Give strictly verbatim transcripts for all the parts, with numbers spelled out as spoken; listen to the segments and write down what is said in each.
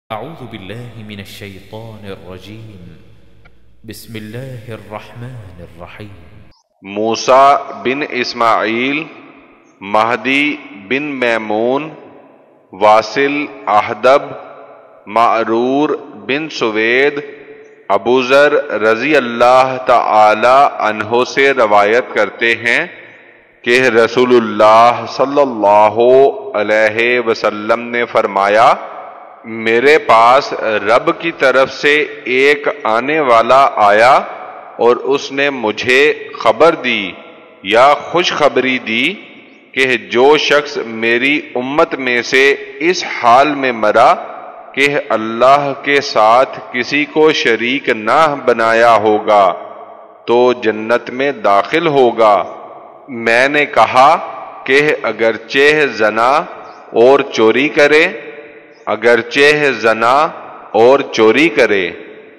أعوذ بالله من الشيطان الرجيم بسم الله الرحمن الرحيم موسیٰ بن اسماعیل، مہدی بن میمون، واصل احدب، معرور بن سوید، ابو ذر رضی اللہ تعالی عنہ سے روایت کرتے ہیں کہ رسول اللہ صلی اللہ علیہ وسلم نے فرمایا، میرے پاس رب کی طرف سے ایک آنے والا آیا اور اس نے مجھے خبر دی یا خوشخبری دی کہ جو شخص میری امت میں سے اس حال میں مرا کہ اللہ کے ساتھ کسی کو شریک نہ بنایا ہوگا تو جنت میں داخل ہوگا۔ میں نے کہا کہ اگرچہ زنا اور چوری کرے اگرچہ زنا اور چوری کرے۔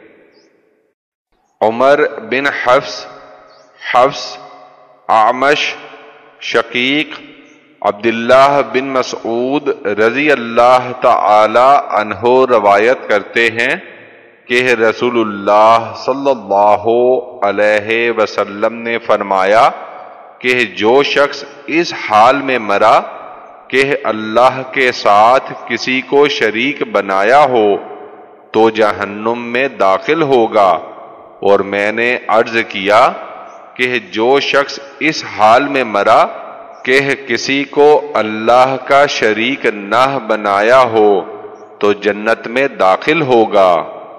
عمر بن حفص، حفص، اعمش، شقیق، عبداللہ بن مسعود رضی اللہ تعالی عنہ روایت کرتے ہیں کہ رسول اللہ صلی اللہ علیہ وسلم نے فرمایا کہ جو شخص اس حال میں مرا کہ اللہ کے ساتھ کسی کو شریک بنایا ہو تو جہنم میں داخل ہوگا، اور میں نے عرض کیا کہ جو شخص اس حال میں مرا کہ کسی کو اللہ کا شریک نہ بنایا ہو تو جنت میں داخل ہوگا۔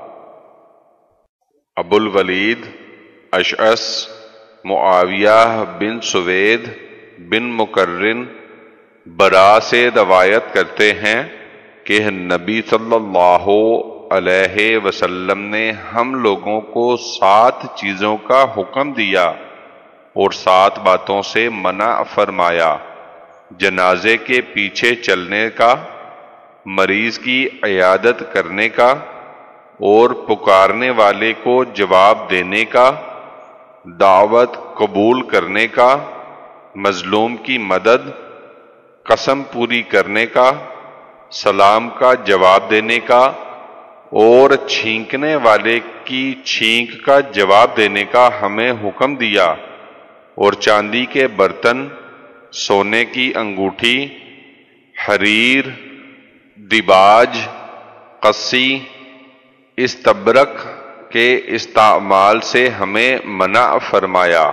ابو الولید اشعث معاویہ بن سوید بن مقرن برا سے روایت کرتے ہیں کہ نبی صلی اللہ علیہ وسلم نے ہم لوگوں کو سات چیزوں کا حکم دیا اور سات باتوں سے منع فرمایا: جنازے کے پیچھے چلنے کا، مریض کی عیادت کرنے کا اور پکارنے والے کو جواب دینے کا، دعوت قبول کرنے کا، مظلوم کی مدد، قسم پوری کرنے کا، سلام کا جواب دینے کا اور چھینکنے والے کی چھینک کا جواب دینے کا ہمیں حکم دیا، اور چاندی کے برتن، سونے کی انگوٹھی، حریر، دیباج، قصی، استبرق کے استعمال سے ہمیں منع فرمایا۔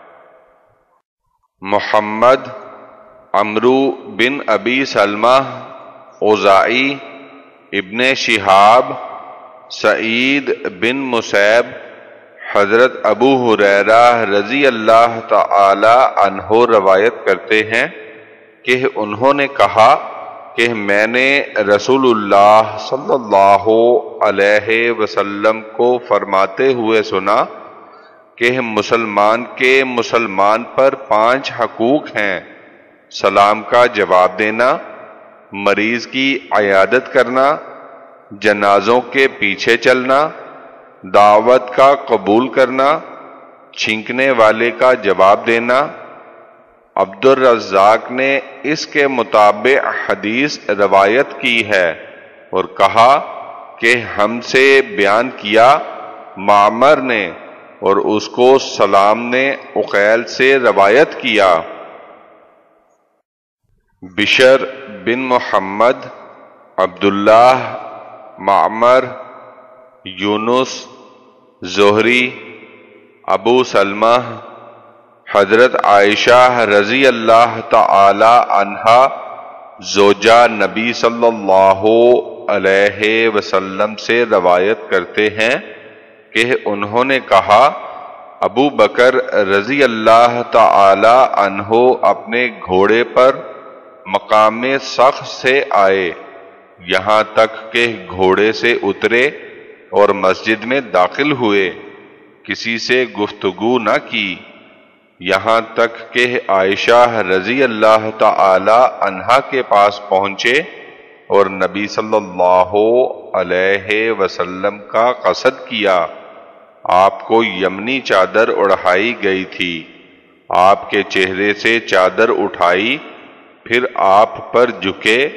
محمد عمرو بن ابی سلمہ، اوزاعی، ابن شہاب، سعید بن مسیب، حضرت ابو ہریرہ رضی اللہ تعالی عنہ روایت کرتے ہیں کہ انہوں نے کہا کہ میں نے رسول اللہ صلی اللہ علیہ وسلم کو فرماتے ہوئے سنا کہ مسلمان کے مسلمان پر پانچ حقوق ہیں: سلام کا جواب دینا، مریض کی عیادت کرنا، جنازوں کے پیچھے چلنا، دعوت کا قبول کرنا، چھینکنے والے کا جواب دینا۔ عبد الرزاق نے اس کے مطابق حدیث روایت کی ہے اور کہا کہ ہم سے بیان کیا معمر نے، اور اس کو سلام نے عقیل سے روایت کیا۔ بشر بن محمد، عبداللہ، معمر، یونس، زہری، ابو سلمہ، حضرت عائشہ رضی اللہ تعالی عنہا زوجہ نبی صلی اللہ علیہ وسلم سے روایت کرتے ہیں کہ انہوں نے کہا، ابو بکر رضی اللہ تعالی عنہ اپنے گھوڑے پر مقام سخت سے آئے، یہاں تک کہ گھوڑے سے اترے اور مسجد میں داخل ہوئے، کسی سے گفتگو نہ کی، یہاں تک کہ عائشہ رضی اللہ تعالی عنہا کے پاس پہنچے اور نبی صلی اللہ علیہ وسلم کا قصد کیا۔ آپ کو یمنی چادر اڑائی گئی تھی، آپ کے چہرے سے چادر اٹھائی، پھر آپ پر جھکے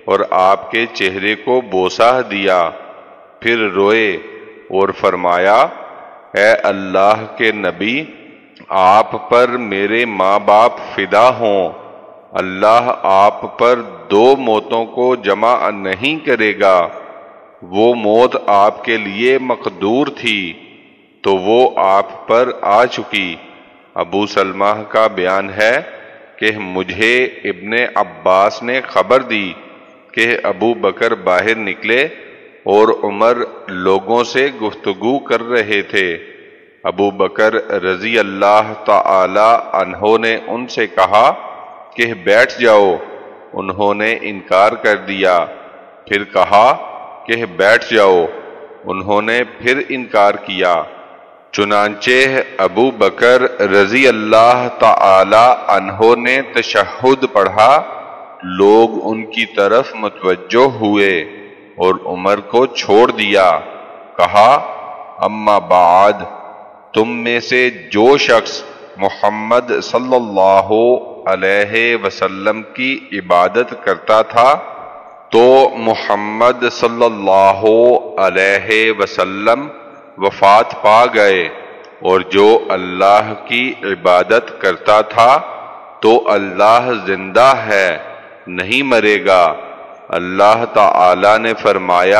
اور آپ کے چہرے کو بوسہ دیا، پھر روئے اور فرمایا، اے اللہ کے نبی، آپ پر میرے ماں باپ فدا ہوں، اللہ آپ پر دو موتوں کو جمع نہیں کرے گا، وہ موت آپ کے لیے مقدور تھی تو وہ آپ پر آ چکی۔ ابو سلمہ کا بیان ہے کہ مجھے ابن عباس نے خبر دی کہ ابو بکر باہر نکلے اور عمر لوگوں سے گفتگو کر رہے تھے۔ ابو بکر رضی اللہ تعالی عنہ نے ان سے کہا کہ بیٹھ جاؤ، انہوں نے انکار کر دیا، پھر کہا کہ بیٹھ جاؤ، انہوں نے پھر انکار کیا۔ چنانچہ ابو بکر رضی اللہ تعالی عنہ نے تشہد پڑھا، لوگ ان کی طرف متوجہ ہوئے اور عمر کو چھوڑ دیا، کہا، اما بعد، تم میں سے جو شخص محمد صلی اللہ علیہ وسلم کی عبادت کرتا تھا تو محمد صلی اللہ علیہ وسلم وفات پا گئے، اور جو اللہ کی عبادت کرتا تھا تو اللہ زندہ ہے، نہیں مرے گا۔ اللہ تعالی نے فرمایا،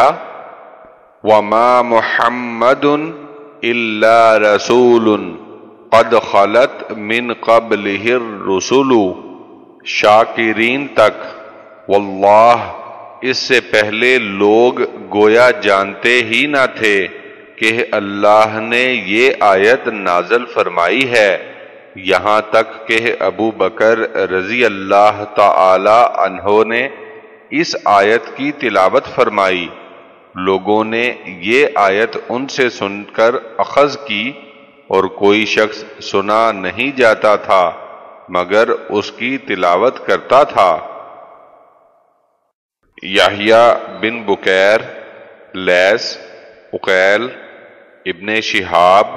وَمَا مُحَمَّدٌ إِلَّا رَسُولٌ قَدْ خَلَتْ مِن قَبْلِهِ الرُّسُلُ، شاکرین تک۔ واللہ، اس سے پہلے لوگ گویا جانتے ہی نہ تھے کہ اللہ نے یہ آیت نازل فرمائی ہے، یہاں تک کہ ابو بکر رضی اللہ تعالی عنہ نے اس آیت کی تلاوت فرمائی۔ لوگوں نے یہ آیت ان سے سن کر اخذ کی، اور کوئی شخص سنا نہیں جاتا تھا مگر اس کی تلاوت کرتا تھا۔ یحییٰ بن بکیر، لیث، عقیل، ابن شہاب،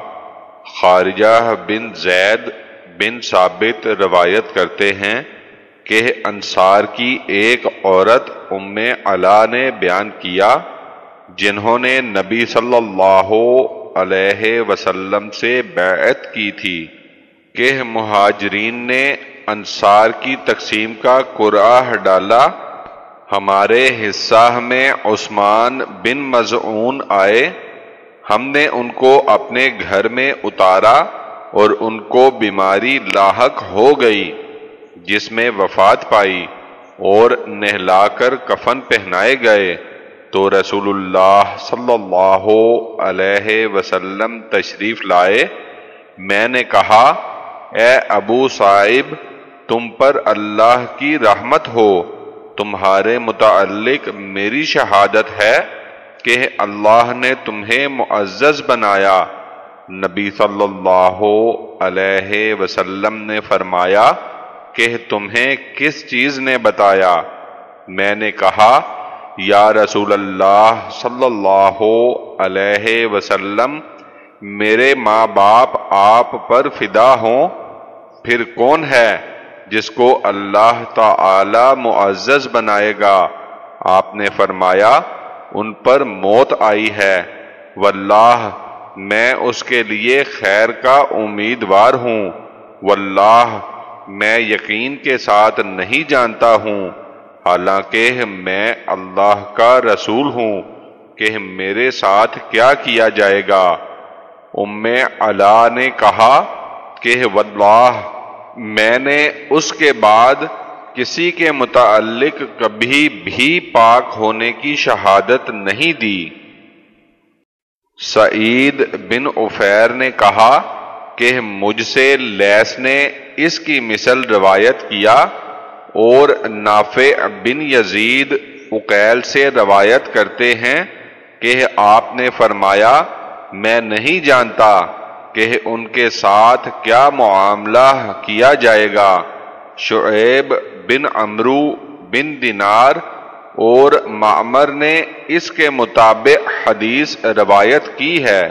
خارجہ بن زید بن ثابت روایت کرتے ہیں کہ انصار کی ایک عورت ام علا نے بیان کیا، جنہوں نے نبی صلی اللہ علیہ وسلم سے بیعت کی تھی کہ مہاجرین نے انصار کی تقسیم کا قرعہ ڈالا، ہمارے حصہ میں عثمان بن مظعون آئے، ہم نے ان کو اپنے گھر میں اتارا اور ان کو بیماری لاحق ہو گئی جس میں وفات پائی، اور نہلا کر کفن پہنائے گئے تو رسول اللہ صلی اللہ علیہ وسلم تشریف لائے۔ میں نے کہا، اے ابو صائب، تم پر اللہ کی رحمت ہو، تمہارے متعلق میری شہادت ہے کہ اللہ نے تمہیں معزز بنایا۔ نبی صلی اللہ علیہ وسلم نے فرمایا کہ تمہیں کس چیز نے بتایا؟ میں نے کہا، یا رسول اللہ صلی اللہ علیہ وسلم، میرے ماں باپ آپ پر فدا ہوں، پھر کون ہے جس کو اللہ تعالی معزز بنائے گا؟ آپ نے فرمایا، ان پر موت آئی ہے، واللہ میں اس کے لیے خیر کا امیدوار ہوں، واللہ میں یقین کے ساتھ نہیں جانتا ہوں، حالانکہ میں اللہ کا رسول ہوں، کہ میرے ساتھ کیا کیا جائے گا۔ ام علا نے کہا کہ واللہ میں نے اس کے بعد کسی کے متعلق کبھی بھی پاک ہونے کی شہادت نہیں دی۔ سعید بن عفیر نے کہا کہ مجھ سے لیث نے اس کی مثل روایت کیا، اور نافع بن یزید عقیل سے روایت کرتے ہیں کہ آپ نے فرمایا، میں نہیں جانتا کہ ان کے ساتھ کیا معاملہ کیا جائے گا۔ شعیب بن عمرو بن دینار اور معمر نے اس کے مطابق حدیث روایت کی ہے۔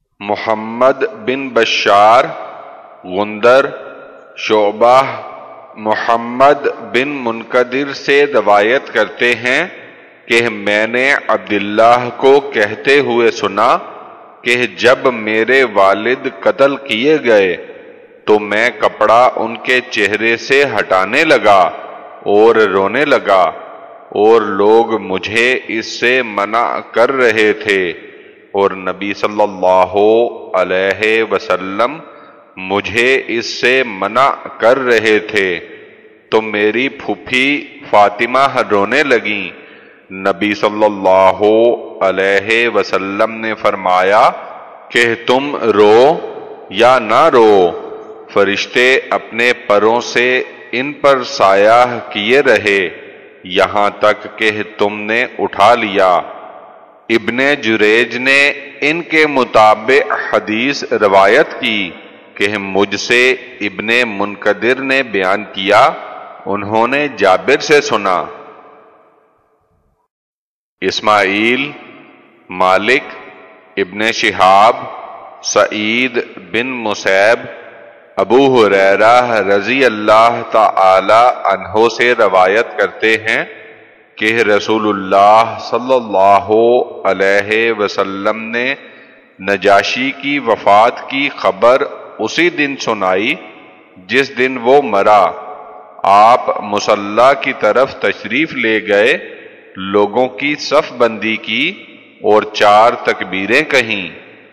محمد بن بشار، غندر، شعبہ محمد بن منقدر سے روایت کرتے ہیں کہ میں نے عبداللہ کو کہتے ہوئے سنا کہ جب میرے والد قتل کیے گئے تو میں کپڑا ان کے چہرے سے ہٹانے لگا اور رونے لگا، اور لوگ مجھے اس سے منع کر رہے تھے، اور نبی صلی اللہ علیہ وسلم مجھے اس سے منع کر رہے تھے، تو میری پھوپھی فاطمہ رونے لگیں۔ نبی صلی اللہ علیہ وسلم نے فرمایا کہ تم رو یا نہ رو، فرشتے اپنے پروں سے ان پر سایہ کیے رہے یہاں تک کہ تم نے اٹھا لیا۔ ابن جریج نے ان کے مطابق حدیث روایت کی کہ مجھ سے ابن منقدر نے بیان کیا، انہوں نے جابر سے سنا۔ اسماعیل، مالک، ابن شہاب، سعید بن مسیب، ابو ہریرہ رضی اللہ تعالی عنہ سے روایت کرتے ہیں کہ رسول اللہ صلی اللہ علیہ وسلم نے نجاشی کی وفات کی خبر اسی دن سنائی جس دن وہ مرا۔ آپ مصلی کی طرف تشریف لے گئے، لوگوں کی صف بندی کی اور چار تکبیریں کہیں۔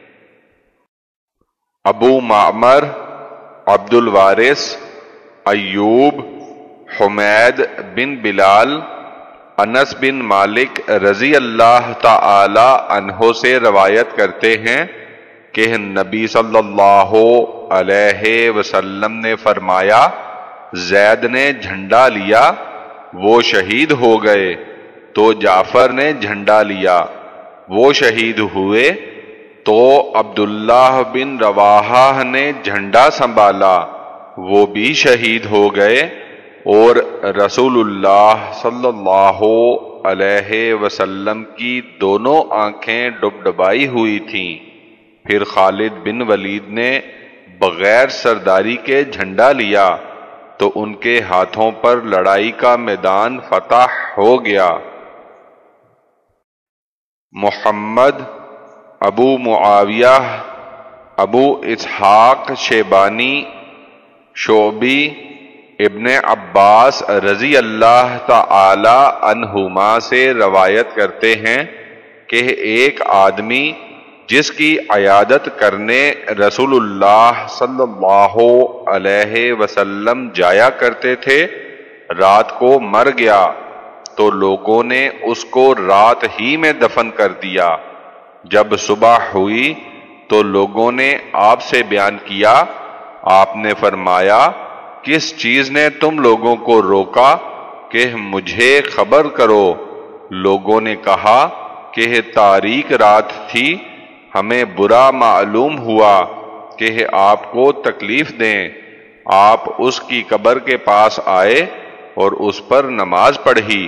ابو معمر، عبد الوارث، ایوب، حمید بن بلال، انس بن مالک رضی اللہ تعالی عنہ سے روایت کرتے ہیں کہ نبی صلی اللہ علیہ وسلم نے فرمایا، زید نے جھنڈا لیا، وہ شہید ہو گئے، تو جعفر نے جھنڈا لیا، وہ شہید ہوئے، تو عبداللہ بن رواحہ نے جھنڈا سنبھالا، وہ بھی شہید ہو گئے، اور رسول اللہ صلی اللہ علیہ وسلم کی دونوں آنکھیں ڈبڈبائی ہوئی تھیں۔ پھر خالد بن ولید نے بغیر سرداری کے جھنڈا لیا تو ان کے ہاتھوں پر لڑائی کا میدان فتح ہو گیا۔ محمد، ابو معاویہ، ابو اسحاق شیبانی، شعبی، ابن عباس رضی اللہ تعالی عنہما سے روایت کرتے ہیں کہ ایک آدمی جس کی عیادت کرنے رسول اللہ صلی اللہ علیہ وسلم جایا کرتے تھے، رات کو مر گیا تو لوگوں نے اس کو رات ہی میں دفن کر دیا۔ جب صبح ہوئی تو لوگوں نے آپ سے بیان کیا، آپ نے فرمایا، کس چیز نے تم لوگوں کو روکا کہ مجھے خبر کرو؟ لوگوں نے کہا کہ تاریک رات تھی، ہمیں برا معلوم ہوا کہ آپ کو تکلیف دیں۔ آپ اس کی قبر کے پاس آئے اور اس پر نماز پڑھی۔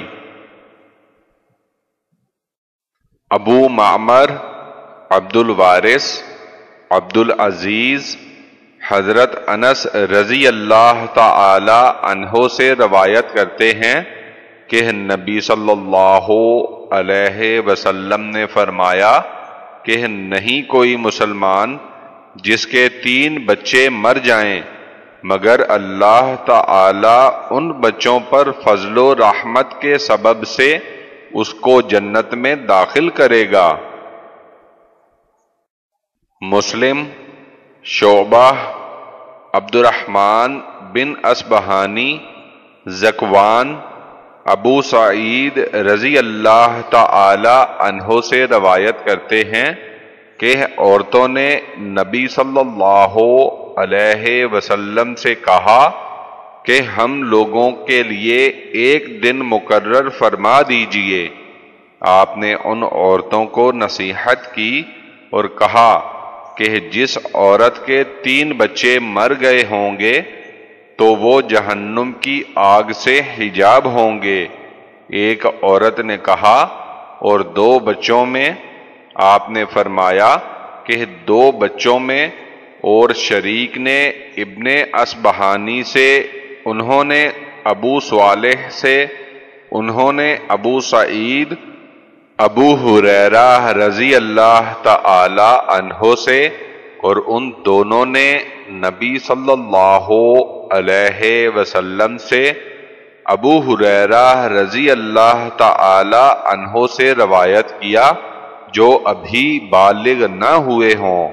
ابو معمر، عبد الوارث، عبد العزیز، حضرت انس رضی اللہ تعالی عنہ سے روایت کرتے ہیں کہ نبی صلی اللہ علیہ وسلم نے فرمایا کہ نہیں کوئی مسلمان جس کے تین بچے مر جائیں مگر اللہ تعالی ان بچوں پر فضل و رحمت کے سبب سے اس کو جنت میں داخل کرے گا۔ مسلم، شعبہ، عبد الرحمن بن اصبہانی، ذکوان، ابو سعید رضی اللہ تعالی عنہ سے روایت کرتے ہیں کہ عورتوں نے نبی صلی اللہ علیہ وسلم سے کہا کہ ہم لوگوں کے لیے ایک دن مقرر فرما دیجئے۔ آپ نے ان عورتوں کو نصیحت کی اور کہا کہ جس عورت کے تین بچے مر گئے ہوں گے تو وہ جہنم کی آگ سے حجاب ہوں گے۔ ایک عورت نے کہا، اور دو بچوں میں؟ آپ نے فرمایا کہ دو بچوں میں، اور شریک نے ابن اصبہانی سے انہوں نے ابو صالح سے، انہوں نے ابو سعید ابو ہریرہ رضی اللہ تعالی عنہ سے، اور ان دونوں نے نبی صلی اللہ علیہ وسلم سے ابو ہریرہ رضی اللہ تعالی عنہ سے روایت کیا جو ابھی بالغ نہ ہوئے ہوں۔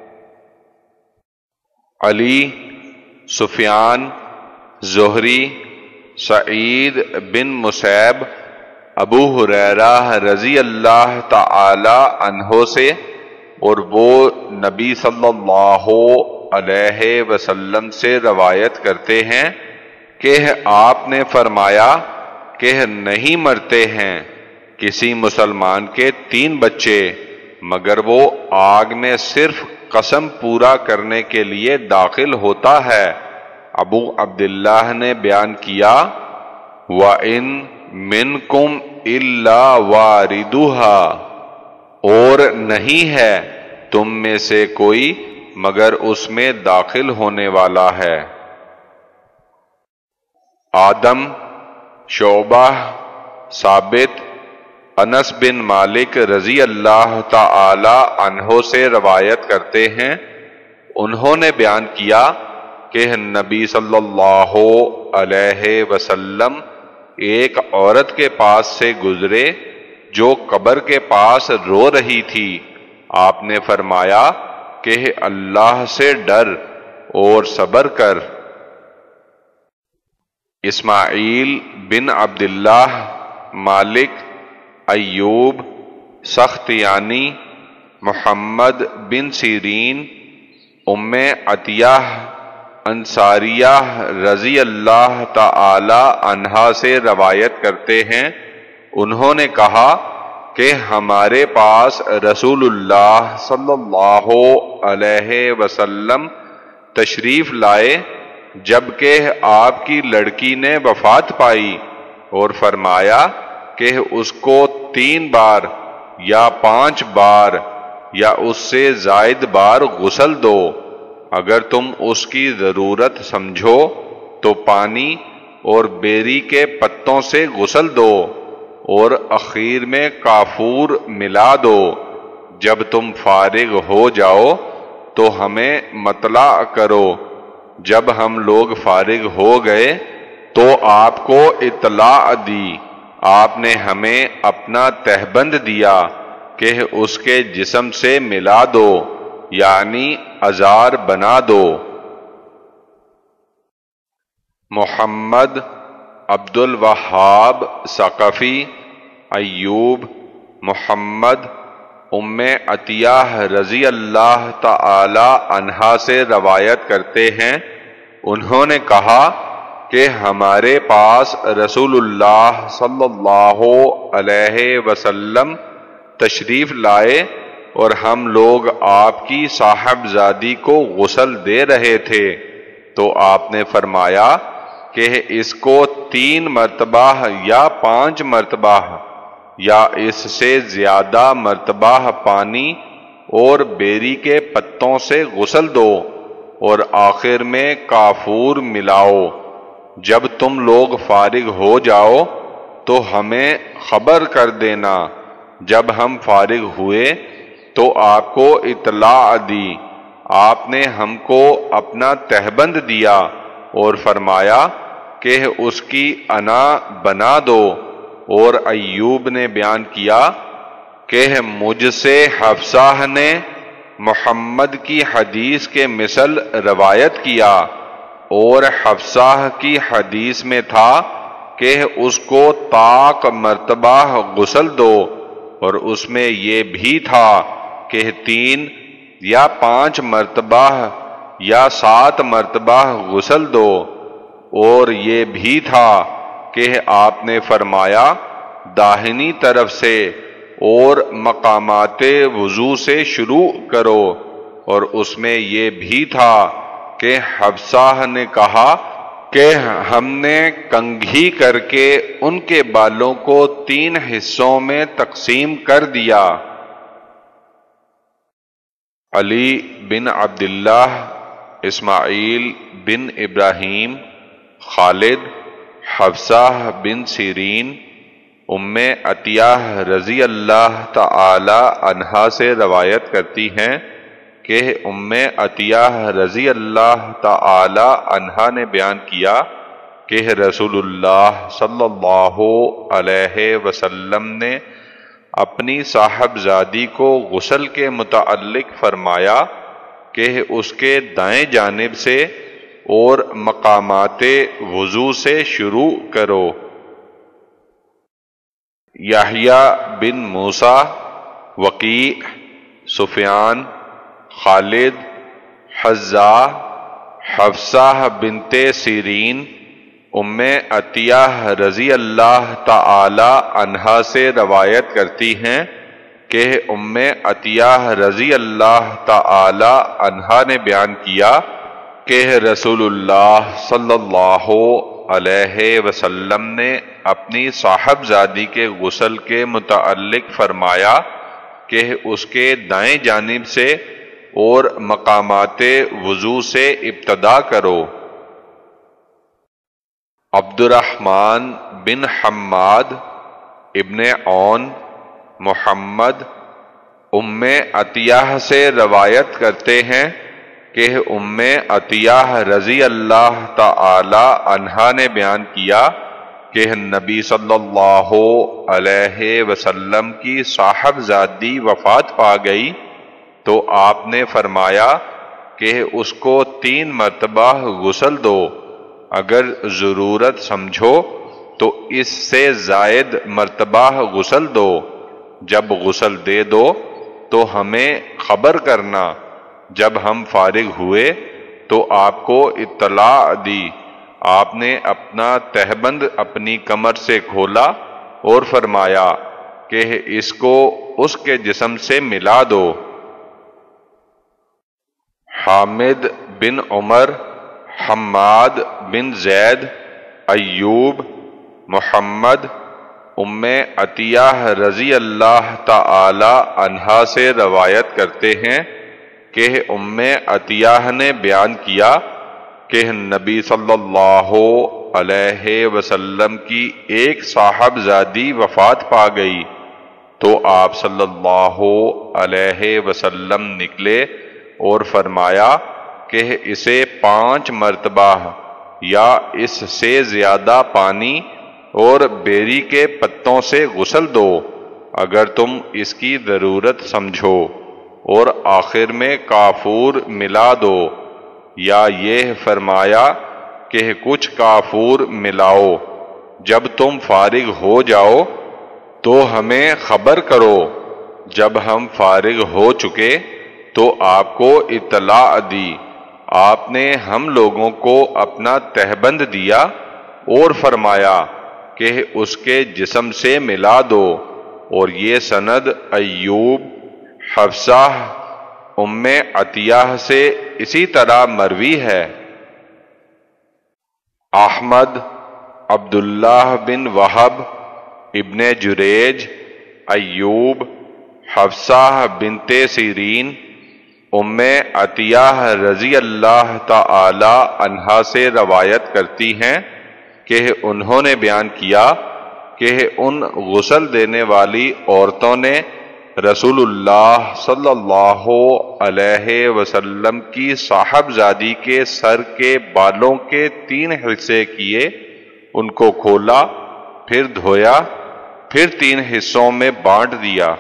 علی، سفیان، زہری، سعید بن مسیب ابو ہریرہ رضی اللہ تعالی عنہ سے، اور وہ نبی صلی اللہ علیہ وسلم سے روایت کرتے ہیں کہ آپ نے فرمایا کہ نہیں مرتے ہیں کسی مسلمان کے تین بچے مگر وہ آگ میں صرف قسم پورا کرنے کے لیے داخل ہوتا ہے۔ ابو عبداللہ نے بیان کیا، وَإِن مِّنكُمْ إِلَّا وَارِدُهَا، اور نہیں ہے تم میں سے کوئی مگر اس میں داخل ہونے والا ہے۔ آدم، شعبہ، ثابت، انس بن مالک رضی اللہ تعالی عنہ سے روایت کرتے ہیں، انہوں نے بیان کیا کہ نبی صلی اللہ علیہ وسلم ایک عورت کے پاس سے گزرے جو قبر کے پاس رو رہی تھی۔ آپ نے فرمایا کہ اللہ سے ڈر اور صبر کر۔ اسماعیل بن عبداللہ، مالک، ایوب سختیانی، محمد بن سیرین، ام عطیہ انصاریہ رضی اللہ تعالی عنہا سے روایت کرتے ہیں، انہوں نے کہا کہ ہمارے پاس رسول اللہ صلی اللہ علیہ وسلم تشریف لائے جبکہ آپ کی لڑکی نے وفات پائی، اور فرمایا کہ اس کو تین بار یا پانچ بار یا اس سے زائد بار غسل دو، اگر تم اس کی ضرورت سمجھو تو پانی اور بیری کے پتوں سے غسل دو، اور اخیر میں کافور ملا دو۔ جب تم فارغ ہو جاؤ تو ہمیں مطلع کرو۔ جب ہم لوگ فارغ ہو گئے تو آپ کو اطلاع دی، آپ نے ہمیں اپنا تہبند دیا کہ اس کے جسم سے ملا دو، یعنی ازار بنا دو۔ محمد عبد الوہاب ثقفی، ایوب، محمد، ام عطیہ رضی اللہ تعالی عنہا سے روایت کرتے ہیں، انہوں نے کہا کہ ہمارے پاس رسول اللہ صلی اللہ علیہ وسلم تشریف لائے اور ہم لوگ آپ کی صاحبزادی کو غسل دے رہے تھے، تو آپ نے فرمایا کہ اس کو تین مرتبہ یا پانچ مرتبہ یا اس سے زیادہ مرتبہ پانی اور بیری کے پتوں سے غسل دو، اور آخر میں کافور ملاؤ۔ جب تم لوگ فارغ ہو جاؤ تو ہمیں خبر کر دینا۔ جب ہم فارغ ہوئے تو آپ کو اطلاع دی، آپ نے ہم کو اپنا تہبند دیا اور فرمایا کہ اس کی انا بنا دو، اور ایوب نے بیان کیا کہ مجھ سے حفصہ نے محمد کی حدیث کے مثل روایت کیا، اور حفصہ کی حدیث میں تھا کہ اس کو طاق مرتبہ غسل دو، اور اس میں یہ بھی تھا کہ تین یا پانچ مرتبہ یا سات مرتبہ غسل دو، اور یہ بھی تھا کہ آپ نے فرمایا داہنی طرف سے اور مقامات وضو سے شروع کرو، اور اس میں یہ بھی تھا کہ حفصہ نے کہا کہ ہم نے کنگھی کر کے ان کے بالوں کو تین حصوں میں تقسیم کر دیا۔ علی بن عبداللہ، اسماعیل بن ابراہیم، خالد حفصہ بن سیرین ام عطیہ رضی اللہ تعالی عنہا سے روایت کرتی ہیں کہ ام عطیہ رضی اللہ تعالی عنہا نے بیان کیا کہ رسول اللہ صلی اللہ علیہ وسلم نے اپنی صاحبزادی کو غسل کے متعلق فرمایا کہ اس کے دائیں جانب سے اور مقامات وضو سے شروع کرو۔ یحییٰ بن موسیٰ، وقیع، سفیان، خالد، حذا، حفصہ بنت سیرین ام عطیہ رضی اللہ تعالی عنہا سے روایت کرتی ہیں کہ ام عطیہ رضی اللہ تعالی عنہا نے بیان کیا کہ رسول اللہ صلی اللہ علیہ وسلم نے اپنی صاحبزادی کے غسل کے متعلق فرمایا کہ اس کے دائیں جانب سے اور مقامات وضو سے ابتدا کرو۔ عبد الرحمن بن حماد ابن عون محمد ام عطیہ سے روایت کرتے ہیں کہ ام عطیہ رضی اللہ تعالی عنہا نے بیان کیا کہ نبی صلی اللہ علیہ وسلم کی صاحبزادی وفات پا گئی تو آپ نے فرمایا کہ اس کو تین مرتبہ غسل دو، اگر ضرورت سمجھو تو اس سے زائد مرتبہ غسل دو، جب غسل دے دو تو ہمیں خبر کرنا، جب ہم فارغ ہوئے تو آپ کو اطلاع دی۔ آپ نے اپنا تہبند اپنی کمر سے کھولا اور فرمایا کہ اس کو اس کے جسم سے ملا دو۔ حامد بن عمر، حماد بن زید، ایوب، محمد ام عطیہ رضی اللہ تعالی عنہا سے روایت کرتے ہیں کہ ام عطیہ نے بیان کیا کہ نبی صلی اللہ علیہ وسلم کی ایک صاحبزادی وفات پا گئی تو آپ صلی اللہ علیہ وسلم نکلے اور فرمایا کہ اسے پانچ مرتبہ یا اس سے زیادہ پانی اور بیری کے پتوں سے غسل دو اگر تم اس کی ضرورت سمجھو، اور آخر میں کافور ملا دو، یا یہ فرمایا کہ کچھ کافور ملاؤ، جب تم فارغ ہو جاؤ تو ہمیں خبر کرو۔ جب ہم فارغ ہو چکے تو آپ کو اطلاع دی۔ آپ نے ہم لوگوں کو اپنا تہبند دیا اور فرمایا کہ اس کے جسم سے ملا دو، اور یہ سند ایوب، حفصہ ام عطیہ سے اسی طرح مروی ہے۔ احمد عبداللہ بن وہب ابن جریج، ایوب، حفصہ بنت سیرین ام عطیہ رضی اللہ تعالی عنہا سے روایت کرتی ہیں کہ انہوں نے بیان کیا کہ ان غسل دینے والی عورتوں نے رسول اللہ صلی اللہ علیہ وسلم کی صاحبزادی کے سر کے بالوں کے تین حصے کیے، ان کو کھولا، پھر دھویا، پھر تین حصوں میں بانٹ دیا۔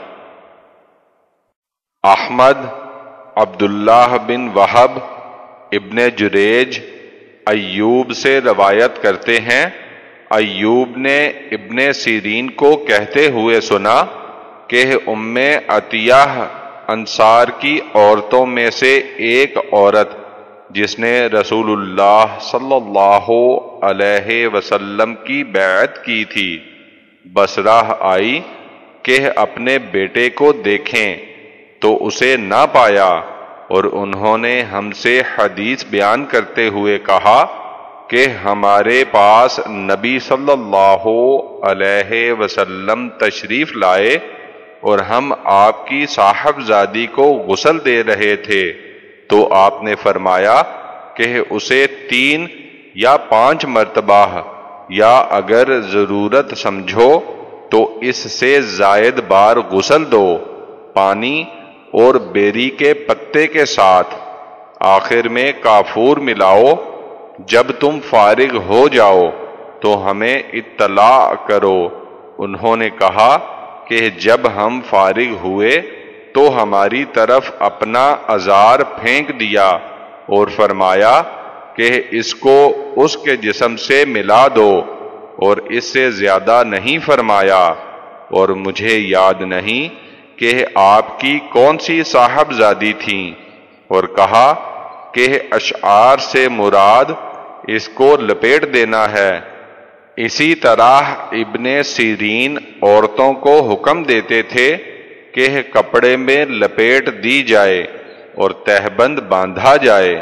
احمد عبداللہ بن وہب ابن جریج ایوب سے روایت کرتے ہیں، ایوب نے ابن سیرین کو کہتے ہوئے سنا کہ ام عطیہ انصار کی عورتوں میں سے ایک عورت جس نے رسول اللہ صلی اللہ علیہ وسلم کی بیعت کی تھی بصرہ آئی کہ اپنے بیٹے کو دیکھیں تو اسے نہ پایا، اور انہوں نے ہم سے حدیث بیان کرتے ہوئے کہا کہ ہمارے پاس نبی صلی اللہ علیہ وسلم تشریف لائے اور ہم آپ کی صاحبزادی کو غسل دے رہے تھے تو آپ نے فرمایا کہ اسے تین یا پانچ مرتبہ، یا اگر ضرورت سمجھو تو اس سے زائد بار غسل دو، پانی اور بیری کے پتے کے ساتھ، آخر میں کافور ملاؤ۔ جب تم فارغ ہو جاؤ تو ہمیں اطلاع کرو۔ انہوں نے کہا کہ جب ہم فارغ ہوئے تو ہماری طرف اپنا ازار پھینک دیا اور فرمایا کہ اس کو اس کے جسم سے ملا دو، اور اس سے زیادہ نہیں فرمایا، اور مجھے یاد نہیں کہ آپ کی کون سی صاحبزادی تھیں، اور کہا کہ اشعار سے مراد اس کو لپیٹ دینا ہے۔ اسی طرح ابن سیرین عورتوں کو حکم دیتے تھے کہ کپڑے میں لپیٹ دی جائے اور تہبند باندھا جائے۔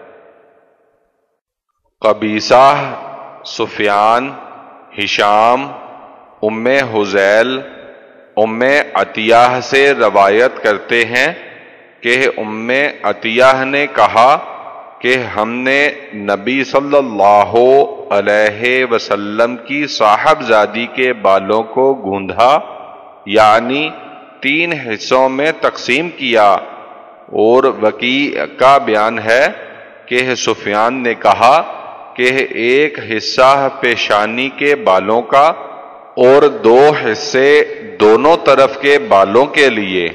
قبیصہ، سفیان، ہشام، ام حذیل، ام عطیہ سے روایت کرتے ہیں کہ ام عطیہ نے کہا کہ ہم نے نبی صلی اللہ علیہ وسلم کی صاحبزادی کے بالوں کو گوندھا، یعنی تین حصوں میں تقسیم کیا، اور وکیع کا بیان ہے کہ سفیان نے کہا کہ ایک حصہ پیشانی کے بالوں کا اور دو حصے دونوں طرف کے بالوں کے لیے۔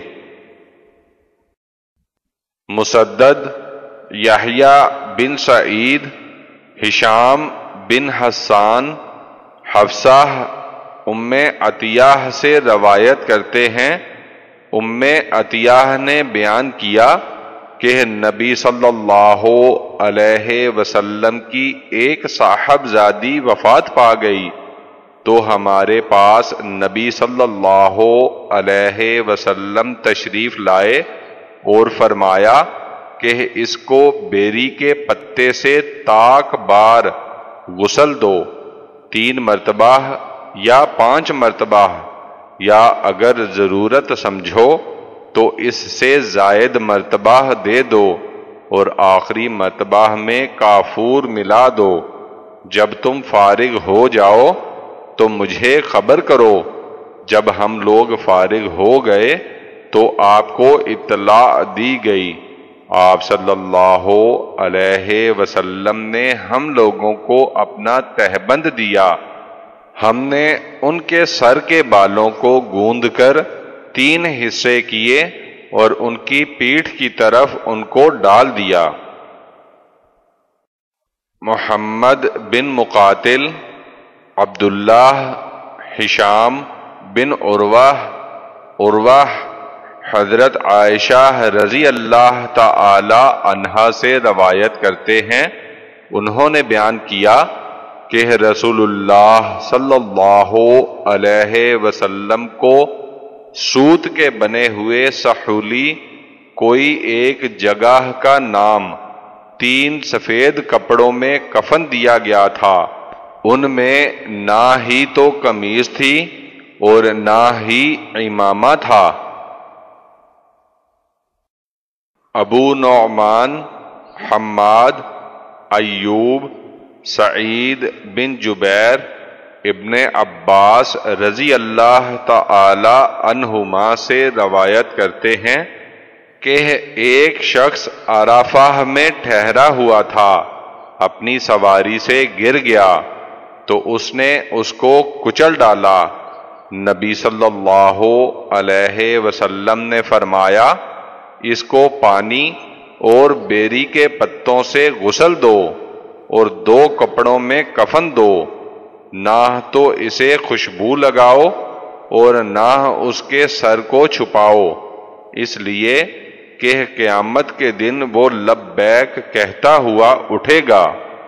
مسدد، یحییٰ بن سعید، ہشام بن حسان، حفصہ ام عطیہ سے روایت کرتے ہیں، ام عطیہ نے بیان کیا کہ نبی صلی اللہ علیہ وسلم کی ایک صاحبزادی وفات پا گئی تو ہمارے پاس نبی صلی اللہ علیہ وسلم تشریف لائے اور فرمایا کہ اس کو بیری کے پتے سے تاک بار غسل دو، تین مرتبہ یا پانچ مرتبہ، یا اگر ضرورت سمجھو تو اس سے زائد مرتبہ دے دو، اور آخری مرتبہ میں کافور ملا دو۔ جب تم فارغ ہو جاؤ تو مجھے خبر کرو۔ جب ہم لوگ فارغ ہو گئے تو آپ کو اطلاع دی گئی۔ آپ صلی اللہ علیہ وسلم نے ہم لوگوں کو اپنا تہبند دیا۔ ہم نے ان کے سر کے بالوں کو گوندھ کر تین حصے کیے اور ان کی پیٹھ کی طرف ان کو ڈال دیا۔ محمد بن مقاتل، عبداللہ، ہشام بن عروہ، عروہ حضرت عائشہ رضی اللہ تعالی عنہا سے روایت کرتے ہیں، انہوں نے بیان کیا کہ رسول اللہ صلی اللہ علیہ وسلم کو سوت کے بنے ہوئے سحولی کوئی ایک جگہ کا نام تین سفید کپڑوں میں کفن دیا گیا تھا۔ ان میں نہ ہی تو قمیص تھی اور نہ ہی عمامہ تھا۔ ابو نعمان، حماد، ایوب، سعید بن جبیر، ابن عباس رضی اللہ تعالی عنہما سے روایت کرتے ہیں کہ ایک شخص عرفہ میں ٹھہرا ہوا تھا، اپنی سواری سے گر گیا تو اس نے اس کو کچل ڈالا۔ نبی صلی اللہ علیہ وسلم نے فرمایا، اس کو پانی اور بیری کے پتوں سے غسل دو اور دو کپڑوں میں کفن دو، نہ تو اسے خوشبو لگاؤ اور نہ اس کے سر کو چھپاؤ، اس لیے کہ قیامت کے دن وہ لبیک کہتا ہوا اٹھے گا۔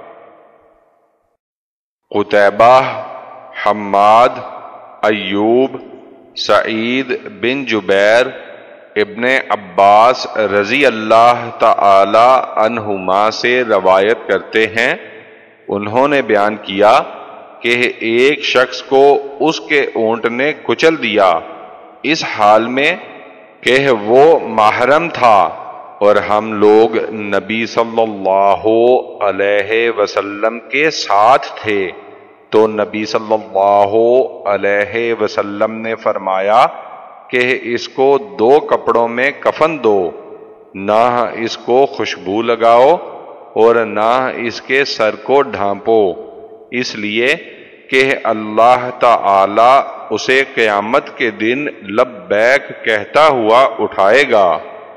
قتیبہ، حماد، ایوب، سعید بن جبیر، ابن عباس رضی اللہ تعالی عنہما سے روایت کرتے ہیں، انہوں نے بیان کیا کہ ایک شخص کو اس کے اونٹ نے کچل دیا، اس حال میں کہ وہ محرم تھا اور ہم لوگ نبی صلی اللہ علیہ وسلم کے ساتھ تھے، تو نبی صلی اللہ علیہ وسلم نے فرمایا کہ اس کو دو کپڑوں میں کفن دو، نہ اس کو خوشبو لگاؤ اور نہ اس کے سر کو ڈھانپو، اس لیے کہ اللہ تعالی اسے قیامت کے دن لبیک کہتا ہوا اٹھائے گا۔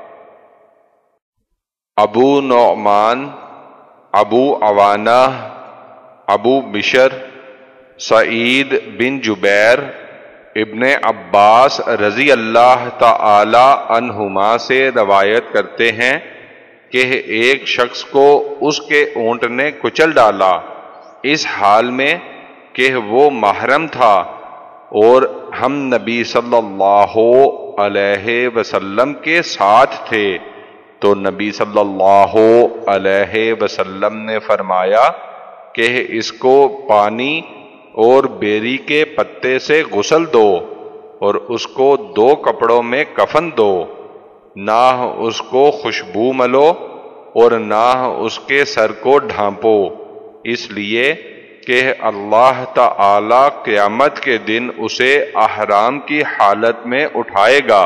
ابو نعمان، ابو عوانہ، ابو بشر، سعید بن جبیر، ابن عباس رضی اللہ تعالی عنہما سے روایت کرتے ہیں کہ ایک شخص کو اس کے اونٹ نے کچل ڈالا، اس حال میں کہ وہ محرم تھا، اور ہم نبی صلی اللہ علیہ وسلم کے ساتھ تھے، تو نبی صلی اللہ علیہ وسلم نے فرمایا کہ اس کو پانی اور بیری کے پتے سے غسل دو اور اس کو دو کپڑوں میں کفن دو، نہ اس کو خوشبو ملو اور نہ اس کے سر کو ڈھانپو، اس لیے کہ اللہ تعالی قیامت کے دن اسے احرام کی حالت میں اٹھائے گا۔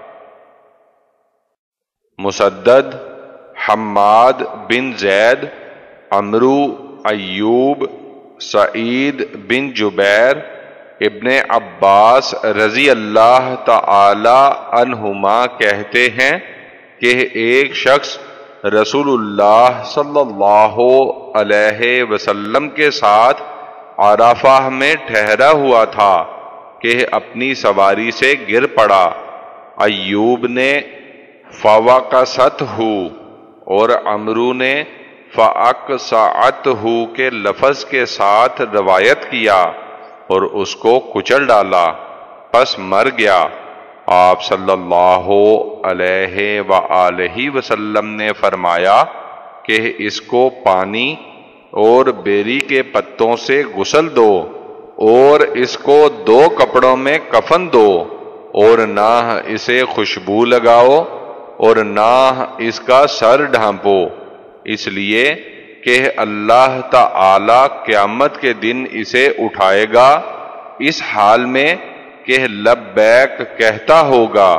مسدد، حماد بن زید، عمرو، ایوب، سعید بن جبیر، ابن عباس رضی اللہ تعالی عنہما کہتے ہیں کہ ایک شخص رسول اللہ صلی اللہ علیہ وسلم کے ساتھ عرفہ میں ٹھہرا ہوا تھا کہ اپنی سواری سے گر پڑا۔ ایوب نے فَوَقَسَتْهُ اور عمرو نے فَأَقْسَعَتْهُ کے لفظ کے ساتھ روایت کیا اور اس کو کچل ڈالا، پس مر گیا۔ آپ صلی اللہ علیہ وآلہ وسلم نے فرمایا کہ اس کو پانی اور بیری کے پتوں سے غسل دو اور اس کو دو کپڑوں میں کفن دو، اور نہ اسے خوشبو لگاؤ اور نہ اس کا سر ڈھانپو، اس لیے کہ اللہ تعالی قیامت کے دن اسے اٹھائے گا اس حال میں کہ لبیک کہتا ہوگا۔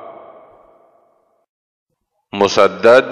مسدد،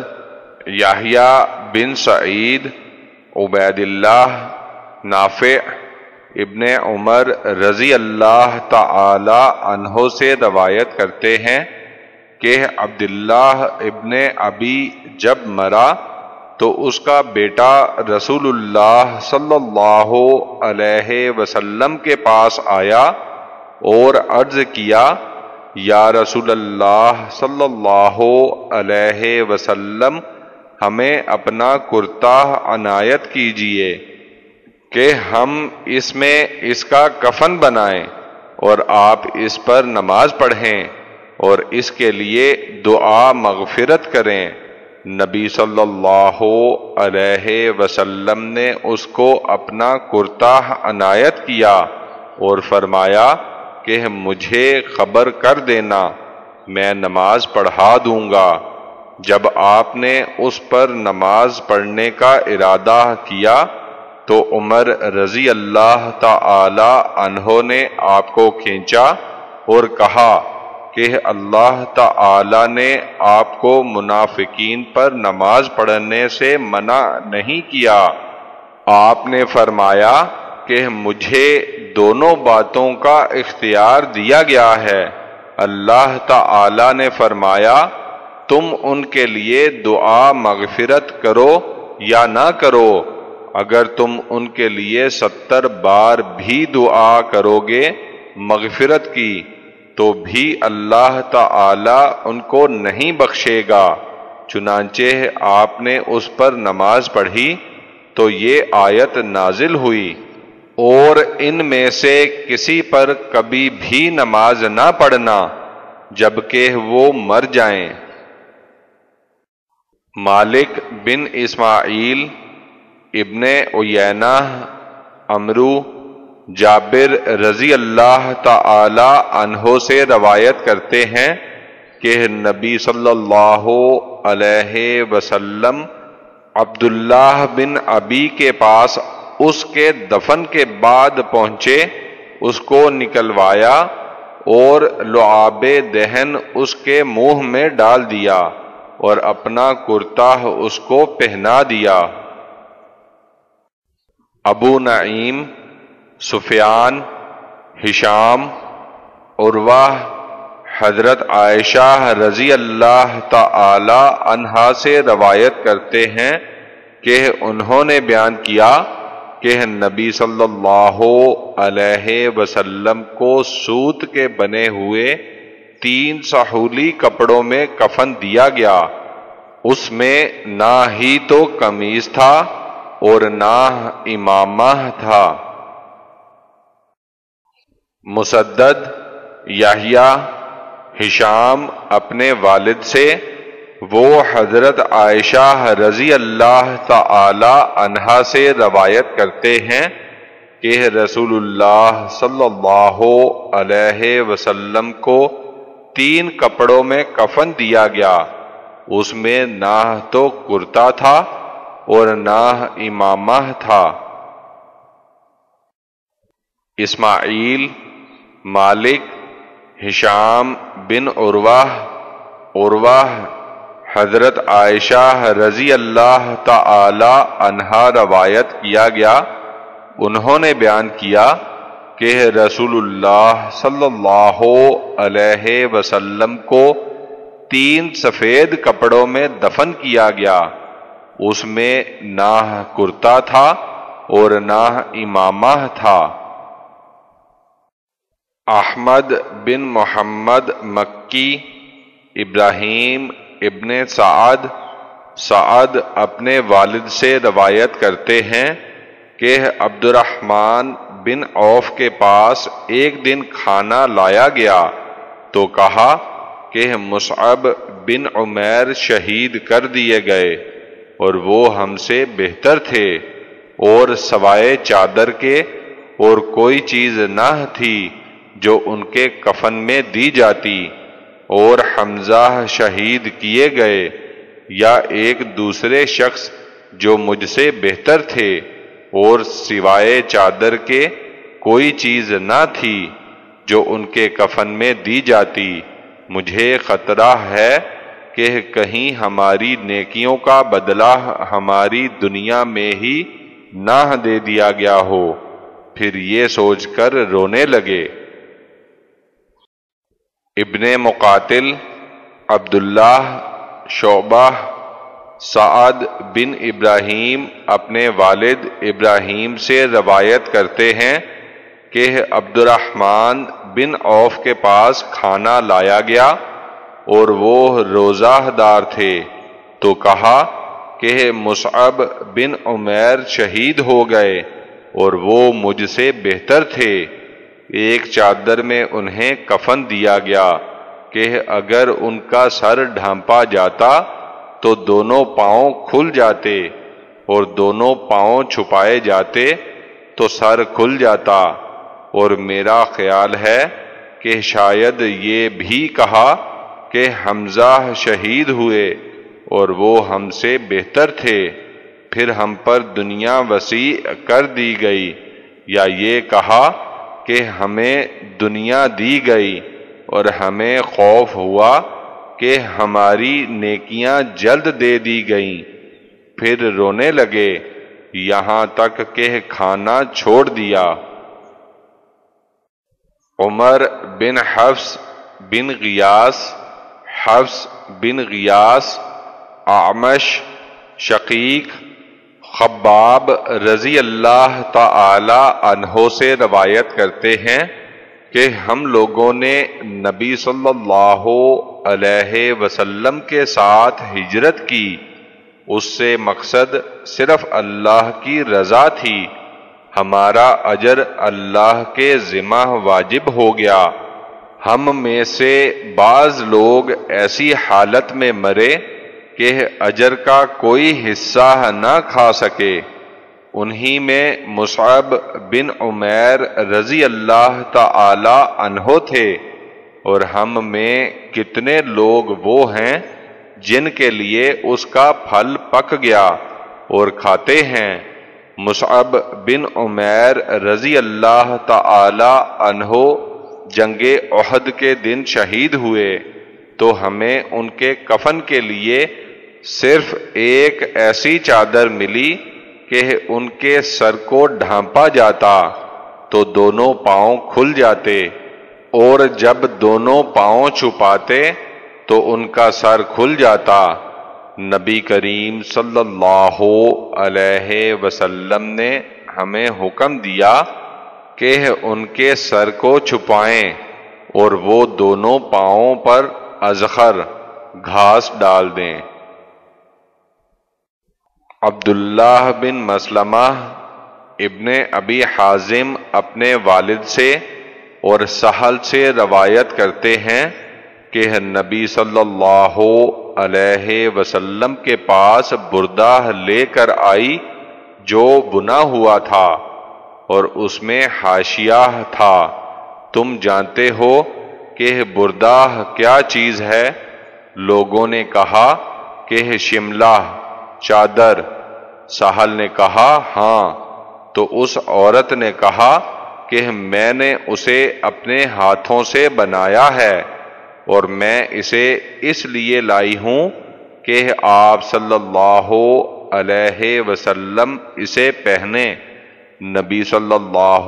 یحییٰ بن سعید، عبید اللہ، نافع، ابن عمر رضی اللہ تعالی عنہ سے روایت کرتے ہیں کہ عبداللہ ابن ابی جب مرا تو اس کا بیٹا رسول اللہ صلی اللہ علیہ وسلم کے پاس آیا اور عرض کیا، یا رسول اللہ صلی اللہ علیہ وسلم، ہمیں اپنا کرتا عنایت کیجیے کہ ہم اس میں اس کا کفن بنائیں اور آپ اس پر نماز پڑھیں اور اس کے لیے دعا مغفرت کریں۔ نبی صلی اللہ علیہ وسلم نے اس کو اپنا کرتا عنایت کیا اور فرمایا کہ مجھے خبر کر دینا، میں نماز پڑھا دوں گا۔ جب آپ نے اس پر نماز پڑھنے کا ارادہ کیا تو عمر رضی اللہ تعالی عنہ نے آپ کو کھینچا اور کہا کہ اللہ تعالی نے آپ کو منافقین پر نماز پڑھنے سے منع نہیں کیا۔ آپ نے فرمایا کہ مجھے دونوں باتوں کا اختیار دیا گیا ہے۔ اللہ تعالی نے فرمایا، تم ان کے لیے دعا مغفرت کرو یا نہ کرو، اگر تم ان کے لیے ستر بار بھی دعا کرو گے مغفرت کی تو بھی اللہ تعالی ان کو نہیں بخشے گا۔ چنانچہ آپ نے اس پر نماز پڑھی تو یہ آیت نازل ہوئی، اور ان میں سے کسی پر کبھی بھی نماز نہ پڑھنا جبکہ وہ مر جائیں۔ مالک بن اسماعیل، ابن عیینہ، عمرو، جابر رضی اللہ تعالی عنہ سے روایت کرتے ہیں کہ نبی صلی اللہ علیہ وسلم عبداللہ بن ابی کے پاس اس کے دفن کے بعد پہنچے، اس کو نکلوایا اور لعاب دہن اس کے منہ میں ڈال دیا اور اپنا کرتا اس کو پہنا دیا۔ ابو نعیم، سفیان، ہشام، عروہ حضرت عائشہ رضی اللہ تعالی عنہا سے روایت کرتے ہیں کہ انہوں نے بیان کیا کہ نبی صلی اللہ علیہ وسلم کو سوت کے بنے ہوئے تین سہولی کپڑوں میں کفن دیا گیا، اس میں نہ ہی تو قمیص تھا اور نہ امامہ تھا۔ مسدد، یحییٰ، ہشام اپنے والد سے، وہ حضرت عائشہ رضی اللہ تعالی عنہا سے روایت کرتے ہیں کہ رسول اللہ صلی اللہ علیہ وسلم کو تین کپڑوں میں کفن دیا گیا، اس میں نہ تو کرتا تھا اور نہ امامہ تھا۔ اسماعیل، مالک، ہشام بن عروہ، عروہ حضرت عائشہ رضی اللہ تعالی عنہا روایت کیا گیا، انہوں نے بیان کیا کہ رسول اللہ صلی اللہ علیہ وسلم کو تین سفید کپڑوں میں دفن کیا گیا، اس میں نہ کرتا تھا اور نہ امامہ تھا۔ احمد بن محمد مکی، ابراہیم ابن سعد، سعد اپنے والد سے روایت کرتے ہیں کہ عبد الرحمن بن عوف کے پاس ایک دن کھانا لایا گیا تو کہا کہ مصعب بن عمیر شہید کر دیے گئے اور وہ ہم سے بہتر تھے، اور سوائے چادر کے اور کوئی چیز نہ تھی جو ان کے کفن میں دی جاتی، اور حمزہ شہید کیے گئے، یا ایک دوسرے شخص جو مجھ سے بہتر تھے، اور سوائے چادر کے کوئی چیز نہ تھی جو ان کے کفن میں دی جاتی۔ مجھے خطرہ ہے کہ کہیں ہماری نیکیوں کا بدلہ ہماری دنیا میں ہی نہ دے دیا گیا ہو، پھر یہ سوچ کر رونے لگے۔ ابن مقاتل، عبداللہ، شعبہ، سعد بن ابراہیم اپنے والد ابراہیم سے روایت کرتے ہیں کہ عبد الرحمن بن عوف کے پاس کھانا لایا گیا اور وہ روزہ دار تھے، تو کہا کہ مصعب بن عمیر شہید ہو گئے اور وہ مجھ سے بہتر تھے، ایک چادر میں انہیں کفن دیا گیا کہ اگر ان کا سر ڈھانپا جاتا تو دونوں پاؤں کھل جاتے، اور دونوں پاؤں چھپائے جاتے تو سر کھل جاتا، اور میرا خیال ہے کہ شاید یہ بھی کہا کہ حمزہ شہید ہوئے اور وہ ہم سے بہتر تھے، پھر ہم پر دنیا وسیع کر دی گئی، یا یہ کہا کہ ہمیں دنیا دی گئی اور ہمیں خوف ہوا کہ ہماری نیکیاں جلد دے دی گئیں، پھر رونے لگے یہاں تک کہ کھانا چھوڑ دیا۔ عمر بن حفص بن غیاث، حفص بن غیاث، اعمش، شقیق، خباب رضی اللہ تعالی عنہ سے روایت کرتے ہیں کہ ہم لوگوں نے نبی صلی اللہ علیہ وسلم کے ساتھ ہجرت کی، اس سے مقصد صرف اللہ کی رضا تھی، ہمارا اجر اللہ کے ذمہ واجب ہو گیا، ہم میں سے بعض لوگ ایسی حالت میں مرے کہ اجر کا کوئی حصہ نہ کھا سکے، انہی میں مصعب بن عمیر رضی اللہ تعالی عنہ تھے، اور ہم میں کتنے لوگ وہ ہیں جن کے لیے اس کا پھل پک گیا اور کھاتے ہیں۔ مصعب بن عمیر رضی اللہ تعالی عنہ جنگ احد کے دن شہید ہوئے تو ہمیں ان کے کفن کے لیے صرف ایک ایسی چادر ملی کہ ان کے سر کو ڈھانپا جاتا تو دونوں پاؤں کھل جاتے، اور جب دونوں پاؤں چھپاتے تو ان کا سر کھل جاتا۔ نبی کریم صلی اللہ علیہ وسلم نے ہمیں حکم دیا کہ ان کے سر کو چھپائیں اور وہ دونوں پاؤں پر اذخر گھاس ڈال دیں۔ عبداللہ بن مسلمہ ابن ابی حازم اپنے والد سے اور سہل سے روایت کرتے ہیں کہ نبی صلی اللہ علیہ وسلم کے پاس بردہ لے کر آئی جو بنا ہوا تھا اور اس میں حاشیہ تھا۔ تم جانتے ہو کہ بردہ کیا چیز ہے؟ لوگوں نے کہا کہ شملہ، چادر۔ سہل نے کہا ہاں، تو اس عورت نے کہا کہ میں نے اسے اپنے ہاتھوں سے بنایا ہے اور میں اسے اس لیے لائی ہوں کہ آپ صلی اللہ علیہ وسلم اسے پہنے۔ نبی صلی اللہ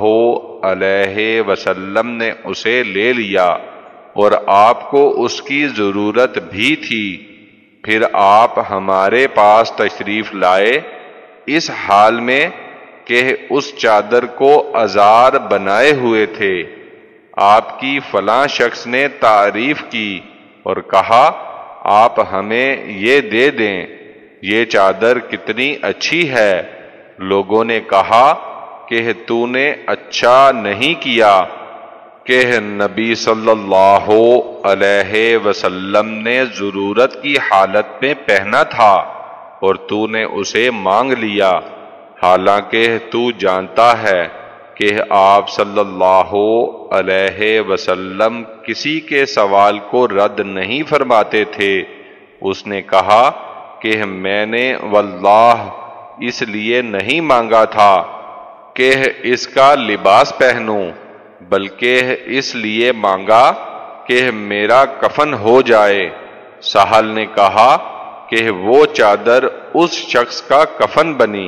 علیہ وسلم نے اسے لے لیا اور آپ کو اس کی ضرورت بھی تھی۔ پھر آپ ہمارے پاس تشریف لائے اس حال میں کہ اس چادر کو ازار بنائے ہوئے تھے۔ آپ کی فلاں شخص نے تعریف کی اور کہا آپ ہمیں یہ دے دیں، یہ چادر کتنی اچھی ہے۔ لوگوں نے کہا کہ تو نے اچھا نہیں کیا کہ نبی صلی اللہ علیہ وسلم نے ضرورت کی حالت میں پہنا تھا اور تو نے اسے مانگ لیا، حالانکہ تو جانتا ہے کہ آپ صلی اللہ علیہ وسلم کسی کے سوال کو رد نہیں فرماتے تھے۔ اس نے کہا کہ میں نے واللہ اس لیے نہیں مانگا تھا کہ اس کا لباس پہنوں، بلکہ اس لیے مانگا کہ میرا کفن ہو جائے۔ سہل نے کہا کہ وہ چادر اس شخص کا کفن بنی۔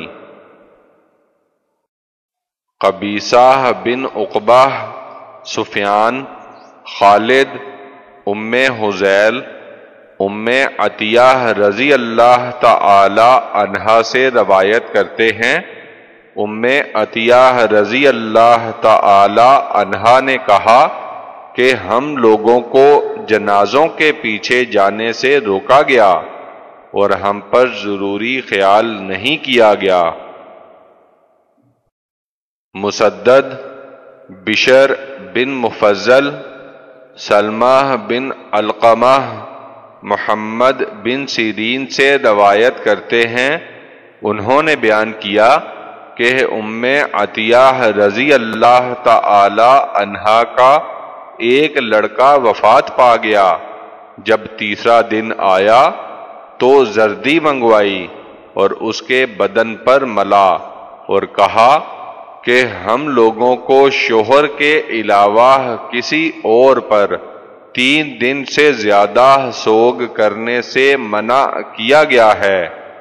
قبیصہ بن عقبہ، سفیان، خالد، ام حذیل، ام عطیہ رضی اللہ تعالی عنہا سے روایت کرتے ہیں، ام عطیہ رضی اللہ تعالی عنہا نے کہا کہ ہم لوگوں کو جنازوں کے پیچھے جانے سے روکا گیا اور ہم پر ضروری خیال نہیں کیا گیا۔ مسدد، بشر بن مفضل، سلمہ بن علقمہ، محمد بن سیرین سے روایت کرتے ہیں، انہوں نے بیان کیا کہ ام عطیہ رضی اللہ تعالی عنہا کا ایک لڑکا وفات پا گیا۔ جب تیسرا دن آیا تو زردی منگوائی اور اس کے بدن پر ملا اور کہا کہ ہم لوگوں کو شوہر کے علاوہ کسی اور پر تین دن سے زیادہ سوگ کرنے سے منع کیا گیا ہے۔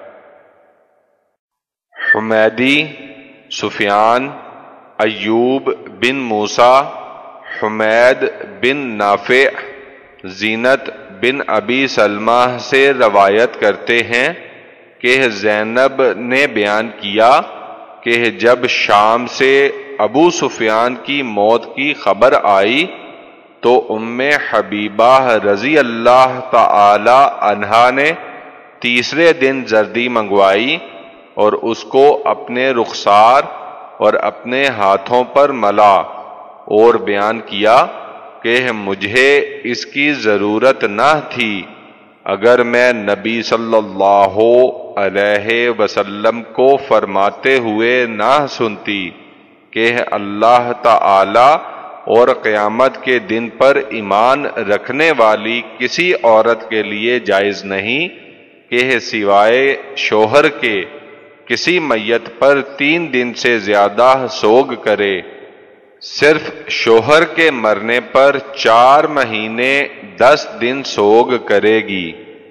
حمیدی، سفیان، ایوب بن موسیٰ، حمید بن نافع، زینت بن ابی سلمہ سے روایت کرتے ہیں کہ زینب نے بیان کیا کہ جب شام سے ابو سفیان کی موت کی خبر آئی تو ام حبیبہ رضی اللہ تعالی عنہا نے تیسرے دن زردی منگوائی اور اس کو اپنے رخسار اور اپنے ہاتھوں پر ملا اور بیان کیا کہ مجھے اس کی ضرورت نہ تھی اگر میں نبی صلی اللہ علیہ وسلم کو فرماتے ہوئے نہ سنتی کہ اللہ تعالی اور قیامت کے دن پر ایمان رکھنے والی کسی عورت کے لیے جائز نہیں کہ سوائے شوہر کے کسی میت پر تین دن سے زیادہ سوگ کرے۔ صرف شوہر کے مرنے پر چار مہینے دس دن سوگ کرے گی۔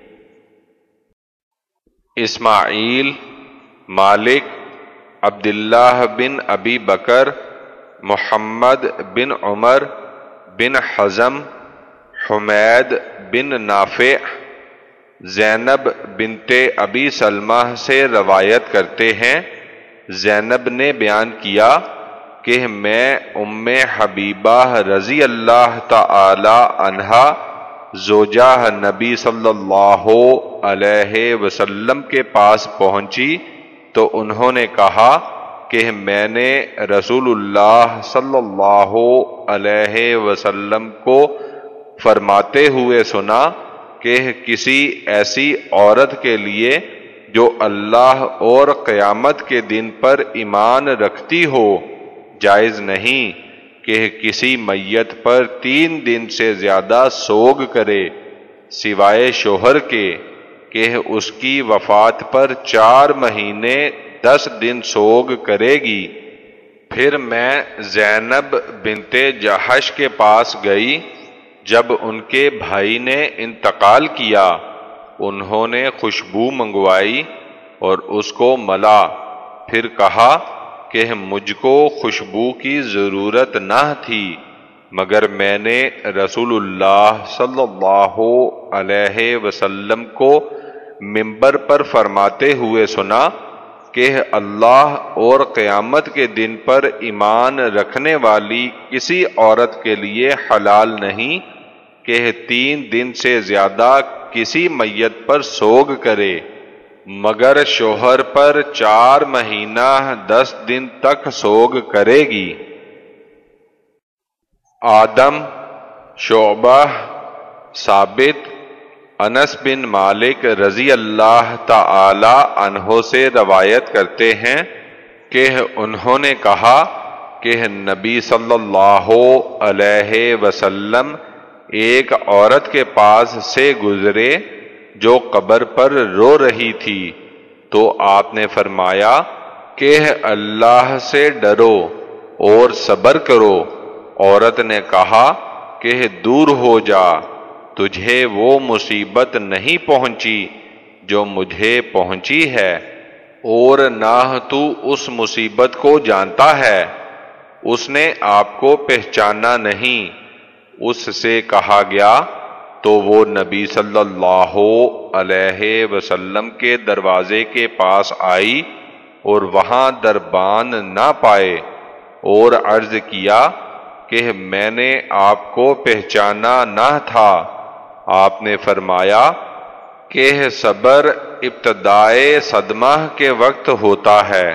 اسماعیل، مالک، عبداللہ بن ابی بکر، محمد بن عمر بن حزم، حمید بن نافع، زینب بنت ابی سلمہ سے روایت کرتے ہیں، زینب نے بیان کیا کہ میں ام حبیبہ رضی اللہ تعالی عنہا زوجہ نبی صلی اللہ علیہ وسلم کے پاس پہنچی تو انہوں نے کہا کہ میں نے رسول اللہ صلی اللہ علیہ وسلم کو فرماتے ہوئے سنا کہ کسی ایسی عورت کے لیے جو اللہ اور قیامت کے دن پر ایمان رکھتی ہو جائز نہیں کہ کسی میت پر تین دن سے زیادہ سوگ کرے سوائے شوہر کے کہ اس کی وفات پر چار مہینے دس دن سوگ کرے گی۔ پھر میں زینب بنت جحش کے پاس گئی جب ان کے بھائی نے انتقال کیا، انہوں نے خوشبو منگوائی اور اس کو ملا، پھر کہا کہ مجھ کو خوشبو کی ضرورت نہ تھی مگر میں نے رسول اللہ صلی اللہ علیہ وسلم کو منبر پر فرماتے ہوئے سنا کہ اللہ اور قیامت کے دن پر ایمان رکھنے والی کسی عورت کے لیے حلال نہیں کہ تین دن سے زیادہ کسی میت پر سوگ کرے مگر شوہر پر چار مہینہ دس دن تک سوگ کرے گی۔ آدم، شعبہ، ثابت، انس بن مالک رضی اللہ تعالی عنہ سے روایت کرتے ہیں کہ انہوں نے کہا کہ نبی صلی اللہ علیہ وسلم ایک عورت کے پاس سے گزرے جو قبر پر رو رہی تھی تو آپ نے فرمایا کہ اللہ سے ڈرو اور صبر کرو۔ عورت نے کہا کہ دور ہو جا، تجھے وہ مصیبت نہیں پہنچی جو مجھے پہنچی ہے اور نہ تو اس مصیبت کو جانتا ہے۔ اس نے آپ کو پہچانا نہیں۔ اس سے کہا گیا تو وہ نبی صلی اللہ علیہ وسلم کے دروازے کے پاس آئی اور وہاں دربان نہ پائے اور عرض کیا کہ میں نے آپ کو پہچانا نہ تھا۔ آپ نے فرمایا کہ صبر ابتدائے صدمہ کے وقت ہوتا ہے۔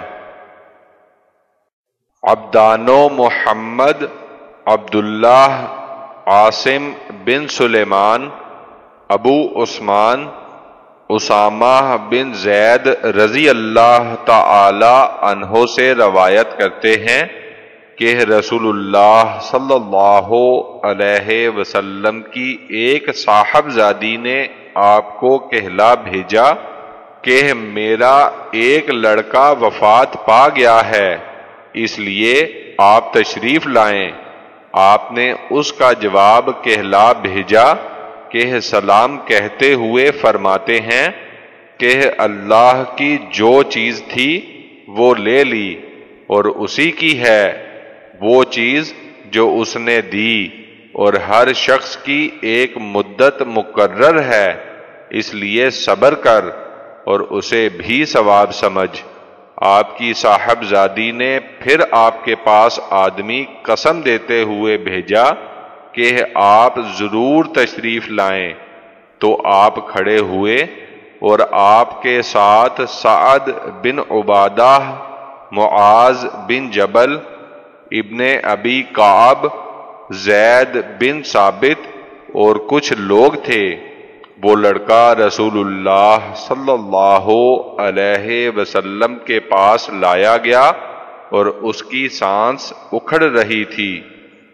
عبدان و محمد، عبداللہ، عاصم بن سلیمان، ابو عثمان، اسامہ بن زید رضی اللہ تعالی عنہ سے روایت کرتے ہیں کہ رسول اللہ صلی اللہ علیہ وسلم کی ایک صاحبزادی نے آپ کو کہلا بھیجا کہ میرا ایک لڑکا وفات پا گیا ہے، اس لیے آپ تشریف لائیں۔ آپ نے اس کا جواب کہلا بھیجا کہ سلام کہتے ہوئے فرماتے ہیں کہ اللہ کی جو چیز تھی وہ لے لی اور اسی کی ہے وہ چیز جو اس نے دی، اور ہر شخص کی ایک مدت مقرر ہے، اس لیے صبر کر اور اسے بھی ثواب سمجھ۔ آپ کی صاحبزادی نے پھر آپ کے پاس آدمی قسم دیتے ہوئے بھیجا کہ آپ ضرور تشریف لائیں، تو آپ کھڑے ہوئے اور آپ کے ساتھ سعد بن عبادہ، معاذ بن جبل، ابن ابی کعب، زید بن ثابت اور کچھ لوگ تھے۔ وہ لڑکا رسول اللہ صلی اللہ علیہ وسلم کے پاس لایا گیا اور اس کی سانس اکھڑ رہی تھی۔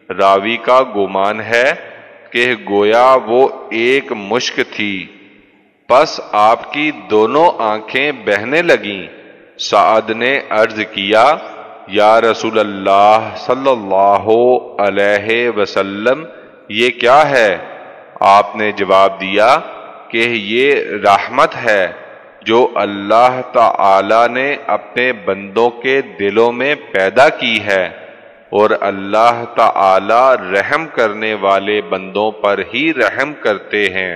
راوی کا گمان ہے کہ گویا وہ ایک مشک تھی، پس آپ کی دونوں آنکھیں بہنے لگیں۔ سعد نے عرض کیا، یا رسول اللہ صلی اللہ علیہ وسلم، یہ کیا ہے؟ آپ نے جواب دیا کہ یہ رحمت ہے جو اللہ تعالی نے اپنے بندوں کے دلوں میں پیدا کی ہے، اور اللہ تعالی رحم کرنے والے بندوں پر ہی رحم کرتے ہیں۔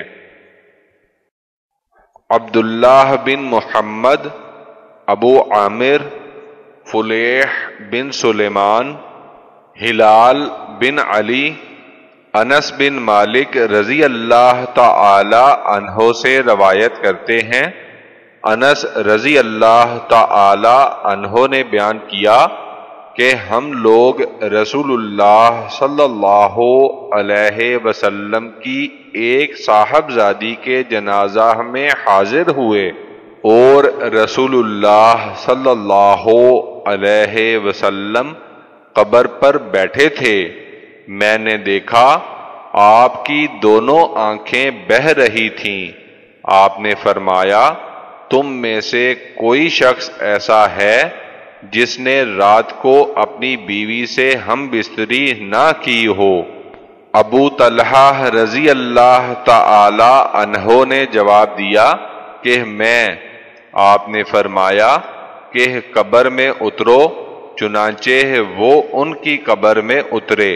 عبداللہ بن محمد، ابو عامر، فلیح بن سلیمان، ہلال بن علی، انس بن مالک رضی اللہ تعالی عنہ سے روایت کرتے ہیں۔ انس رضی اللہ تعالی عنہ نے بیان کیا کہ ہم لوگ رسول اللہ صلی اللہ علیہ وسلم کی ایک صاحبزادی کے جنازہ میں حاضر ہوئے اور رسول اللہ صلی اللہ علیہ وسلم قبر پر بیٹھے تھے۔ میں نے دیکھا آپ کی دونوں آنکھیں بہہ رہی تھیں۔ آپ نے فرمایا، تم میں سے کوئی شخص ایسا ہے جس نے رات کو اپنی بیوی سے ہم بستری نہ کی ہو؟ ابو طلحہ رضی اللہ تعالی عنہ نے جواب دیا کہ میں۔ آپ نے فرمایا کہ قبر میں اترو، چنانچہ وہ ان کی قبر میں اترے۔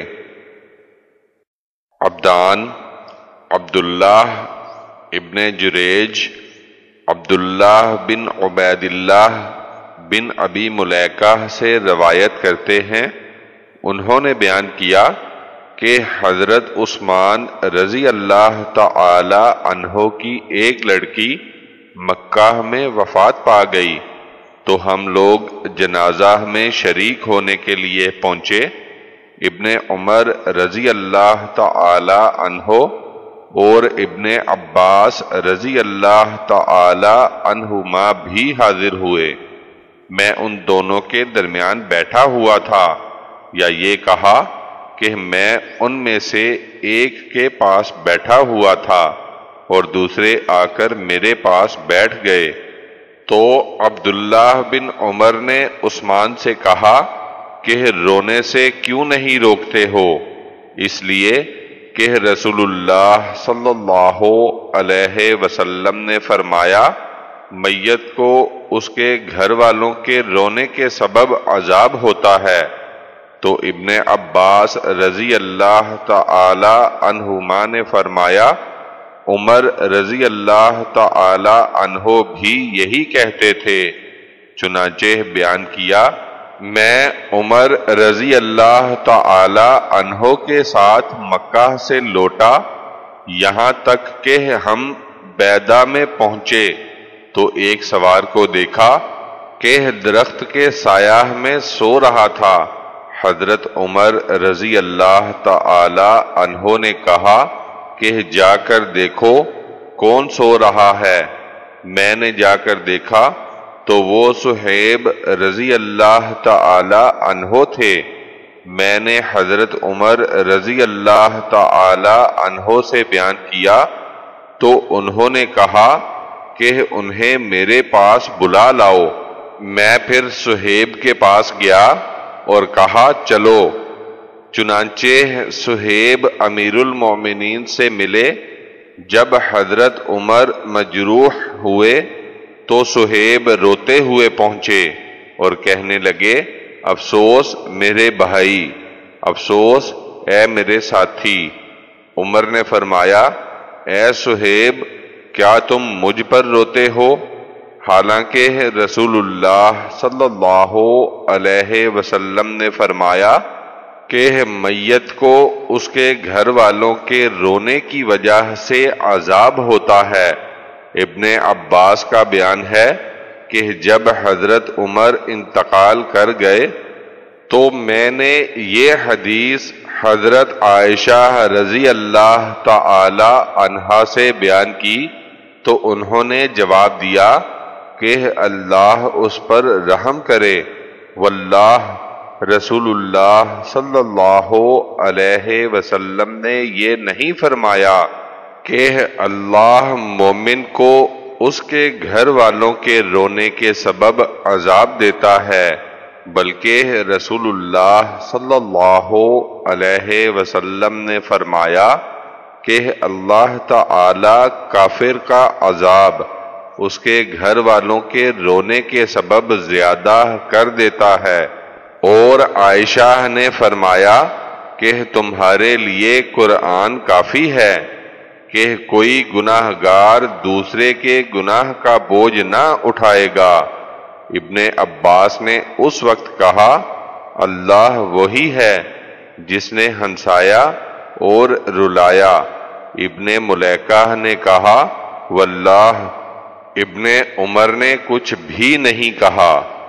عبدان، عبداللہ ابن جریج، عبداللہ بن عبید اللہ بن ابی ملیکہ سے روایت کرتے ہیں، انہوں نے بیان کیا کہ حضرت عثمان رضی اللہ تعالی عنہ کی ایک لڑکی مکہ میں وفات پا گئی تو ہم لوگ جنازہ میں شریک ہونے کے لیے پہنچے۔ ابن عمر رضی اللہ تعالی عنہ اور ابن عباس رضی اللہ تعالی عنہما بھی حاضر ہوئے۔ میں ان دونوں کے درمیان بیٹھا ہوا تھا، یا یہ کہا کہ میں ان میں سے ایک کے پاس بیٹھا ہوا تھا اور دوسرے آ کر میرے پاس بیٹھ گئے۔ تو عبداللہ بن عمر نے عثمان سے کہا کہ رونے سے کیوں نہیں روکتے ہو؟ اس لیے کہ رسول اللہ صلی اللہ علیہ وسلم نے فرمایا، میت کو اس کے گھر والوں کے رونے کے سبب عذاب ہوتا ہے۔ تو ابن عباس رضی اللہ تعالی عنہما نے فرمایا، عمر رضی اللہ تعالی عنہ بھی یہی کہتے تھے۔ چنانچہ بیان کیا، میں عمر رضی اللہ تعالی عنہ کے ساتھ مکہ سے لوٹا، یہاں تک کہ ہم بیدا میں پہنچے تو ایک سوار کو دیکھا کہ درخت کے سایہ میں سو رہا تھا۔ حضرت عمر رضی اللہ تعالی عنہ نے کہا کہ جا کر دیکھو کون سو رہا ہے۔ میں نے جا کر دیکھا تو وہ صہیب رضی اللہ تعالی عنہ تھے۔ میں نے حضرت عمر رضی اللہ تعالی عنہ سے بیان کیا تو انہوں نے کہا کہ انہیں میرے پاس بلا لاؤ۔ میں پھر صہیب کے پاس گیا اور کہا چلو۔ چنانچہ صہیب امیر المومنین سے ملے۔ جب حضرت عمر مجروح ہوئے تو صہیب روتے ہوئے پہنچے اور کہنے لگے، افسوس میرے بھائی، افسوس اے میرے ساتھی۔ عمر نے فرمایا، اے صہیب، کیا تم مجھ پر روتے ہو؟ حالانکہ رسول اللہ صلی اللہ علیہ وسلم نے فرمایا کہ میت کو اس کے گھر والوں کے رونے کی وجہ سے عذاب ہوتا ہے۔ ابن عباس کا بیان ہے کہ جب حضرت عمر انتقال کر گئے تو میں نے یہ حدیث حضرت عائشہ رضی اللہ تعالی عنہا سے بیان کی تو انہوں نے جواب دیا کہ اللہ اس پر رحم کرے، واللہ رسول اللہ صلی اللہ علیہ وسلم نے یہ نہیں فرمایا کہ اللہ مومن کو اس کے گھر والوں کے رونے کے سبب عذاب دیتا ہے، بلکہ رسول اللہ صلی اللہ علیہ وسلم نے فرمایا کہ اللہ تعالی کافر کا عذاب اس کے گھر والوں کے رونے کے سبب زیادہ کر دیتا ہے۔ اور عائشہ نے فرمایا کہ تمہارے لیے قرآن کافی ہے کہ کوئی گناہ گار دوسرے کے گناہ کا بوجھ نہ اٹھائے گا۔ ابن عباس نے اس وقت کہا، اللہ وہی ہے جس نے ہنسایا اور رلایا۔ ابن ملیکہ نے کہا، واللہ۔ ابن عمر نے کچھ بھی نہیں کہا۔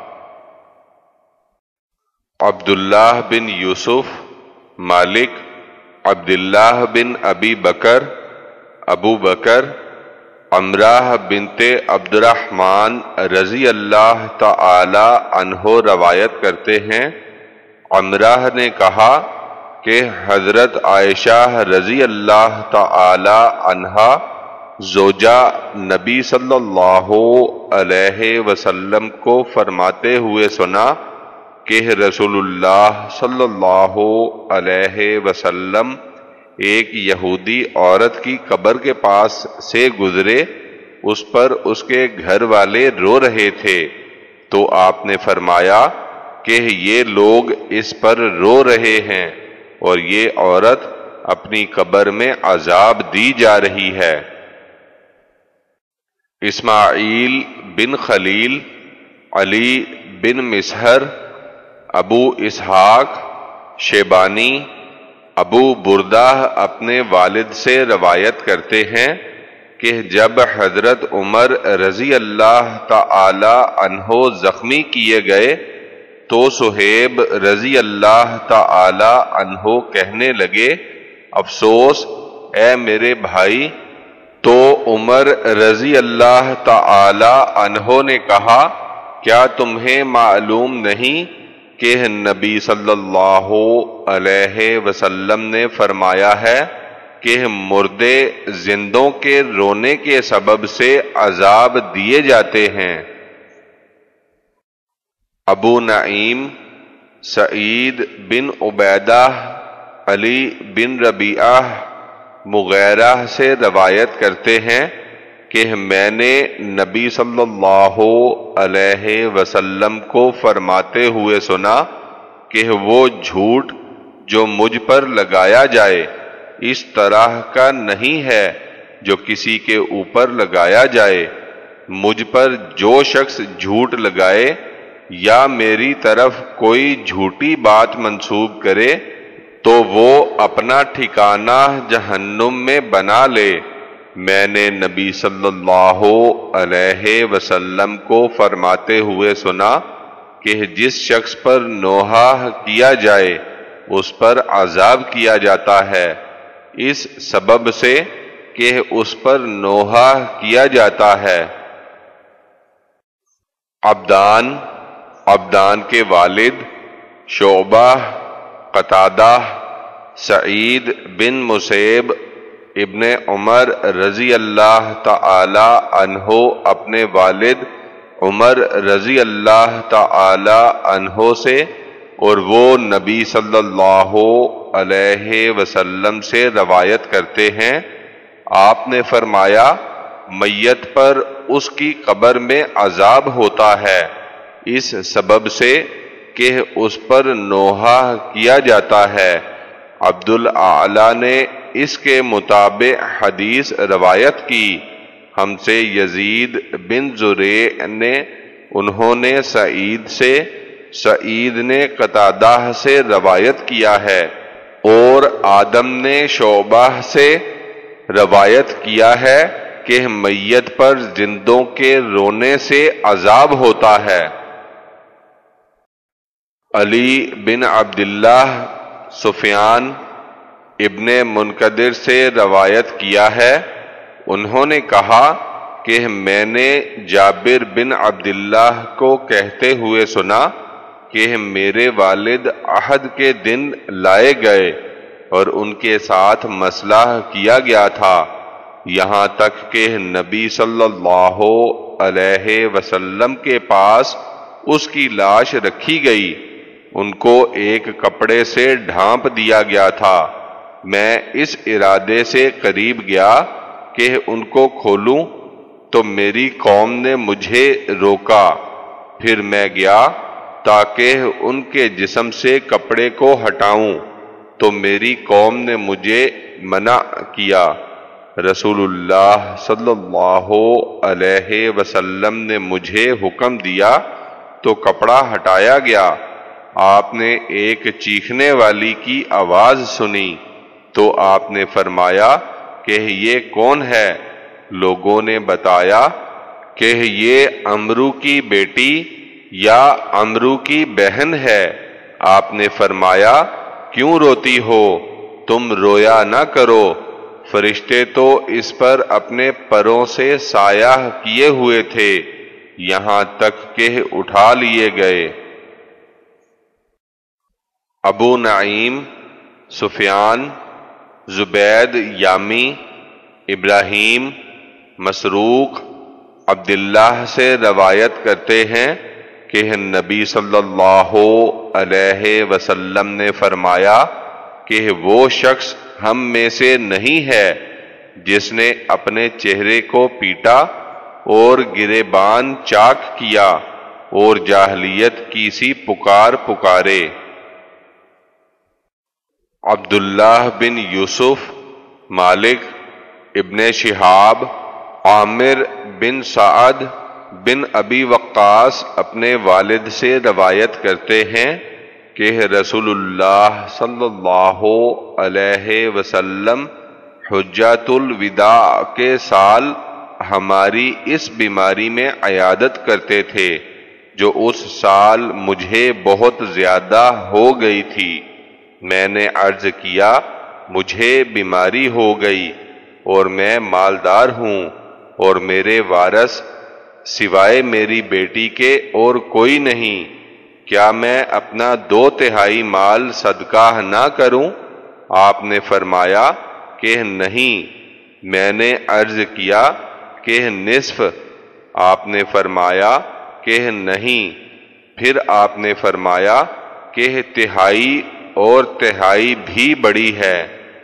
عبداللہ بن یوسف، مالک، عبداللہ بن ابی بکر، ابو بکر، عمرہ بنت عبد الرحمن رضی اللہ تعالی عنہ روایت کرتے ہیں، عمرہ نے کہا کہ حضرت عائشہ رضی اللہ تعالی عنہا زوجہ نبی صلی اللہ علیہ وسلم کو فرماتے ہوئے سنا کہ رسول اللہ صلی اللہ علیہ وسلم ایک یہودی عورت کی قبر کے پاس سے گزرے، اس پر اس کے گھر والے رو رہے تھے، تو آپ نے فرمایا کہ یہ لوگ اس پر رو رہے ہیں اور یہ عورت اپنی قبر میں عذاب دی جا رہی ہے۔ اسماعیل بن خلیل، علی بن مسہر، ابو اسحاق شیبانی، ابو بردہ اپنے والد سے روایت کرتے ہیں کہ جب حضرت عمر رضی اللہ تعالی عنہ زخمی کیے گئے تو صہیب رضی اللہ تعالی عنہ کہنے لگے، افسوس اے میرے بھائی۔ تو عمر رضی اللہ تعالی عنہ نے کہا، کیا تمہیں معلوم نہیں کہ نبی صلی اللہ علیہ وسلم نے فرمایا ہے کہ مردے زندوں کے رونے کے سبب سے عذاب دیے جاتے ہیں۔ ابو نعیم، سعید بن عبیدہ، علی بن ربیعہ، مغیرہ سے روایت کرتے ہیں کہ میں نے نبی صلی اللہ علیہ وسلم کو فرماتے ہوئے سنا کہ وہ جھوٹ جو مجھ پر لگایا جائے اس طرح کا نہیں ہے جو کسی کے اوپر لگایا جائے۔ مجھ پر جو شخص جھوٹ لگائے یا میری طرف کوئی جھوٹی بات منسوب کرے تو وہ اپنا ٹھکانہ جہنم میں بنا لے۔ میں نے نبی صلی اللہ علیہ وسلم کو فرماتے ہوئے سنا کہ جس شخص پر نوحہ کیا جائے اس پر عذاب کیا جاتا ہے، اس سبب سے کہ اس پر نوحہ کیا جاتا ہے۔ عبدان، عبدان کے والد، شعبہ، قتادہ، سعید بن مسیب، ابن عمر رضی اللہ تعالی عنہ اپنے والد عمر رضی اللہ تعالی عنہ سے اور وہ نبی صلی اللہ علیہ وسلم سے روایت کرتے ہیں، آپ نے فرمایا میت پر اس کی قبر میں عذاب ہوتا ہے اس سبب سے کہ اس پر نوحہ کیا جاتا ہے۔ عبدالاعلی نے اس کے مطابق حدیث روایت کی، ہم سے یزید بن زریع نے، انہوں نے سعید سے، سعید نے قتادہ سے روایت کیا ہے، اور آدم نے شعبہ سے روایت کیا ہے کہ میت پر زندوں کے رونے سے عذاب ہوتا ہے۔ علی بن عبداللہ سفیان ابن منقدر سے روایت کیا ہے، انہوں نے کہا کہ میں نے جابر بن عبداللہ کو کہتے ہوئے سنا کہ میرے والد عہد کے دن لائے گئے اور ان کے ساتھ مسئلہ کیا گیا تھا، یہاں تک کہ نبی صلی اللہ علیہ وسلم کے پاس اس کی لاش رکھی گئی، ان کو ایک کپڑے سے ڈھانپ دیا گیا تھا۔ میں اس ارادے سے قریب گیا کہ ان کو کھولوں تو میری قوم نے مجھے روکا، پھر میں گیا تاکہ ان کے جسم سے کپڑے کو ہٹاؤں تو میری قوم نے مجھے منع کیا۔ رسول اللہ صلی اللہ علیہ وسلم نے مجھے حکم دیا تو کپڑا ہٹایا گیا۔ آپ نے ایک چیخنے والی کی آواز سنی تو آپ نے فرمایا کہ یہ کون ہے؟ لوگوں نے بتایا کہ یہ عمرو کی بیٹی یا عمرو کی بہن ہے۔ آپ نے فرمایا کیوں روتی ہو؟ تم رویا نہ کرو، فرشتے تو اس پر اپنے پروں سے سایہ کیے ہوئے تھے یہاں تک کہ اٹھا لیے گئے۔ ابو نعیم، سفیان، زبید یامی، ابراہیم، مسروق، عبداللہ سے روایت کرتے ہیں کہ نبی صلی اللہ علیہ وسلم نے فرمایا کہ وہ شخص ہم میں سے نہیں ہے جس نے اپنے چہرے کو پیٹا اور گریبان چاک کیا اور جاہلیت کی سی پکار پکارے۔ عبداللہ بن یوسف، مالک ابن شہاب، عامر بن سعد بن ابی وقاص اپنے والد سے روایت کرتے ہیں کہ رسول اللہ صلی اللہ علیہ وسلم حجۃ الوداع کے سال ہماری اس بیماری میں عیادت کرتے تھے جو اس سال مجھے بہت زیادہ ہو گئی تھی۔ میں نے عرض کیا مجھے بیماری ہو گئی اور میں مالدار ہوں اور میرے وارث سوائے میری بیٹی کے اور کوئی نہیں، کیا میں اپنا دو تہائی مال صدقہ نہ کروں؟ آپ نے فرمایا کہ نہیں۔ میں نے عرض کیا کہ نصف؟ آپ نے فرمایا کہ نہیں۔ پھر آپ نے فرمایا کہ تہائی اور تہائی بھی بڑی ہے،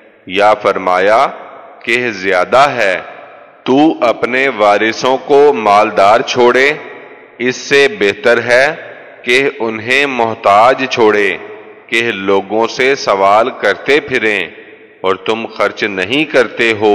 یا فرمایا کہ زیادہ ہے۔ تو اپنے وارثوں کو مالدار چھوڑے، اس سے بہتر ہے کہ انہیں محتاج چھوڑے کہ لوگوں سے سوال کرتے پھریں اور تم خرچ نہیں کرتے ہو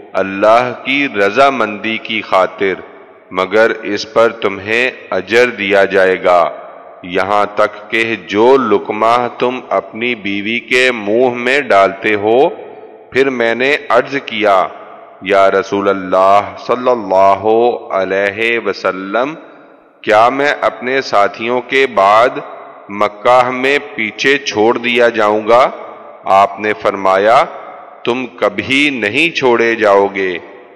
اللہ کی رضامندی کی خاطر، مگر اس پر تمہیں اجر دیا جائے گا، یہاں تک کہ جو لقمہ تم اپنی بیوی کے منہ میں ڈالتے ہو۔ پھر میں نے عرض کیا یا رسول اللہ صلی اللہ علیہ وسلم، کیا میں اپنے ساتھیوں کے بعد مکہ میں پیچھے چھوڑ دیا جاؤں گا؟ آپ نے فرمایا تم کبھی نہیں چھوڑے جاؤ گے،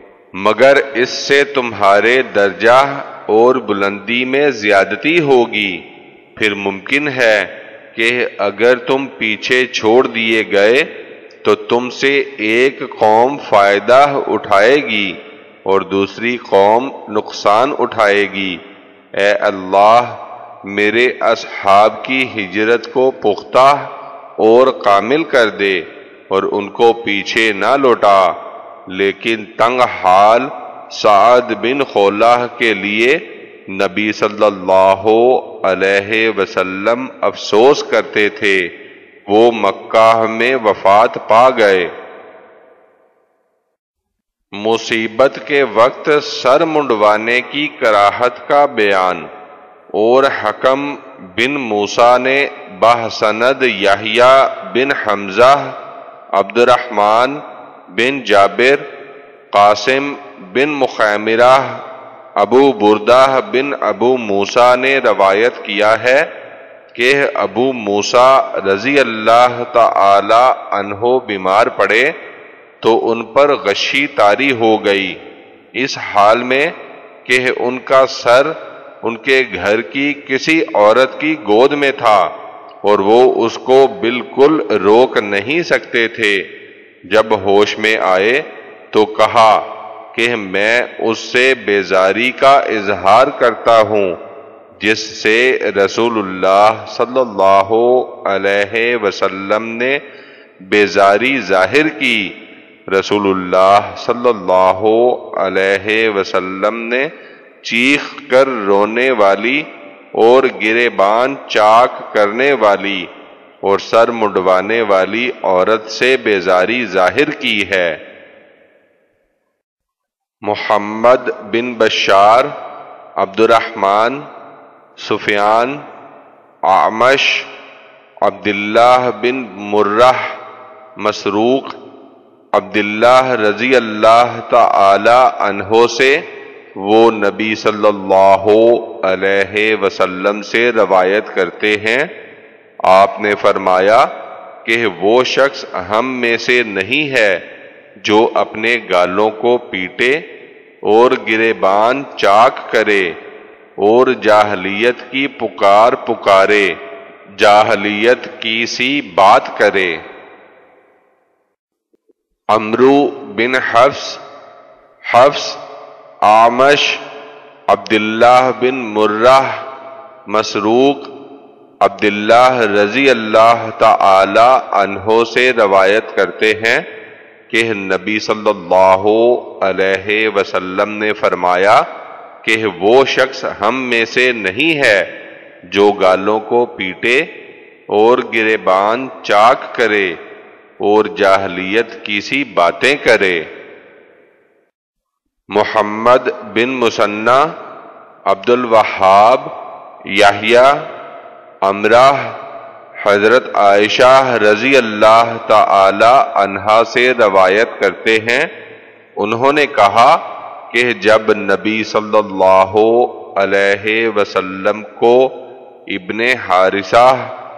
مگر اس سے تمہارے درجہ اور بلندی میں زیادتی ہوگی۔ پھر ممکن ہے کہ اگر تم پیچھے چھوڑ دیے گئے تو تم سے ایک قوم فائدہ اٹھائے گی اور دوسری قوم نقصان اٹھائے گی۔ اے اللہ میرے اصحاب کی ہجرت کو پختہ اور کامل کر دے اور ان کو پیچھے نہ لوٹا۔ لیکن تنگ حال سعد بن خولہ کے لیے نبی صلی اللہ علیہ وسلم افسوس کرتے تھے، وہ مکہ میں وفات پا گئے۔ مصیبت کے وقت سر منڈوانے کی کراہت کا بیان۔ اور حکم بن موسیٰ نے بحسند یحییٰ بن حمزہ، عبد الرحمن بن جابر، قاسم بن مخیمرہ، ابو بردہ بن ابو موسیٰ نے روایت کیا ہے کہ ابو موسیٰ رضی اللہ تعالی عنہ بیمار پڑے تو ان پر غشی طاری ہو گئی، اس حال میں کہ ان کا سر ان کے گھر کی کسی عورت کی گود میں تھا اور وہ اس کو بالکل روک نہیں سکتے تھے۔ جب ہوش میں آئے تو کہا کہ میں اس سے بیزاری کا اظہار کرتا ہوں جس سے رسول اللہ صلی اللہ علیہ وسلم نے بیزاری ظاہر کی۔ رسول اللہ صلی اللہ علیہ وسلم نے چیخ کر رونے والی اور گریبان چاک کرنے والی اور سر منڈوانے والی عورت سے بیزاری ظاہر کی ہے۔ محمد بن بشار، عبد الرحمن، سفیان، اعمش، عبداللہ بن مرہ، مسروق، عبداللہ رضی اللہ تعالی عنہ سے وہ نبی صلی اللہ علیہ وسلم سے روایت کرتے ہیں، آپ نے فرمایا کہ وہ شخص ہم میں سے نہیں ہے جو اپنے گالوں کو پیٹے اور گریبان چاک کرے اور جاہلیت کی پکار پکارے، جاہلیت کی سی بات کرے۔ عمرو بن حفص، حفص، اعمش، عبداللہ بن مرہ، مسروق، عبداللہ رضی اللہ تعالی عنہ سے روایت کرتے ہیں کہ نبی صلی اللہ علیہ وسلم نے فرمایا کہ وہ شخص ہم میں سے نہیں ہے جو گالوں کو پیٹے اور گریبان چاک کرے اور جاہلیت کی سی باتیں کرے۔ محمد بن مثنی، عبد الوہاب، یحییٰ، عمرہ، حضرت عائشہ رضی اللہ تعالی عنہا سے روایت کرتے ہیں، انہوں نے کہا کہ جب نبی صلی اللہ علیہ وسلم کو ابن حارثہ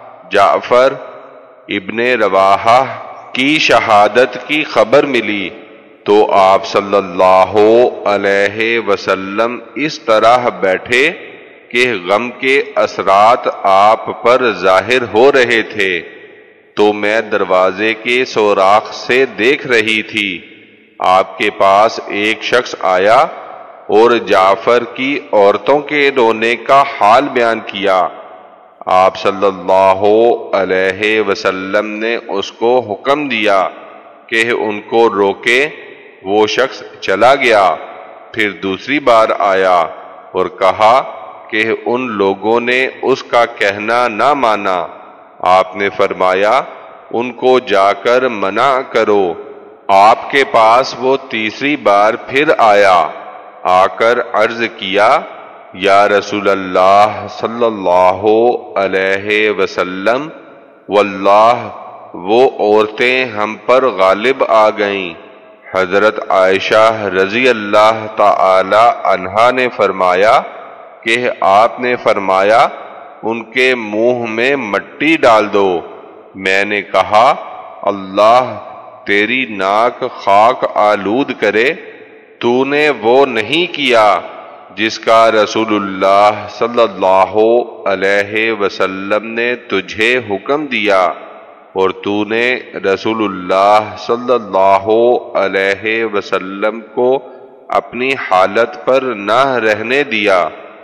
جعفر ابن رواحہ کی شہادت کی خبر ملی تو آپ صلی اللہ علیہ وسلم اس طرح بیٹھے کہ غم کے اثرات آپ پر ظاہر ہو رہے تھے، تو میں دروازے کے سوراخ سے دیکھ رہی تھی۔ آپ کے پاس ایک شخص آیا اور جعفر کی عورتوں کے رونے کا حال بیان کیا۔ آپ صلی اللہ علیہ وسلم نے اس کو حکم دیا کہ ان کو روکے۔ وہ شخص چلا گیا، پھر دوسری بار آیا اور کہا کہ ان لوگوں نے اس کا کہنا نہ مانا۔ آپ نے فرمایا ان کو جا کر منع کرو۔ آپ کے پاس وہ تیسری بار پھر آیا، آ کر عرض کیا یا رسول اللہ صلی اللہ علیہ وسلم، واللہ وہ عورتیں ہم پر غالب آ گئیں۔ حضرت عائشہ رضی اللہ تعالی عنہا نے فرمایا کہ آپ نے فرمایا ان کے منہ میں مٹی ڈال دو۔ میں نے کہا اللہ تیری ناک خاک آلود کرے، تو نے وہ نہیں کیا جس کا رسول اللہ صلی اللہ علیہ وسلم نے تجھے حکم دیا، اور تو نے رسول اللہ صلی اللہ علیہ وسلم کو اپنی حالت پر نہ رہنے دیا۔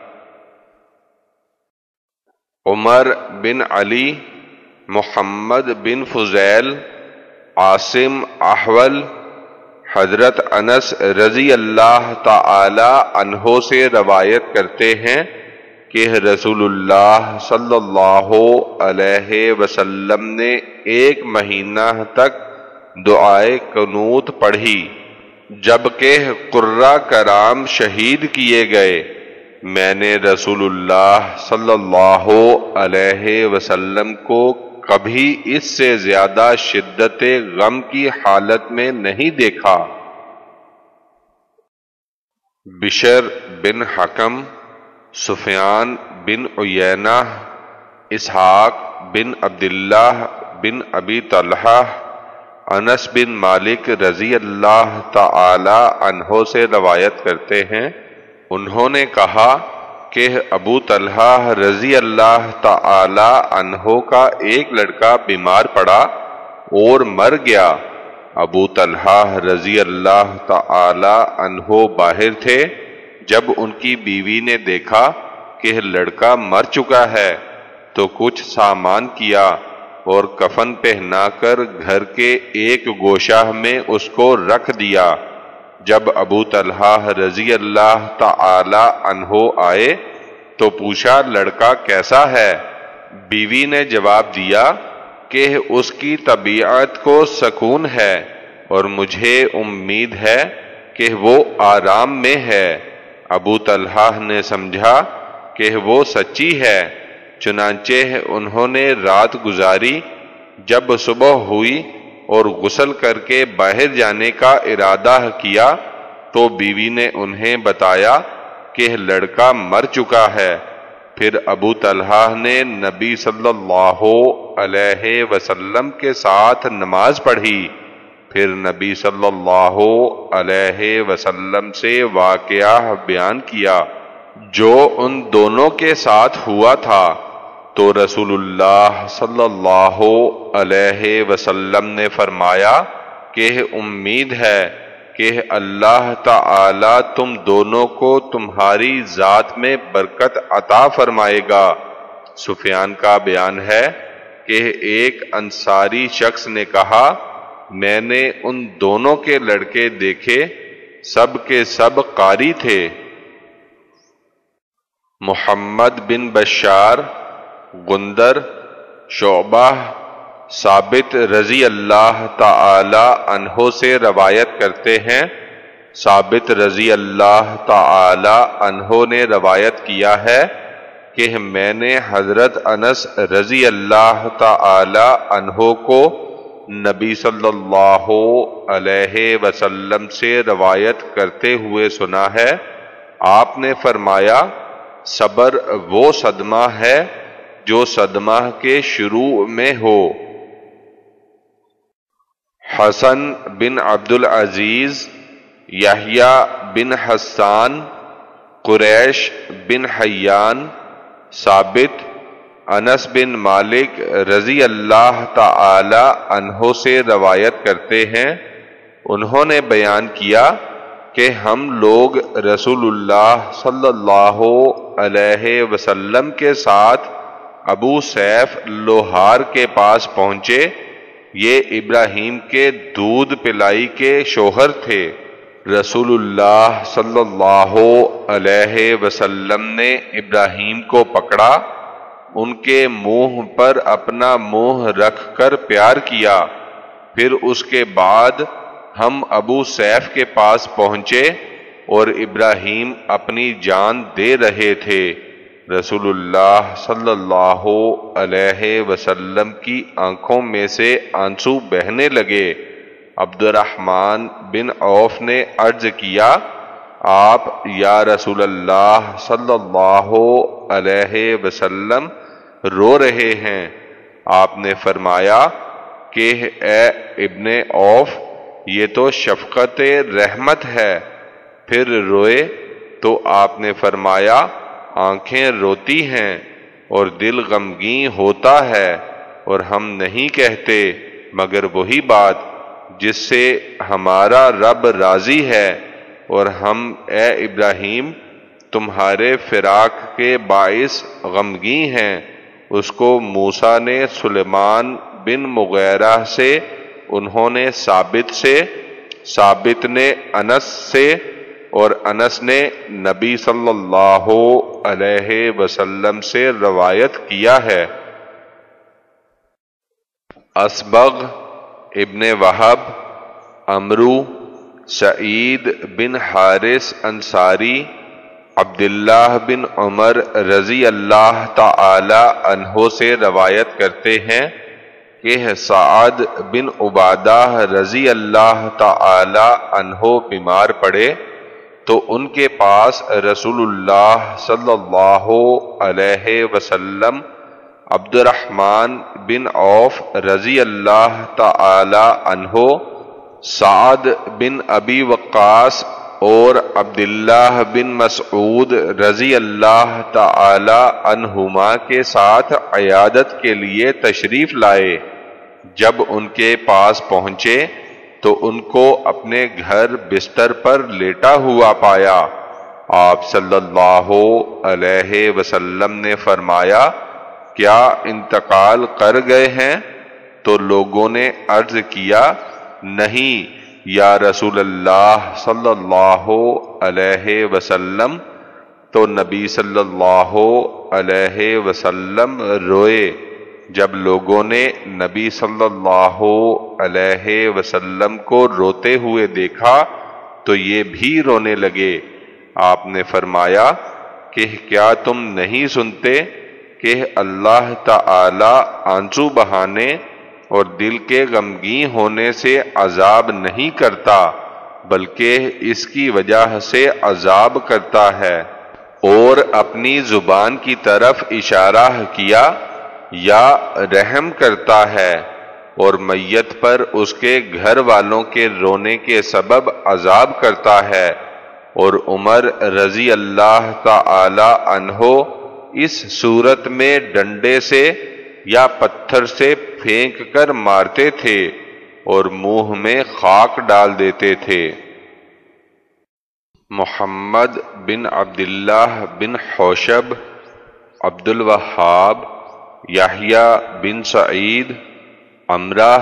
عمر بن علی، محمد بن فضیل، عاصم احول، حضرت انس رضی اللہ تعالی عنہ سے روایت کرتے ہیں کہ رسول اللہ صلی اللہ علیہ وسلم نے ایک مہینہ تک دعائے قنوت پڑھی، جبکہ قرہ کرام شہید کیے گئے۔ میں نے رسول اللہ صلی اللہ علیہ وسلم کو کبھی اس سے زیادہ شدت غم کی حالت میں نہیں دیکھا۔ بشر بن حکم، سفیان بن عیینہ، اسحاق بن عبداللہ بن ابی طلحہ، انس بن مالک رضی اللہ تعالی عنہ سے روایت کرتے ہیں، انہوں نے کہا کہ ابو طلحہ رضی اللہ تعالی عنہ کا ایک لڑکا بیمار پڑا اور مر گیا۔ ابو طلحہ رضی اللہ تعالی عنہ باہر تھے، جب ان کی بیوی نے دیکھا کہ لڑکا مر چکا ہے تو کچھ سامان کیا اور کفن پہنا کر گھر کے ایک گوشہ میں اس کو رکھ دیا۔ جب ابو طلحہ رضی اللہ تعالی عنہ آئے تو پوچھا لڑکا کیسا ہے؟ بیوی نے جواب دیا کہ اس کی طبیعت کو سکون ہے اور مجھے امید ہے کہ وہ آرام میں ہے۔ ابو طلحہ نے سمجھا کہ وہ سچی ہے، چنانچہ انہوں نے رات گزاری۔ جب صبح ہوئی اور غسل کر کے باہر جانے کا ارادہ کیا تو بیوی نے انہیں بتایا کہ لڑکا مر چکا ہے۔ پھر ابو طلحہ نے نبی صلی اللہ علیہ وسلم کے ساتھ نماز پڑھی، پھر نبی صلی اللہ علیہ وسلم سے واقعہ بیان کیا جو ان دونوں کے ساتھ ہوا تھا، تو رسول اللہ صلی اللہ علیہ وسلم نے فرمایا کہ امید ہے کہ اللہ تعالی تم دونوں کو تمہاری ذات میں برکت عطا فرمائے گا۔ سفیان کا بیان ہے کہ ایک انصاری شخص نے کہا میں نے ان دونوں کے لڑکے دیکھے، سب کے سب قاری تھے۔ محمد بن بشار، غندر، شعبہ، ثابت رضی اللہ تعالی عنہ سے روایت کرتے ہیں۔ ثابت رضی اللہ تعالی عنہ نے روایت کیا ہے کہ میں نے حضرت انس رضی اللہ تعالی عنہ کو نبی صلی اللہ علیہ وسلم سے روایت کرتے ہوئے سنا ہے۔ آپ نے فرمایا صبر وہ صدمہ ہے جو صدمہ کے شروع میں ہو۔ حسن بن عبد العزیز، یحییٰ بن حسان، قریش بن حیان، ثابت، انس بن مالک رضی اللہ تعالی عنہ سے روایت کرتے ہیں۔ انہوں نے بیان کیا کہ ہم لوگ رسول اللہ صلی اللہ علیہ وسلم کے ساتھ ابو سیف لوہار کے پاس پہنچے۔ یہ ابراہیم کے دودھ پلائی کے شوہر تھے۔ رسول اللہ صلی اللہ علیہ وسلم نے ابراہیم کو پکڑا، ان کے منہ پر اپنا منہ رکھ کر پیار کیا۔ پھر اس کے بعد ہم ابو سیف کے پاس پہنچے اور ابراہیم اپنی جان دے رہے تھے۔ رسول اللہ صلی اللہ علیہ وسلم کی آنکھوں میں سے آنسو بہنے لگے۔ عبد الرحمن بن عوف نے عرض کیا آپ یا رسول اللہ صلی اللہ علیہ وسلم رو رہے ہیں۔ آپ نے فرمایا کہ اے ابن عوف یہ تو شفقت رحمت ہے۔ پھر روئے تو آپ نے فرمایا آنکھیں روتی ہیں اور دل غمگین ہوتا ہے، اور ہم نہیں کہتے مگر وہی بات جس سے ہمارا رب راضی ہے، اور ہم اے ابراہیم تمہارے فراق کے باعث غمگین ہیں۔ اس کو موسیٰ نے سلیمان بن مغیرہ سے، انہوں نے ثابت سے، ثابت نے انس سے، اور انس نے نبی صلی اللہ علیہ وسلم سے روایت کیا ہے۔ اسبغ ابن وہب، عمرو، سعید بن حارث انصاری، عبداللہ بن عمر رضی اللہ تعالی عنہ سے روایت کرتے ہیں کہ سعد بن عبادہ رضی اللہ تعالی عنہ بیمار پڑے تو ان کے پاس رسول اللہ صلی اللہ علیہ وسلم عبد الرحمن بن عوف رضی اللہ تعالی عنہ، سعد بن ابی وقاص اور عبداللہ بن مسعود رضی اللہ تعالی عنہما کے ساتھ عیادت کے لیے تشریف لائے۔ جب ان کے پاس پہنچے تو ان کو اپنے گھر بستر پر لیٹا ہوا پایا۔ آپ صلی اللہ علیہ وسلم نے فرمایا، کیا انتقال کر گئے ہیں؟ تو لوگوں نے عرض کیا، نہیں یا رسول اللہ صلی اللہ علیہ وسلم۔ تو نبی صلی اللہ علیہ وسلم روئے۔ جب لوگوں نے نبی صلی اللہ علیہ وسلم کو روتے ہوئے دیکھا تو یہ بھی رونے لگے۔ آپ نے فرمایا کہ کیا تم نہیں سنتے کہ اللہ تعالی آنسو بہانے اور دل کے غمگین ہونے سے عذاب نہیں کرتا، بلکہ اس کی وجہ سے عذاب کرتا ہے۔ اور اپنی زبان کی طرف اشارہ کیا، یا رحم کرتا ہے، اور میت پر اس کے گھر والوں کے رونے کے سبب عذاب کرتا ہے۔ اور عمر رضی اللہ تعالی عنہ اس صورت میں ڈنڈے سے یا پتھر سے پھینک کر مارتے تھے اور منہ میں خاک ڈال دیتے تھے۔ محمد بن عبداللہ بن حوشب، عبد الوہاب، یحییٰ بن سعید، عمرہ،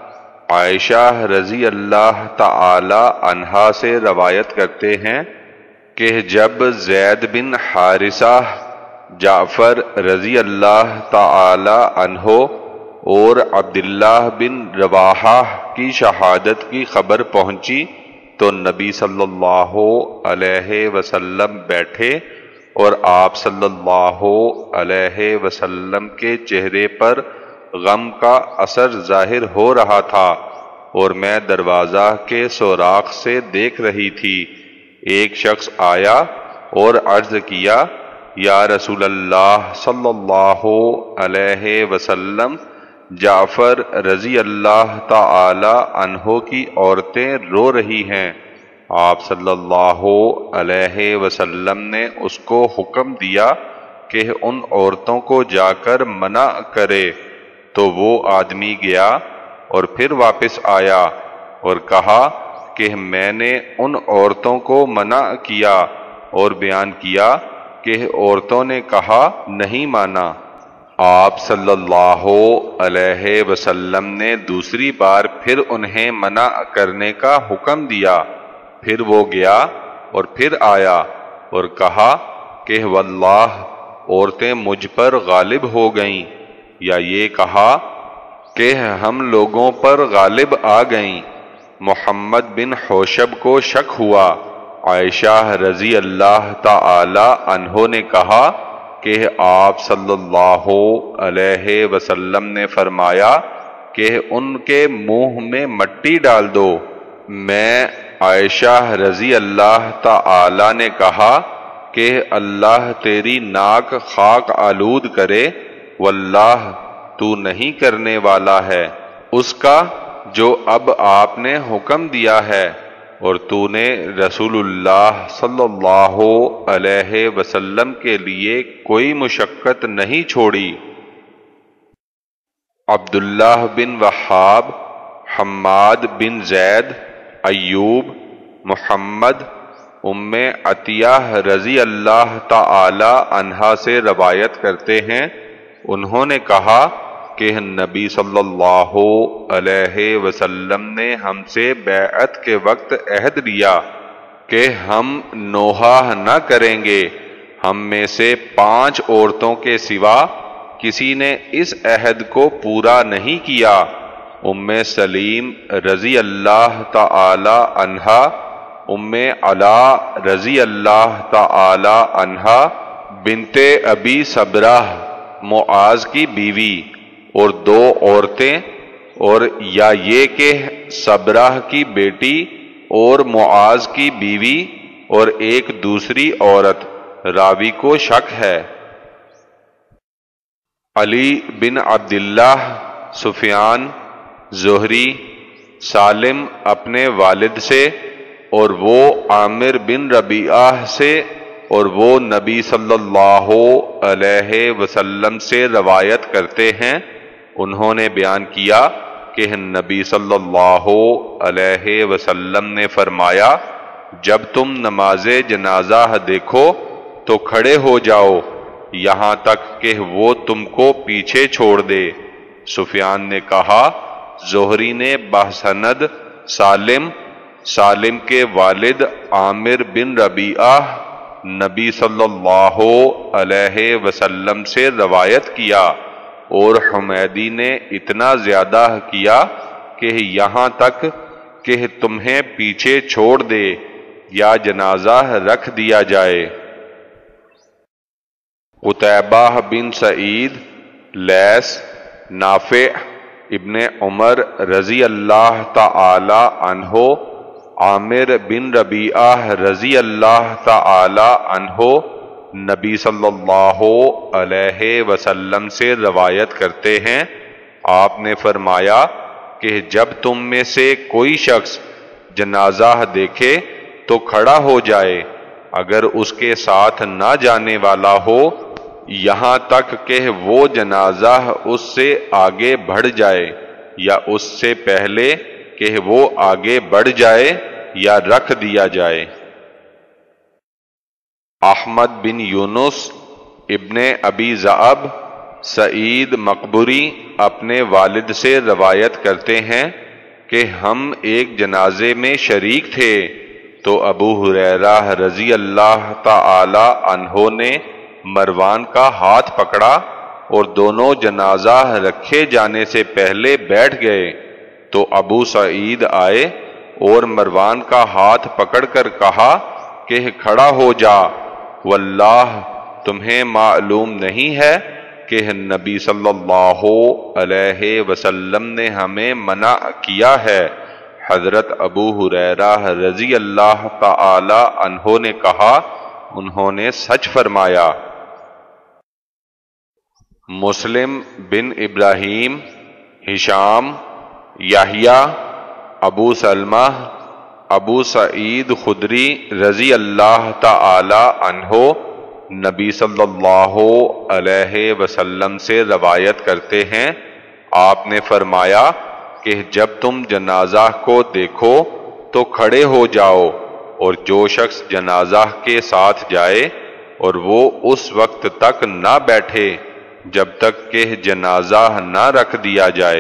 عائشہ رضی اللہ تعالی عنہا سے روایت کرتے ہیں کہ جب زید بن حارثہ، جعفر رضی اللہ تعالی عنہ اور عبداللہ بن رواحہ کی شہادت کی خبر پہنچی تو نبی صلی اللہ علیہ وسلم بیٹھے اور آپ صلی اللہ علیہ وسلم کے چہرے پر غم کا اثر ظاہر ہو رہا تھا، اور میں دروازہ کے سوراخ سے دیکھ رہی تھی۔ ایک شخص آیا اور عرض کیا، یا رسول اللہ صلی اللہ علیہ وسلم، جعفر رضی اللہ تعالی عنہ کی عورتیں رو رہی ہیں۔ آپ صلی اللہ علیہ وسلم نے اس کو حکم دیا کہ ان عورتوں کو جا کر منع کرے۔ تو وہ آدمی گیا اور پھر واپس آیا اور کہا کہ میں نے ان عورتوں کو منع کیا، اور بیان کیا کہ عورتوں نے کہا نہیں مانا۔ آپ صلی اللہ علیہ وسلم نے دوسری بار پھر انہیں منع کرنے کا حکم دیا۔ پھر وہ گیا اور پھر آیا اور کہا کہ واللہ عورتیں مجھ پر غالب ہو گئیں، یا یہ کہا کہ ہم لوگوں پر غالب آ گئیں۔ محمد بن حوشب کو شک ہوا۔ عائشہ رضی اللہ تعالی عنہ نے کہا کہ آپ صلی اللہ علیہ وسلم نے فرمایا کہ ان کے منہ میں مٹی ڈال دو۔ میں عائشہ رضی اللہ تعالی نے کہا کہ اللہ تیری ناک خاک آلود کرے، واللہ تو نہیں کرنے والا ہے اس کا جو اب آپ نے حکم دیا ہے، اور تو نے رسول اللہ صلی اللہ علیہ وسلم کے لیے کوئی مشقت نہیں چھوڑی۔ عبداللہ بن وہاب، حماد بن زید، ایوب، محمد، ام عطیہ رضی اللہ تعالی عنہا سے روایت کرتے ہیں، انہوں نے کہا کہ نبی صلی اللہ علیہ وسلم نے ہم سے بیعت کے وقت عہد لیا کہ ہم نوحہ نہ کریں گے۔ ہم میں سے پانچ عورتوں کے سوا کسی نے اس عہد کو پورا نہیں کیا۔ ام سلیم رضی اللہ تعالی عنہا، ام علا رضی اللہ تعالی عنہا بنت ابی صبرہ، معاذ کی بیوی، اور دو عورتیں، اور یا یہ کہ صبرہ کی بیٹی اور معاذ کی بیوی اور ایک دوسری عورت، راوی کو شک ہے۔ علی بن عبداللہ، سفیان، زہری، سالم اپنے والد سے اور وہ عامر بن ربیعہ سے اور وہ نبی صلی اللہ علیہ وسلم سے روایت کرتے ہیں، انہوں نے بیان کیا کہ نبی صلی اللہ علیہ وسلم نے فرمایا، جب تم نماز جنازہ دیکھو تو کھڑے ہو جاؤ یہاں تک کہ وہ تم کو پیچھے چھوڑ دے۔ سفیان نے کہا، زہری نے بسند سالم سالم کے والد عامر بن ربیعہ نبی صلی اللہ علیہ وسلم سے روایت کیا، اور حمیدی نے اتنا زیادہ کیا کہ یہاں تک کہ تمہیں پیچھے چھوڑ دے یا جنازہ رکھ دیا جائے۔ قتیبہ بن سعید، لیث، نافع ابن عمر رضی اللہ تعالی عنہ، عامر بن ربیعہ رضی اللہ تعالی عنہ نبی صلی اللہ علیہ وسلم سے روایت کرتے ہیں، آپ نے فرمایا کہ جب تم میں سے کوئی شخص جنازہ دیکھے تو کھڑا ہو جائے، اگر اس کے ساتھ نہ جانے والا ہو، یہاں تک کہ وہ جنازہ اس سے آگے بڑھ جائے یا اس سے پہلے کہ وہ آگے بڑھ جائے یا رکھ دیا جائے۔ احمد بن یونس ابن ابی ذئب سعید مقبری اپنے والد سے روایت کرتے ہیں کہ ہم ایک جنازے میں شریک تھے تو ابو ہریرہ رضی اللہ تعالی عنہ نے مروان کا ہاتھ پکڑا اور دونوں جنازہ رکھے جانے سے پہلے بیٹھ گئے، تو ابو سعید آئے اور مروان کا ہاتھ پکڑ کر کہا کہ کھڑا ہو جا، واللہ تمہیں معلوم نہیں ہے کہ نبی صلی اللہ علیہ وسلم نے ہمیں منع کیا ہے۔ حضرت ابو ہریرہ رضی اللہ تعالی عنہ نے کہا، انہوں نے سچ فرمایا۔ مسلم بن ابراہیم، ہشام، یحییٰ، ابو سلمہ، ابو سعید خدری رضی اللہ تعالی عنہ نبی صلی اللہ علیہ وسلم سے روایت کرتے ہیں، آپ نے فرمایا کہ جب تم جنازہ کو دیکھو تو کھڑے ہو جاؤ، اور جو شخص جنازہ کے ساتھ جائے اور وہ اس وقت تک نہ بیٹھے جب تک کہ جنازہ نہ رکھ دیا جائے۔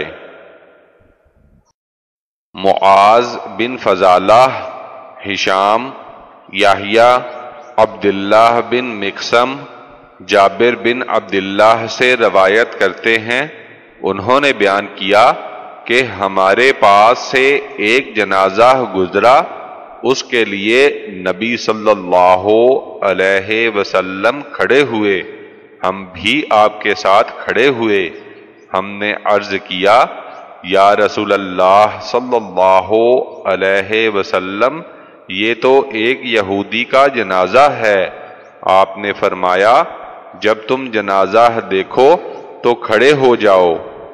معاذ بن فضالہ، ہشام، یحییٰ، عبداللہ بن مقسم، جابر بن عبداللہ سے روایت کرتے ہیں، انہوں نے بیان کیا کہ ہمارے پاس سے ایک جنازہ گزرا، اس کے لیے نبی صلی اللہ علیہ وسلم کھڑے ہوئے، ہم بھی آپ کے ساتھ کھڑے ہوئے۔ ہم نے عرض کیا، یا رسول اللہ صلی اللہ علیہ وسلم، یہ تو ایک یہودی کا جنازہ ہے۔ آپ نے فرمایا، جب تم جنازہ دیکھو تو کھڑے ہو جاؤ۔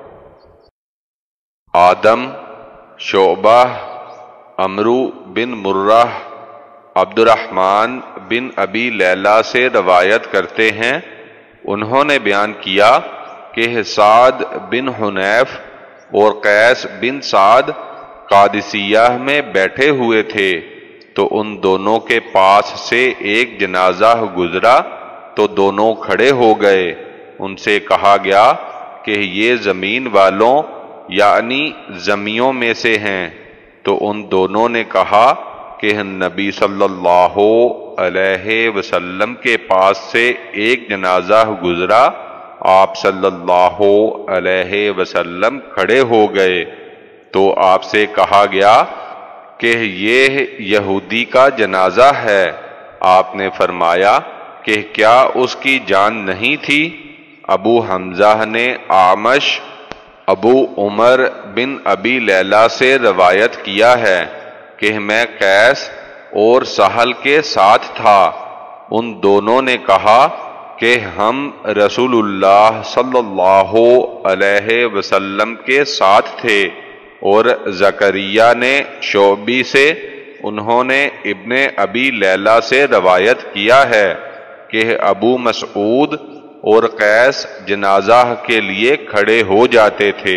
آدم، شعبہ، عمرو بن مرہ، عبد الرحمن بن ابی لیلہ سے روایت کرتے ہیں، انہوں نے بیان کیا کہ سعد بن حنیف اور قیس بن سعد قادسیہ میں بیٹھے ہوئے تھے، تو ان دونوں کے پاس سے ایک جنازہ گزرا تو دونوں کھڑے ہو گئے۔ ان سے کہا گیا کہ یہ زمین والوں یعنی زمیوں میں سے ہیں، تو ان دونوں نے کہا کہ نبی صلی اللہ علیہ وسلم کے پاس سے ایک جنازہ گزرا، آپ صلی اللہ علیہ وسلم کھڑے ہو گئے، تو آپ سے کہا گیا کہ یہ یہودی کا جنازہ ہے۔ آپ نے فرمایا کہ کیا اس کی جان نہیں تھی؟ ابو حمزہ نے اعمش ابو عمر بن ابی لیلہ سے روایت کیا ہے کہ میں قیس اور سہل کے ساتھ تھا، ان دونوں نے کہا کہ ہم رسول اللہ صلی اللہ علیہ وسلم کے ساتھ تھے، اور زکریا نے شعبی سے انہوں نے ابن ابی لیلہ سے روایت کیا ہے کہ ابو مسعود اور قیس جنازہ کے لیے کھڑے ہو جاتے تھے۔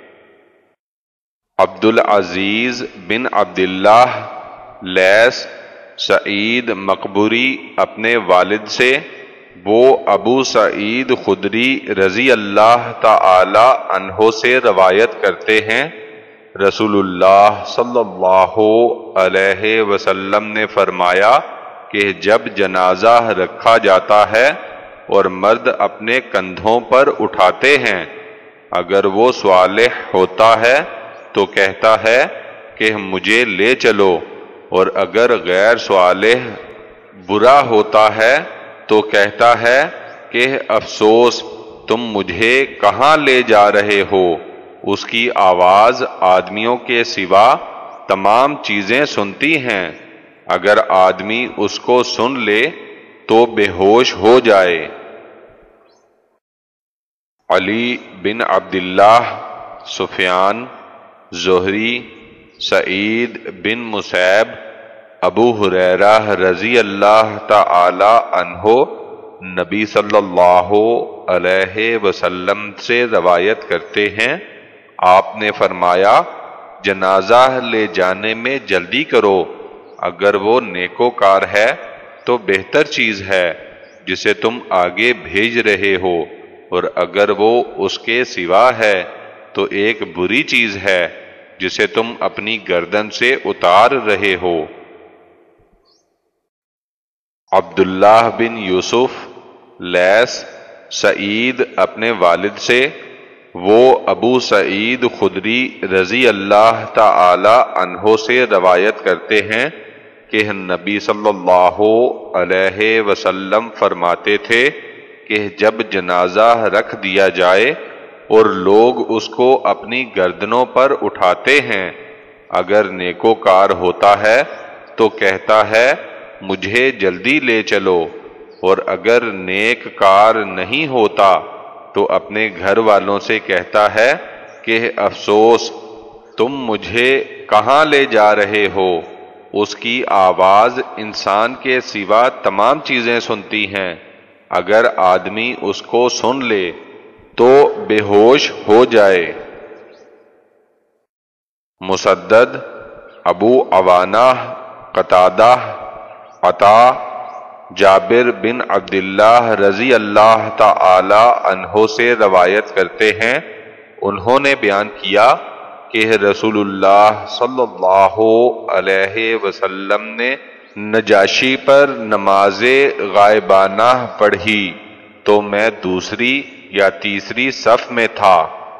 عبدالعزیز بن عبداللہ لیث سعید مقبوری اپنے والد سے، وہ ابو سعید خدری رضی اللہ تعالی عنہ سے روایت کرتے ہیں، رسول اللہ صلی اللہ علیہ وسلم نے فرمایا کہ جب جنازہ رکھا جاتا ہے اور مرد اپنے کندھوں پر اٹھاتے ہیں، اگر وہ صالح ہوتا ہے تو کہتا ہے کہ مجھے لے چلو، اور اگر غیر صالح برا ہوتا ہے تو کہتا ہے کہ افسوس، تم مجھے کہاں لے جا رہے ہو۔ اس کی آواز آدمیوں کے سوا تمام چیزیں سنتی ہیں، اگر آدمی اس کو سن لے تو بے ہوش ہو جائے۔ علی بن عبداللہ، سفیان، زہری، سعید بن مسیب، ابو ہریرہ رضی اللہ تعالی عنہ نبی صلی اللہ علیہ وسلم سے روایت کرتے ہیں، آپ نے فرمایا جنازہ لے جانے میں جلدی کرو، اگر وہ نیکوکار ہے تو بہتر چیز ہے جسے تم آگے بھیج رہے ہو، اور اگر وہ اس کے سوا ہے تو ایک بری چیز ہے جسے تم اپنی گردن سے اتار رہے ہو۔ عبداللہ بن یوسف لیث سعید اپنے والد سے، وہ ابو سعید خدری رضی اللہ تعالی عنہ سے روایت کرتے ہیں کہ نبی صلی اللہ علیہ وسلم فرماتے تھے کہ جب جنازہ رکھ دیا جائے اور لوگ اس کو اپنی گردنوں پر اٹھاتے ہیں، اگر نیکوکار ہوتا ہے تو کہتا ہے مجھے جلدی لے چلو، اور اگر نیک کار نہیں ہوتا تو اپنے گھر والوں سے کہتا ہے کہ افسوس، تم مجھے کہاں لے جا رہے ہو۔ اس کی آواز انسان کے سوا تمام چیزیں سنتی ہیں، اگر آدمی اس کو سن لے تو بے ہوش ہو جائے۔ مسدد، ابو عوانہ، قتادہ، عطا، جابر بن عبداللہ رضی اللہ تعالی عنہ سے روایت کرتے ہیں، انہوں نے بیان کیا کہ رسول اللہ صلی اللہ علیہ وسلم نے نجاشی پر نماز غائبانہ پڑھی تو میں دوسری یا تیسری صف میں تھا۔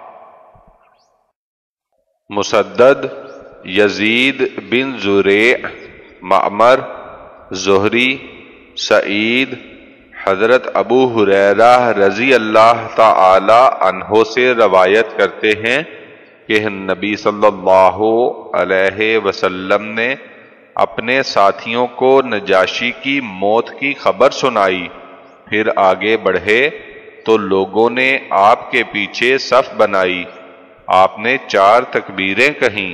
مسدد، یزید بن زریع، معمر، زہری، سعید، حضرت ابو ہریرہ رضی اللہ تعالی عنہ سے روایت کرتے ہیں کہ نبی صلی اللہ علیہ وسلم نے اپنے ساتھیوں کو نجاشی کی موت کی خبر سنائی، پھر آگے بڑھے تو لوگوں نے آپ کے پیچھے صف بنائی، آپ نے چار تکبیریں کہیں۔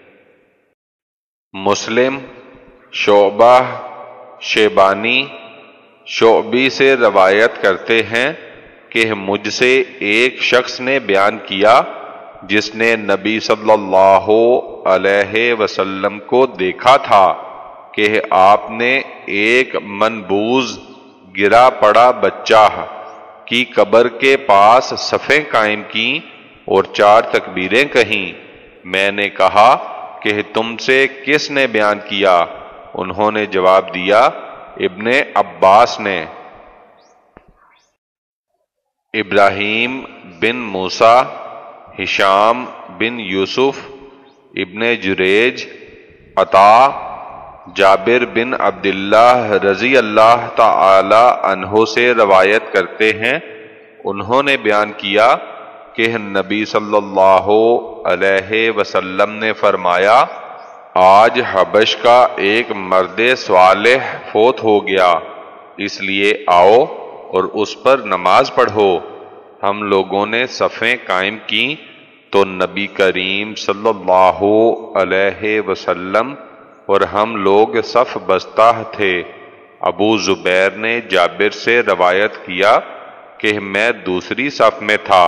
مسلم، شعبہ، شیبانی، شعبی سے روایت کرتے ہیں کہ مجھ سے ایک شخص نے بیان کیا جس نے نبی صلی اللہ علیہ وسلم کو دیکھا تھا کہ آپ نے ایک منبوذ گرا پڑا بچہ کی قبر کے پاس صفیں قائم کیں اور چار تکبیریں کہیں۔ میں نے کہا کہ تم سے کس نے بیان کیا؟ انہوں نے جواب دیا، ابن عباس نے۔ ابراہیم بن موسیٰ، ہشام بن یوسف، ابن جریج، عطا، جابر بن عبداللہ رضی اللہ تعالی عنہ سے روایت کرتے ہیں، انہوں نے بیان کیا کہ نبی صلی اللہ علیہ وسلم نے فرمایا، آج حبش کا ایک مرد صالح فوت ہو گیا، اس لیے آؤ اور اس پر نماز پڑھو۔ ہم لوگوں نے صفیں قائم کیں تو نبی کریم صلی اللہ علیہ وسلم اور ہم لوگ صف بستہ تھے۔ ابو زبیر نے جابر سے روایت کیا کہ میں دوسری صف میں تھا۔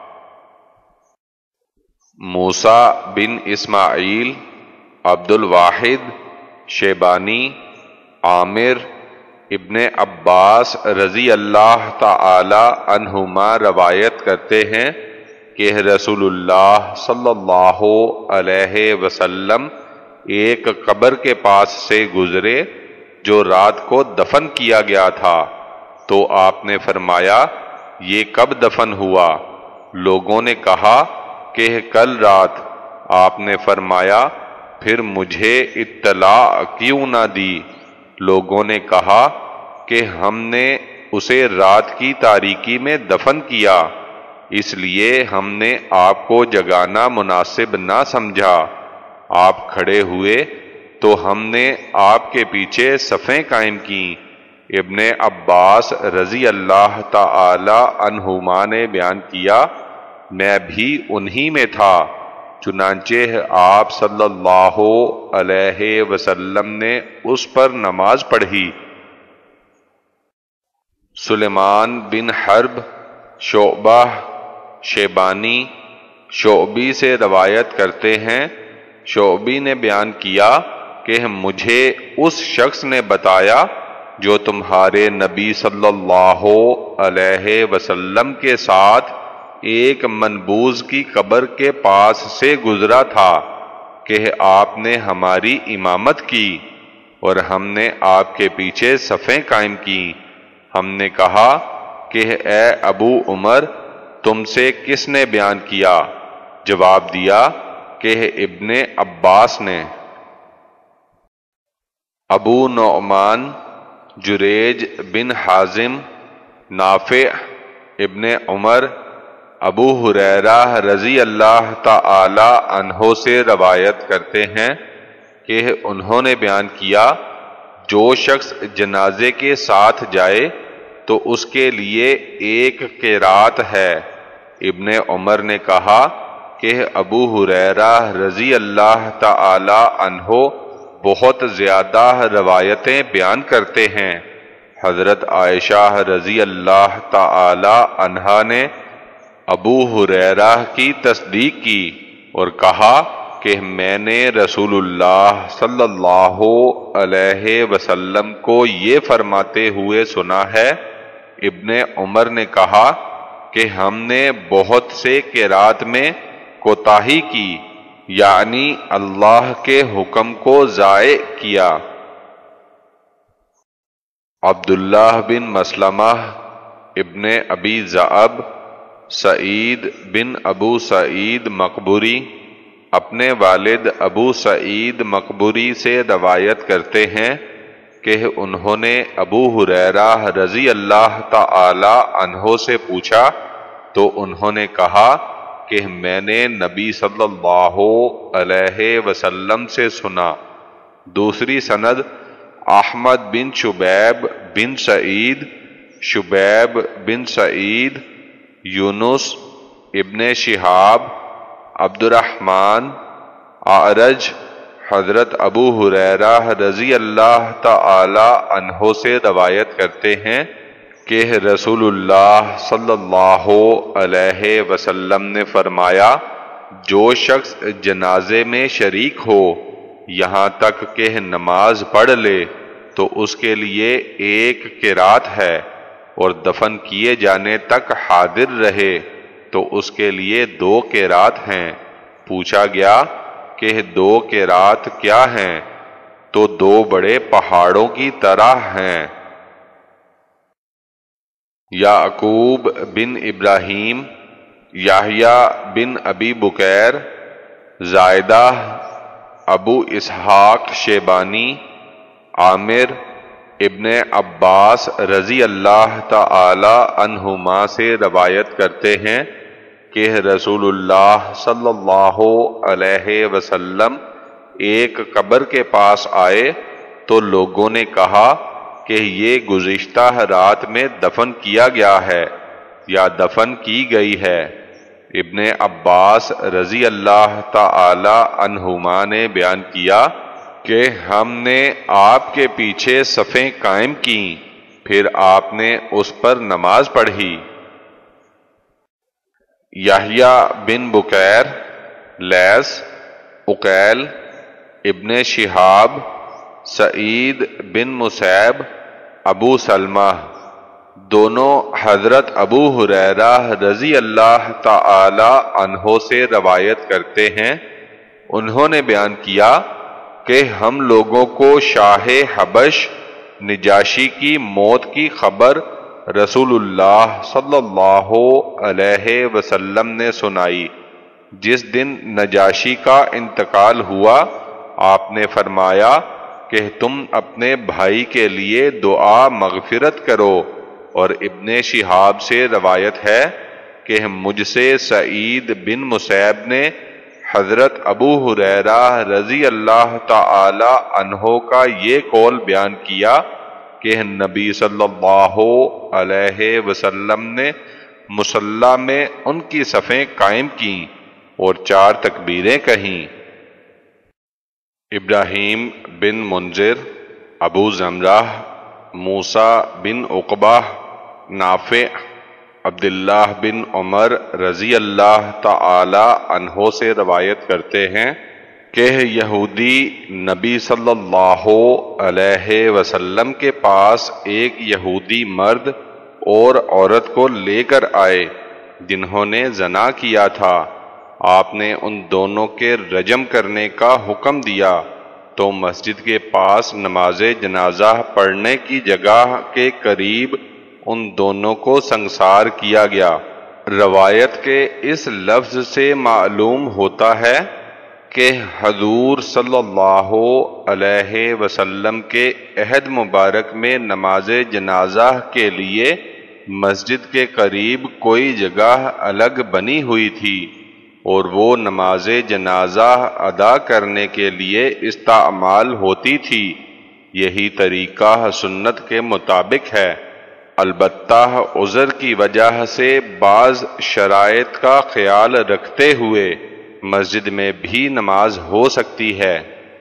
موسیٰ بن اسماعیل، عبد الواحد شیبانی، عامر ابن عباس رضی اللہ تعالی عنہما روایت کرتے ہیں کہ رسول اللہ صلی اللہ علیہ وسلم ایک قبر کے پاس سے گزرے جو رات کو دفن کیا گیا تھا، تو آپ نے فرمایا یہ کب دفن ہوا؟ لوگوں نے کہا کہ کل رات۔ آپ نے فرمایا پھر مجھے اطلاع کیوں نہ دی؟ لوگوں نے کہا کہ ہم نے اسے رات کی تاریکی میں دفن کیا، اس لیے ہم نے آپ کو جگانا مناسب نہ سمجھا۔ آپ کھڑے ہوئے تو ہم نے آپ کے پیچھے صفیں قائم کیں۔ ابن عباس رضی اللہ تعالی عنہما نے بیان کیا میں بھی انہی میں تھا، چنانچہ آپ صلی اللہ علیہ وسلم نے اس پر نماز پڑھی۔ سلیمان بن حرب، شعبہ شیبانی، شعبی سے روایت کرتے ہیں، شعبی نے بیان کیا کہ مجھے اس شخص نے بتایا جو تمہارے نبی صلی اللہ علیہ وسلم کے ساتھ ایک منبوذ کی قبر کے پاس سے گزرا تھا کہ آپ نے ہماری امامت کی اور ہم نے آپ کے پیچھے صفیں قائم کی۔ ہم نے کہا کہ اے ابو عمر، تم سے کس نے بیان کیا؟ جواب دیا کہ ابن عباس نے۔ ابو نعمان، جریج بن حازم، نافع ابن عمر، ابو ہریرہ رضی اللہ تعالی عنہ سے روایت کرتے ہیں کہ انہوں نے بیان کیا جو شخص جنازے کے ساتھ جائے تو اس کے لیے ایک قرات ہے۔ ابن عمر نے کہا کہ ابو ہریرہ رضی اللہ تعالی عنہ بہت زیادہ روایتیں بیان کرتے ہیں۔ حضرت عائشہ رضی اللہ تعالی عنہا نے ابو ہریرہ کی تصدیق کی اور کہا کہ میں نے رسول اللہ صلی اللہ علیہ وسلم کو یہ فرماتے ہوئے سنا ہے۔ ابن عمر نے کہا کہ ہم نے بہت سے قرات میں کوتاہی کی، یعنی اللہ کے حکم کو ضائع کیا۔ عبداللہ بن مسلمہ ابن ابی ذئب، سعید بن ابو سعید مقبوری اپنے والد ابو سعید مقبوری سے روایت کرتے ہیں کہ انہوں نے ابو ہریرہ رضی اللہ تعالی عنہ سے پوچھا تو انہوں نے کہا کہ میں نے نبی صلی اللہ علیہ وسلم سے سنا۔ دوسری سند احمد بن شبیب بن سعید، شبیب بن سعید، یونس ابن شہاب، عبد الرحمن، اعرج، حضرت ابو ہریرہ رضی اللہ تعالی عنہ سے روایت کرتے ہیں کہ رسول اللہ صلی اللہ علیہ وسلم نے فرمایا جو شخص جنازے میں شریک ہو یہاں تک کہ نماز پڑھ لے تو اس کے لیے ایک قرات ہے، اور دفن کیے جانے تک حاضر رہے تو اس کے لیے دو قرات ہیں۔ پوچھا گیا کہ دو قرات کیا ہیں؟ تو دو بڑے پہاڑوں کی طرح ہیں۔ یعقوب بن ابراہیم، یحییٰ بن ابی بکیر، زائدہ، ابو اسحاق شیبانی، عامر ابن عباس رضی اللہ تعالی عنہما سے روایت کرتے ہیں کہ رسول اللہ صلی اللہ علیہ وسلم ایک قبر کے پاس آئے تو لوگوں نے کہا کہ یہ گزشتہ رات میں دفن کیا گیا ہے یا دفن کی گئی ہے۔ ابن عباس رضی اللہ تعالی عنہما نے بیان کیا کہ ہم نے آپ کے پیچھے صفیں قائم کیں، پھر آپ نے اس پر نماز پڑھی۔ یحییٰ بن بکیر، لیث، عقیل، ابن شہاب، سعید بن مسیب، ابو سلمہ، دونوں حضرت ابو ہریرہ رضی اللہ تعالی عنہ سے روایت کرتے ہیں، انہوں نے بیان کیا کہ ہم لوگوں کو شاہ حبش نجاشی کی موت کی خبر رسول اللہ صلی اللہ علیہ وسلم نے سنائی۔ جس دن نجاشی کا انتقال ہوا، آپ نے فرمایا کہ تم اپنے بھائی کے لیے دعا مغفرت کرو، اور ابن شہاب سے روایت ہے کہ مجھ سے سعید بن مسیب نے حضرت ابو ہریرہ رضی اللہ تعالی عنہ کا یہ قول بیان کیا کہ نبی صلی اللہ علیہ وسلم نے مصلی میں ان کی صفیں قائم کیں اور چار تکبیریں کہیں۔ ابراہیم بن منذر، ابو زمرہ، موسیٰ بن عقبہ، نافع، عبداللہ بن عمر رضی اللہ تعالی عنہ سے روایت کرتے ہیں کہ یہودی نبی صلی اللہ علیہ وسلم کے پاس ایک یہودی مرد اور عورت کو لے کر آئے جنہوں نے زنا کیا تھا۔ آپ نے ان دونوں کے رجم کرنے کا حکم دیا تو مسجد کے پاس نماز جنازہ پڑھنے کی جگہ کے قریب ان دونوں کو سنگسار کیا گیا۔ روایت کے اس لفظ سے معلوم ہوتا ہے کہ حضور صلی اللہ علیہ وسلم کے عہد مبارک میں نماز جنازہ کے لیے مسجد کے قریب کوئی جگہ الگ بنی ہوئی تھی، اور وہ نماز جنازہ ادا کرنے کے لیے استعمال ہوتی تھی۔ یہی طریقہ سنت کے مطابق ہے، البتہ عذر کی وجہ سے بعض شرائط کا خیال رکھتے ہوئے مسجد میں بھی نماز ہو سکتی ہے۔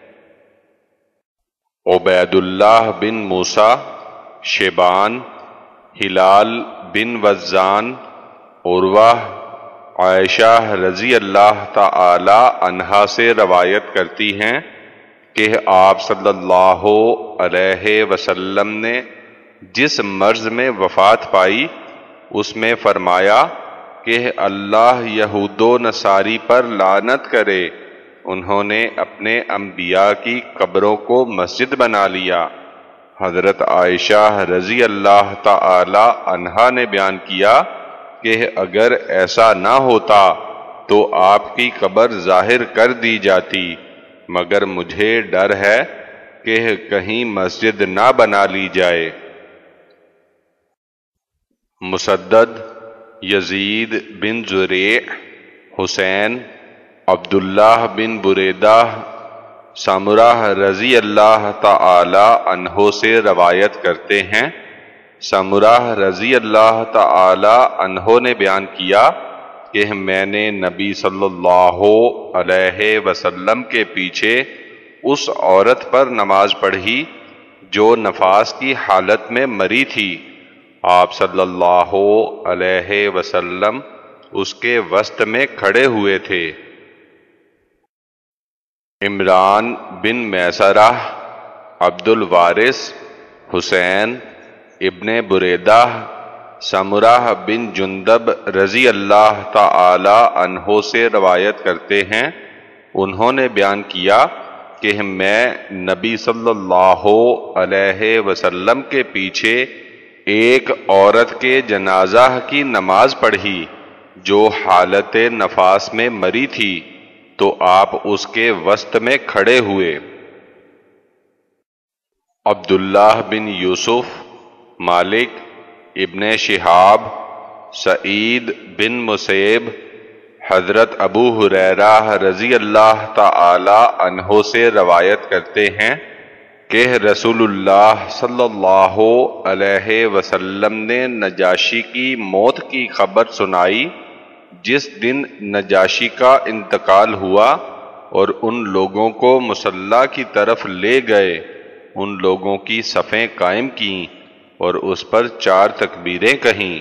عبید اللہ بن موسیٰ، شیبان، ہلال بن وزان، عروہ، عائشہ رضی اللہ تعالی عنہا سے روایت کرتی ہیں کہ آپ صلی اللہ علیہ وسلم نے جس مرض میں وفات پائی اس میں فرمایا کہ اللہ یہود و نصاری پر لعنت کرے، انہوں نے اپنے انبیاء کی قبروں کو مسجد بنا لیا۔ حضرت عائشہ رضی اللہ تعالی عنہا نے بیان کیا کہ اگر ایسا نہ ہوتا تو آپ کی قبر ظاہر کر دی جاتی، مگر مجھے ڈر ہے کہ کہیں مسجد نہ بنا لی جائے۔ مسدد، یزید بن زریع، حسین، عبداللہ بن بریدہ، سامرہ رضی اللہ تعالی عنہ سے روایت کرتے ہیں، سامرہ رضی اللہ تعالی عنہ نے بیان کیا کہ میں نے نبی صلی اللہ علیہ وسلم کے پیچھے اس عورت پر نماز پڑھی جو نفاس کی حالت میں مری تھی۔ آپ صلی اللہ علیہ وسلم اس کے وسط میں کھڑے ہوئے تھے۔ عمران بن میسرہ، عبد الوارث، حسین ابن بریدہ، سامرہ بن جندب رضی اللہ تعالی عنہ سے روایت کرتے ہیں، انہوں نے بیان کیا کہ میں نبی صلی اللہ علیہ وسلم کے پیچھے ایک عورت کے جنازہ کی نماز پڑھی جو حالت نفاس میں مری تھی، تو آپ اس کے وسط میں کھڑے ہوئے۔ عبداللہ بن یوسف، مالک ابن شہاب، سعید بن مسیب، حضرت ابو ہریرہ رضی اللہ تعالی عنہ سے روایت کرتے ہیں کہ رسول اللہ صلی اللہ علیہ وسلم نے نجاشی کی موت کی خبر سنائی۔ جس دن نجاشی کا انتقال ہوا، اور ان لوگوں کو مصلی کی طرف لے گئے، ان لوگوں کی صفیں قائم کیں اور اس پر چار تکبیریں کہیں۔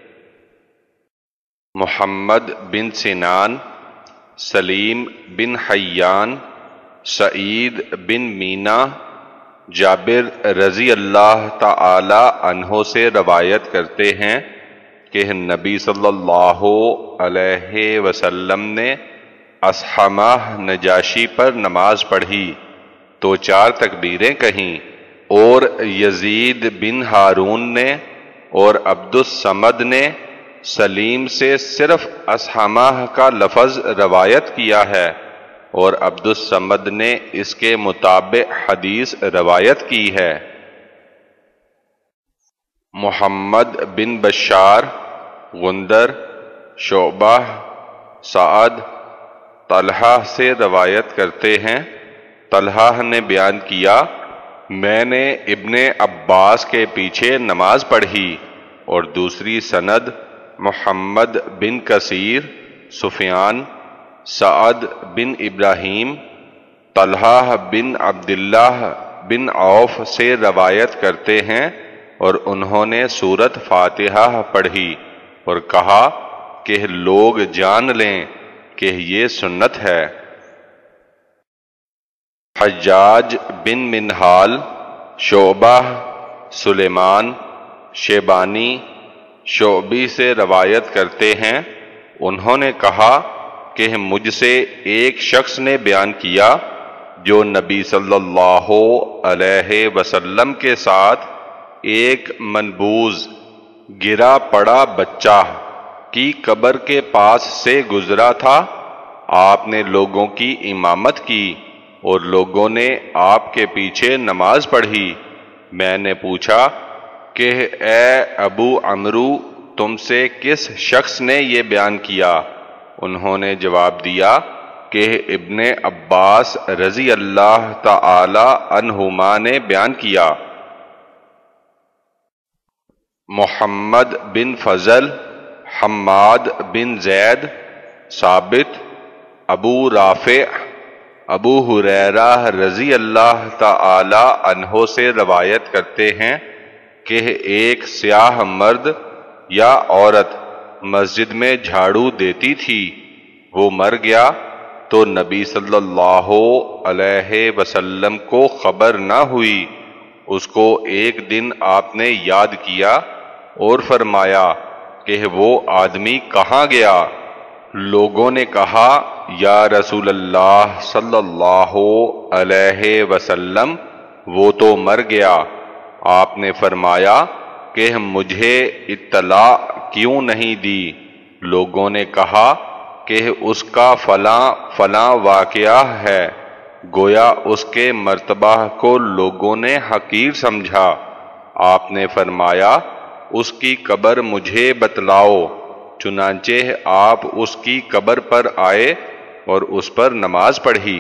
محمد بن سنان، سلیم بن حیان، سعید بن مینا، جابر رضی اللہ تعالی عنہ سے روایت کرتے ہیں کہ نبی صلی اللہ علیہ وسلم نے اصحمہ نجاشی پر نماز پڑھی تو چار تکبیریں کہیں، اور یزید بن ہارون نے اور عبد الصمد نے سلیم سے صرف اصحمہ کا لفظ روایت کیا ہے، اور عبد الصمد نے اس کے مطابق حدیث روایت کی ہے۔ محمد بن بشار، غندر، شعبہ، سعد، طلحہ سے روایت کرتے ہیں، طلحہ نے بیان کیا، میں نے ابن عباس کے پیچھے نماز پڑھی، اور دوسری سند محمد بن کثیر، سفیان، سعد بن ابراہیم، طلحہ بن عبداللہ بن عوف سے روایت کرتے ہیں، اور انہوں نے سورۃ فاتحہ پڑھی اور کہا کہ لوگ جان لیں کہ یہ سنت ہے۔ حجاج بن منہال، شعبہ، سلیمان، شیبانی، شعبی سے روایت کرتے ہیں، انہوں نے کہا کہ مجھ سے ایک شخص نے بیان کیا جو نبی صلی اللہ علیہ وسلم کے ساتھ ایک منبوذ گرا پڑا بچہ کی قبر کے پاس سے گزرا تھا۔ آپ نے لوگوں کی امامت کی اور لوگوں نے آپ کے پیچھے نماز پڑھی۔ میں نے پوچھا کہ اے ابو عمرو، تم سے کس شخص نے یہ بیان کیا؟ انہوں نے جواب دیا کہ ابن عباس رضی اللہ تعالی عنہما نے بیان کیا۔ محمد بن فضل، حماد بن زید، ثابت، ابو رافع، ابو ہریرہ رضی اللہ تعالی عنہ سے روایت کرتے ہیں کہ ایک سیاہ مرد یا عورت مسجد میں جھاڑو دیتی تھی، وہ مر گیا تو نبی صلی اللہ علیہ وسلم کو خبر نہ ہوئی۔ اس کو ایک دن آپ نے یاد کیا اور فرمایا کہ وہ آدمی کہاں گیا؟ لوگوں نے کہا یا رسول اللہ صلی اللہ علیہ وسلم، وہ تو مر گیا۔ آپ نے فرمایا کہ مجھے اطلاع کیوں نہیں دی؟ لوگوں نے کہا کہ اس کا فلاں فلاں واقعہ ہے۔ گویا اس کے مرتبہ کو لوگوں نے حقیر سمجھا۔ آپ نے فرمایا اس کی قبر مجھے بتلاؤ۔ چنانچہ آپ اس کی قبر پر آئے اور اس پر نماز پڑھی۔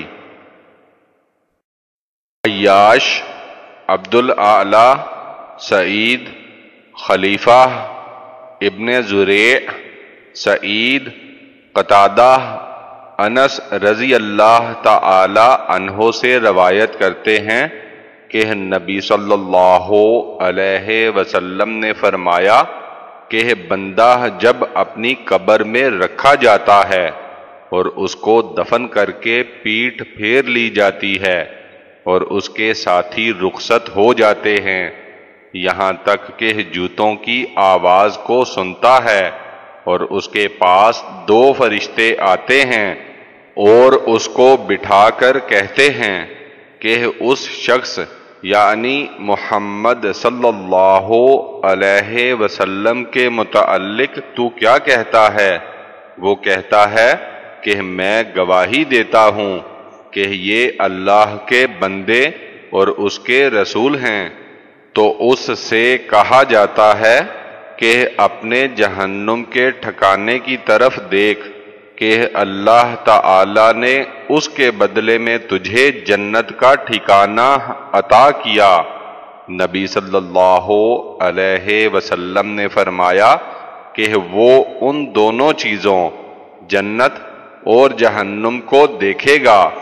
عیاش، عبد الاعلی، سعید، خلیفہ، ابن زریع، سعید، قتادہ، انس رضی اللہ تعالی عنہ سے روایت کرتے ہیں کہ نبی صلی اللہ علیہ وسلم نے فرمایا کہ بندہ جب اپنی قبر میں رکھا جاتا ہے اور اس کو دفن کر کے پیٹھ پھیر لی جاتی ہے اور اس کے ساتھی رخصت ہو جاتے ہیں، یہاں تک کہ جوتوں کی آواز کو سنتا ہے، اور اس کے پاس دو فرشتے آتے ہیں اور اس کو بٹھا کر کہتے ہیں کہ اس شخص یعنی محمد صلی اللہ علیہ وسلم کے متعلق تو کیا کہتا ہے؟ وہ کہتا ہے کہ میں گواہی دیتا ہوں کہ یہ اللہ کے بندے اور اس کے رسول ہیں۔ تو اس سے کہا جاتا ہے کہ اپنے جہنم کے ٹھکانے کی طرف دیکھ کہ اللہ تعالی نے اس کے بدلے میں تجھے جنت کا ٹھکانہ عطا کیا۔ نبی صلی اللہ علیہ وسلم نے فرمایا کہ وہ ان دونوں چیزوں جنت اور جہنم کو دیکھے گا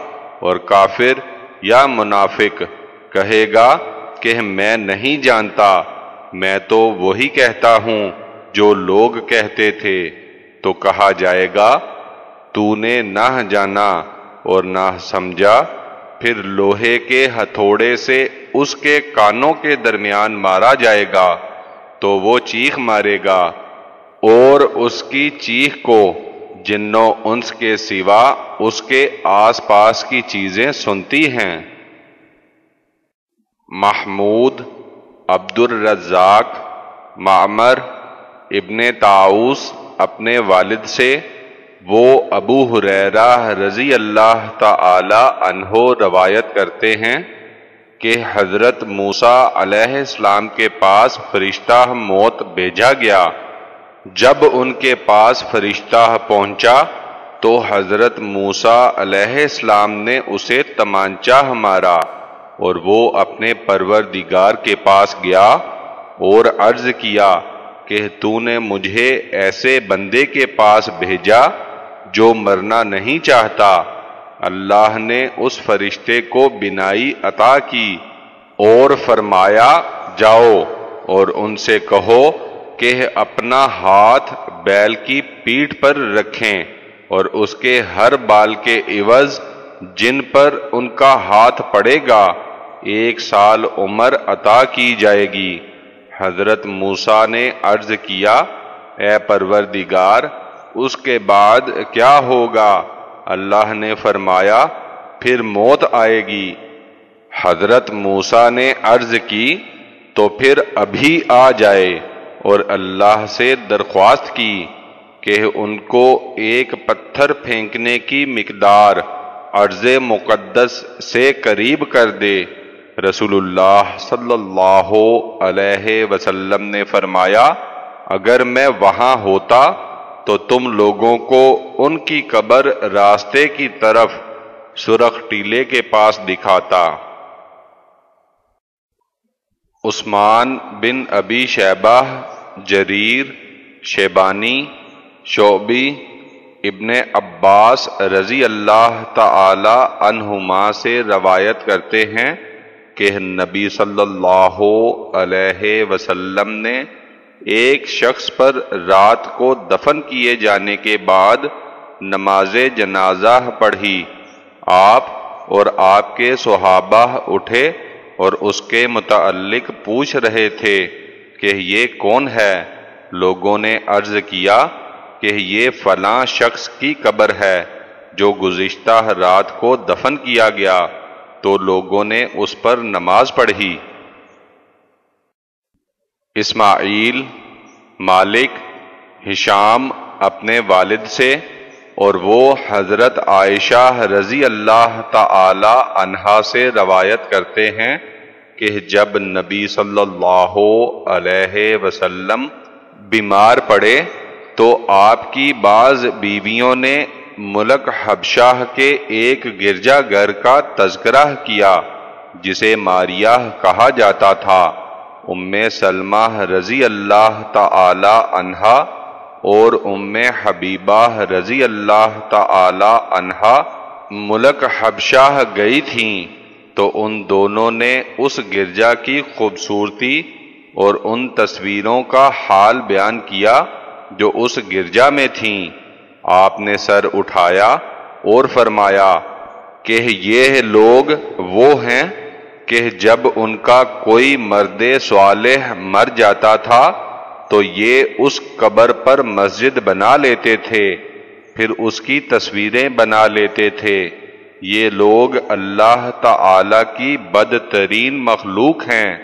اور کافر یا منافق کہے گا کہ میں نہیں جانتا، میں تو وہی کہتا ہوں جو لوگ کہتے تھے، تو کہا جائے گا تو نے نہ جانا اور نہ سمجھا۔ پھر لوہے کے ہتھوڑے سے اس کے کانوں کے درمیان مارا جائے گا تو وہ چیخ مارے گا، اور اس کی چیخ کو جنوں انس کے سوا اس کے آس پاس کی چیزیں سنتی ہیں۔ محمود، عبد الرزاق، معمر، ابن طاؤس اپنے والد سے، وہ ابو ہریرہ رضی اللہ تعالی عنہ روایت کرتے ہیں کہ حضرت موسیٰ علیہ السلام کے پاس فرشتہ موت بھیجا گیا۔ جب ان کے پاس فرشتہ پہنچا تو حضرت موسیٰ علیہ السلام نے اسے تمانچہ مارا، اور وہ اپنے پروردگار کے پاس گیا اور عرض کیا کہ تو نے مجھے ایسے بندے کے پاس بھیجا جو مرنا نہیں چاہتا۔ اللہ نے اس فرشتے کو بینائی عطا کی اور فرمایا جاؤ اور ان سے کہو کہ اپنا ہاتھ بیل کی پیٹھ پر رکھیں، اور اس کے ہر بال کے عوض جن پر ان کا ہاتھ پڑے گا ایک سال عمر عطا کی جائے گی۔ حضرت موسیٰ نے عرض کیا اے پروردگار، اس کے بعد کیا ہوگا؟ اللہ نے فرمایا پھر موت آئے گی۔ حضرت موسیٰ نے عرض کی تو پھر ابھی آ جائے، اور اللہ سے درخواست کی کہ ان کو ایک پتھر پھینکنے کی مقدار ارض مقدس سے قریب کر دے۔ رسول اللہ صلی اللہ علیہ وسلم نے فرمایا اگر میں وہاں ہوتا تو تم لوگوں کو ان کی قبر راستے کی طرف سرخ ٹیلے کے پاس دکھاتا۔ عثمان بن ابی شیبہ، جریر، شیبانی، شعبی، ابن عباس رضی اللہ تعالی عنہما سے روایت کرتے ہیں کہ نبی صلی اللہ علیہ وسلم نے ایک شخص پر رات کو دفن کیے جانے کے بعد نماز جنازہ پڑھی۔ آپ اور آپ کے صحابہ اٹھے اور اس کے متعلق پوچھ رہے تھے کہ یہ کون ہے؟ لوگوں نے عرض کیا کہ یہ فلاں شخص کی قبر ہے جو گزشتہ رات کو دفن کیا گیا، تو لوگوں نے اس پر نماز پڑھی۔ اسماعیل، مالک، ہشام اپنے والد سے، اور وہ حضرت عائشہ رضی اللہ تعالی عنہا سے روایت کرتے ہیں کہ جب نبی صلی اللہ علیہ وسلم بیمار پڑے تو آپ کی بعض بیویوں نے ملک حبشہ کے ایک گرجا گھر کا تذکرہ کیا جسے ماریہ کہا جاتا تھا۔ ام سلمہ رضی اللہ تعالی عنہا اور ام حبیبہ رضی اللہ تعالی عنہا ملک حبشہ گئی تھیں، تو ان دونوں نے اس گرجا کی خوبصورتی اور ان تصویروں کا حال بیان کیا جو اس گرجا میں تھیں۔ آپ نے سر اٹھایا اور فرمایا کہ یہ لوگ وہ ہیں کہ جب ان کا کوئی مرد صالح مر جاتا تھا تو یہ اس قبر پر مسجد بنا لیتے تھے، پھر اس کی تصویریں بنا لیتے تھے۔ یہ لوگ اللہ تعالی کی بدترین مخلوق ہیں۔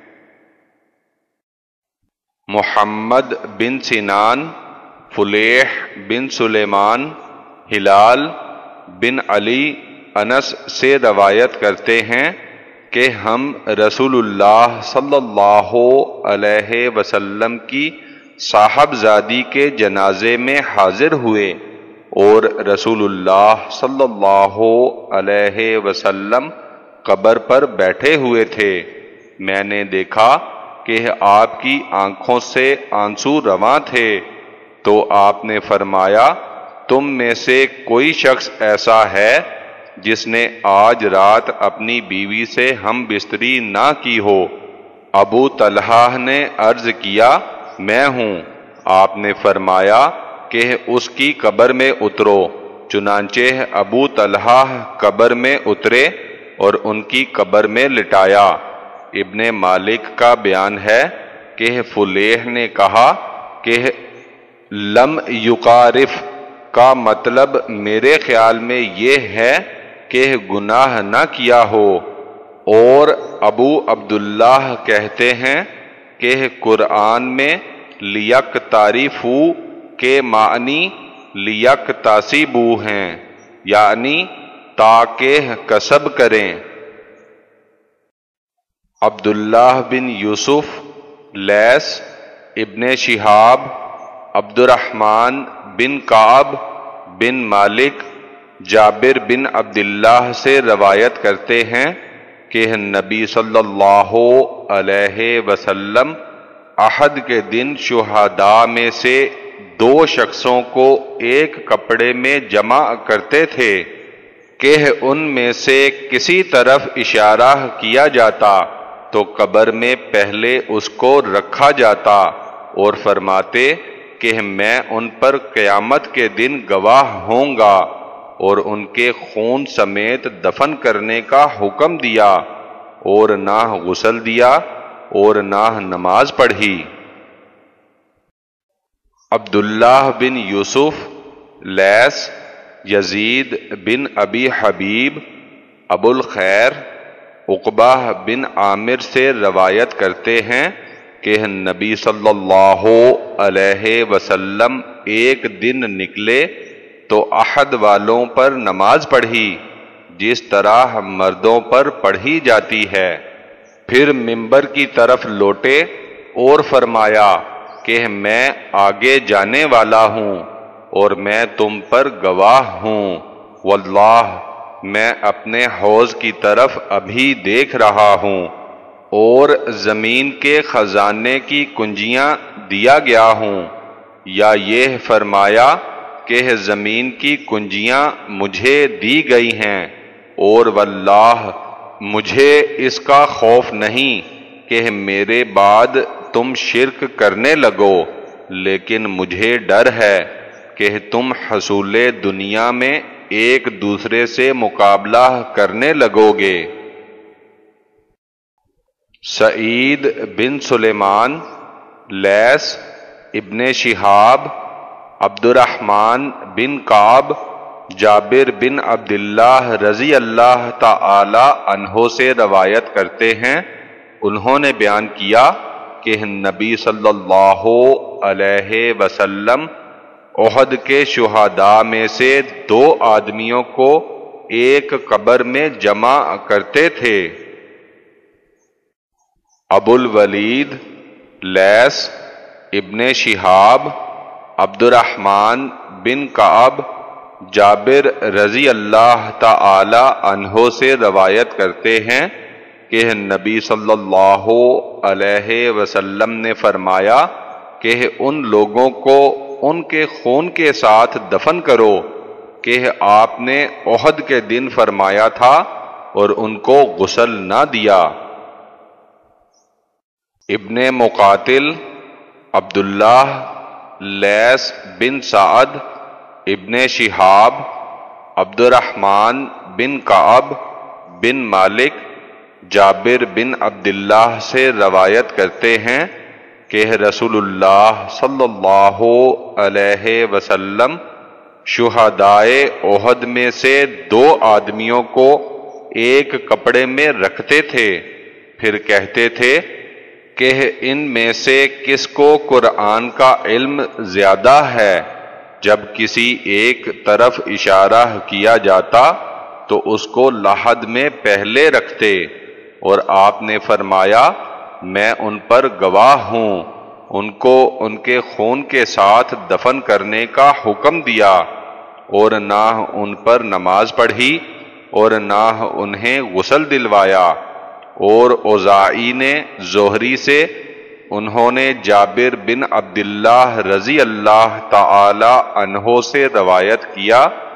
محمد بن سنان، فلیح بن سلیمان، ہلال بن علی انس سے روایت کرتے ہیں کہ ہم رسول اللہ صلی اللہ علیہ وسلم کی صاحبزادی کے جنازے میں حاضر ہوئے اور رسول اللہ صلی اللہ علیہ وسلم قبر پر بیٹھے ہوئے تھے۔ میں نے دیکھا کہ آپ کی آنکھوں سے آنسو رواں تھے، تو آپ نے فرمایا تم میں سے کوئی شخص ایسا ہے جس نے آج رات اپنی بیوی سے ہم بستری نہ کی ہو؟ ابو طلحہ نے عرض کیا میں ہوں۔ آپ نے فرمایا کہ اس کی قبر میں اترو۔ چنانچہ ابو طلحہ قبر میں اترے اور ان کی قبر میں لٹایا۔ ابن مالک کا بیان ہے کہ فلیح نے کہا کہ لم یقارف کا مطلب میرے خیال میں یہ ہے کہ گناہ نہ کیا ہو، اور ابو عبداللہ کہتے ہیں کہ قرآن میں لیک تعریفو کے معنی لیک تاسیبو ہیں، یعنی تاکہ کسب کریں۔ عبداللہ بن یوسف، لیث، ابن شہاب، عبد الرحمن بن کعب بن مالک، جابر بن عبداللہ سے روایت کرتے ہیں کہ نبی صلی اللہ علیہ وسلم احد کے دن شہداء میں سے دو شخصوں کو ایک کپڑے میں جمع کرتے تھے کہ ان میں سے کسی طرف اشارہ کیا جاتا تو قبر میں پہلے اس کو رکھا جاتا اور فرماتے کہ میں ان پر قیامت کے دن گواہ ہوں گا، اور ان کے خون سمیت دفن کرنے کا حکم دیا، اور نہ غسل دیا اور نہ نماز پڑھی۔ عبداللہ بن یوسف، لیث، یزید بن ابی حبیب، ابو الخیر، عقبہ بن عامر سے روایت کرتے ہیں کہ نبی صلی اللہ علیہ وسلم ایک دن نکلے تو احد والوں پر نماز پڑھی جس طرح مردوں پر پڑھی جاتی ہے، پھر منبر کی طرف لوٹے اور فرمایا کہ میں آگے جانے والا ہوں اور میں تم پر گواہ ہوں، واللہ میں اپنے حوض کی طرف ابھی دیکھ رہا ہوں اور زمین کے خزانے کی کنجیاں دیا گیا ہوں، یا یہ فرمایا کہ زمین کی کنجیاں مجھے دی گئی ہیں، اور واللہ مجھے اس کا خوف نہیں کہ میرے بعد تم شرک کرنے لگو، لیکن مجھے ڈر ہے کہ تم حصول دنیا میں ایک دوسرے سے مقابلہ کرنے لگو گے۔ سعید بن سلیمان، لیث، ابن شہاب، عبد الرحمن بن کعب، جابر بن عبداللہ رضی اللہ تعالی عنہ سے روایت کرتے ہیں، انہوں نے بیان کیا کہ نبی صلی اللہ علیہ وسلم احد کے شہداء میں سے دو آدمیوں کو ایک قبر میں جمع کرتے تھے۔ ابو الولید، لیث، ابن شہاب، عبد الرحمن بن کعب، جابر رضی اللہ تعالی عنہ سے روایت کرتے ہیں کہ نبی صلی اللہ علیہ وسلم نے فرمایا کہ ان لوگوں کو ان کے خون کے ساتھ دفن کرو کہ آپ نے احد کے دن فرمایا تھا اور ان کو غسل نہ دیا۔ ابن مقاتل، عبداللہ، لیث بن سعد، ابن شہاب، عبد الرحمن بن کعب بن مالک، جابر بن عبداللہ سے روایت کرتے ہیں کہ رسول اللہ صلی اللہ علیہ وسلم شہدائے احد میں سے دو آدمیوں کو ایک کپڑے میں رکھتے تھے، پھر کہتے تھے کہ ان میں سے کس کو قرآن کا علم زیادہ ہے؟ جب کسی ایک طرف اشارہ کیا جاتا تو اس کو لحد میں پہلے رکھتے، اور آپ نے فرمایا میں ان پر گواہ ہوں، ان کو ان کے خون کے ساتھ دفن کرنے کا حکم دیا، اور نہ ان پر نماز پڑھی اور نہ انہیں غسل دلوایا۔ اور اوزاعی نے زہری سے، انہوں نے جابر بن عبداللہ رضی اللہ تعالی عنہ سے روایت کیا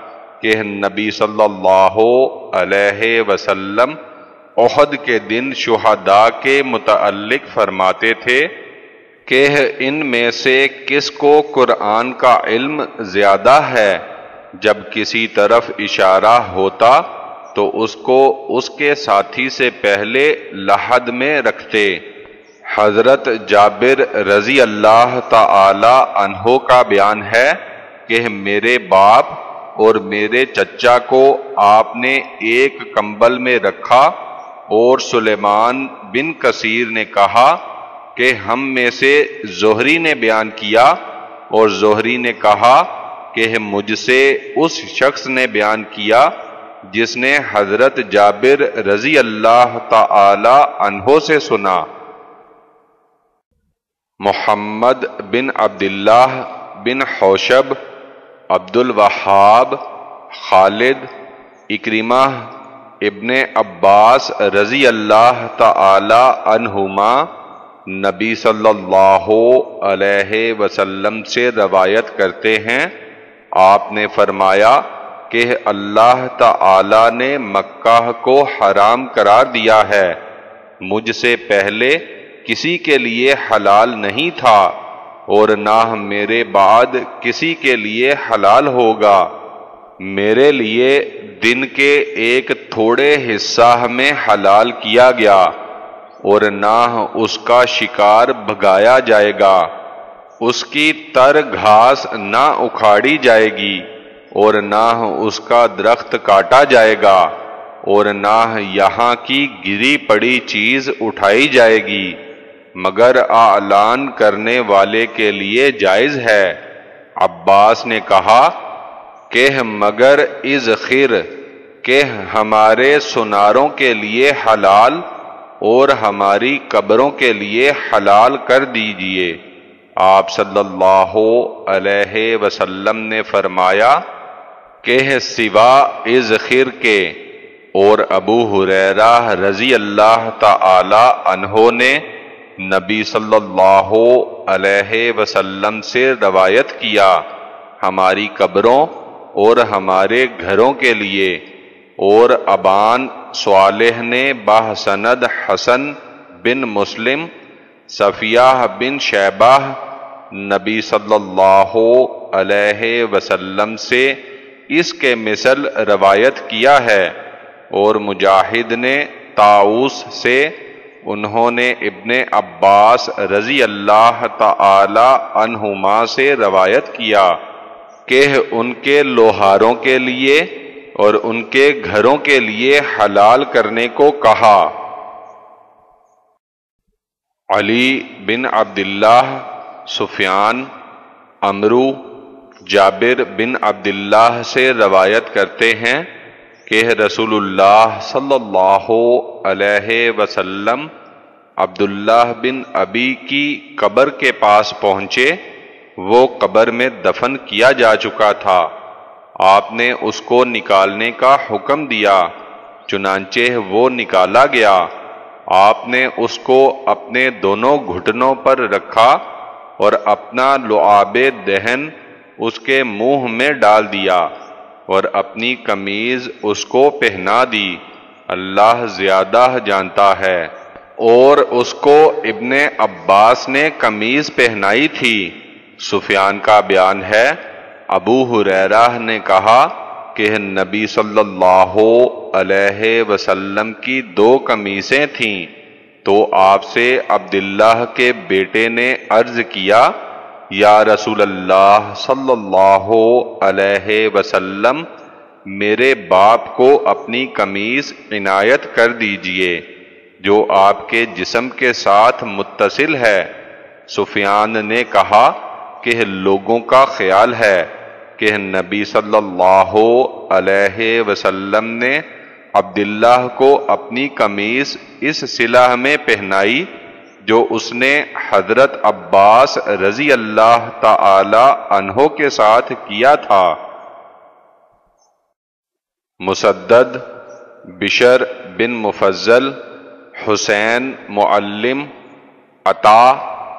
کہ نبی صلی اللہ علیہ وسلم احد کے دن شہداء کے متعلق فرماتے تھے کہ ان میں سے کس کو قرآن کا علم زیادہ ہے؟ جب کسی طرف اشارہ ہوتا تو اس کو اس کے ساتھی سے پہلے لحد میں رکھتے۔ حضرت جابر رضی اللہ تعالی عنہ کا بیان ہے کہ میرے باپ اور میرے چچا کو آپ نے ایک کمبل میں رکھا، اور سلیمان بن کثیر نے کہا کہ ہم میں سے زہری نے بیان کیا، اور زہری نے کہا کہ مجھ سے اس شخص نے بیان کیا جس نے حضرت جابر رضی اللہ تعالی عنہ سے سنا۔ محمد بن عبداللہ بن حوشب، عبد الوہاب، خالد، اکرمہ ابن عباس رضی اللہ تعالی عنہما نبی صلی اللہ علیہ وسلم سے روایت کرتے ہیں، آپ نے فرمایا کہ اللہ تعالی نے مکہ کو حرام قرار دیا ہے، مجھ سے پہلے کسی کے لیے حلال نہیں تھا اور نہ میرے بعد کسی کے لیے حلال ہوگا۔ میرے لیے دن کے ایک تھوڑے حصہ میں حلال کیا گیا، اور نہ اس کا شکار بھگایا جائے گا، اس کی تر گھاس نہ اکھاڑی جائے گی، اور نہ اس کا درخت کاٹا جائے گا، اور نہ یہاں کی گری پڑی چیز اٹھائی جائے گی، مگر اعلان کرنے والے کے لیے جائز ہے۔ عباس نے کہا کہ مگر اذخر کہ ہمارے سناروں کے لیے حلال اور ہماری قبروں کے لیے حلال کر دیجئے۔ آپ صلی اللہ علیہ وسلم نے فرمایا کہ سوا اذخر کے، اور ابو ہریرہ رضی اللہ تعالی عنہ نے نبی صلی اللہ علیہ وسلم سے روایت کیا، ہماری قبروں اور ہمارے گھروں کے لیے۔ اور ابان صالح نے بسند حسن بن مسلم، صفیہ بن شیبہ نبی صلی اللہ علیہ وسلم سے اس کے مثل روایت کیا ہے، اور مجاہد نے طاؤس سے، انہوں نے ابن عباس رضی اللہ تعالی عنہما سے روایت کیا کہ ان کے لوہاروں کے لیے اور ان کے گھروں کے لیے حلال کرنے کو کہا۔ علی بن عبداللہ، سفیان، عمرو، جابر بن عبداللہ سے روایت کرتے ہیں کہ رسول اللہ صلی اللہ علیہ وسلم عبداللہ بن ابی کی قبر کے پاس پہنچے، وہ قبر میں دفن کیا جا چکا تھا۔ آپ نے اس کو نکالنے کا حکم دیا، چنانچہ وہ نکالا گیا۔ آپ نے اس کو اپنے دونوں گھٹنوں پر رکھا اور اپنا لعاب دہن اس کے منہ میں ڈال دیا اور اپنی قمیض اس کو پہنا دی، اللہ زیادہ جانتا ہے۔ اور اس کو ابن عباس نے قمیض پہنائی تھی۔ سفیان کا بیان ہے، ابو ہریرہ نے کہا کہ نبی صلی اللہ علیہ وسلم کی دو قمیصیں تھیں، تو آپ سے عبداللہ کے بیٹے نے عرض کیا، یا رسول اللہ صلی اللہ علیہ وسلم، میرے باپ کو اپنی قمیص عنایت کر دیجئے جو آپ کے جسم کے ساتھ متصل ہے۔ سفیان نے کہا کہ لوگوں کا خیال ہے کہ نبی صلی اللہ علیہ وسلم نے عبداللہ کو اپنی قمیص اس صلح میں پہنائی جو اس نے حضرت عباس رضی اللہ تعالی عنہ کے ساتھ کیا تھا۔ مسدد، بشر بن مفضل، حسین معلم، عطا،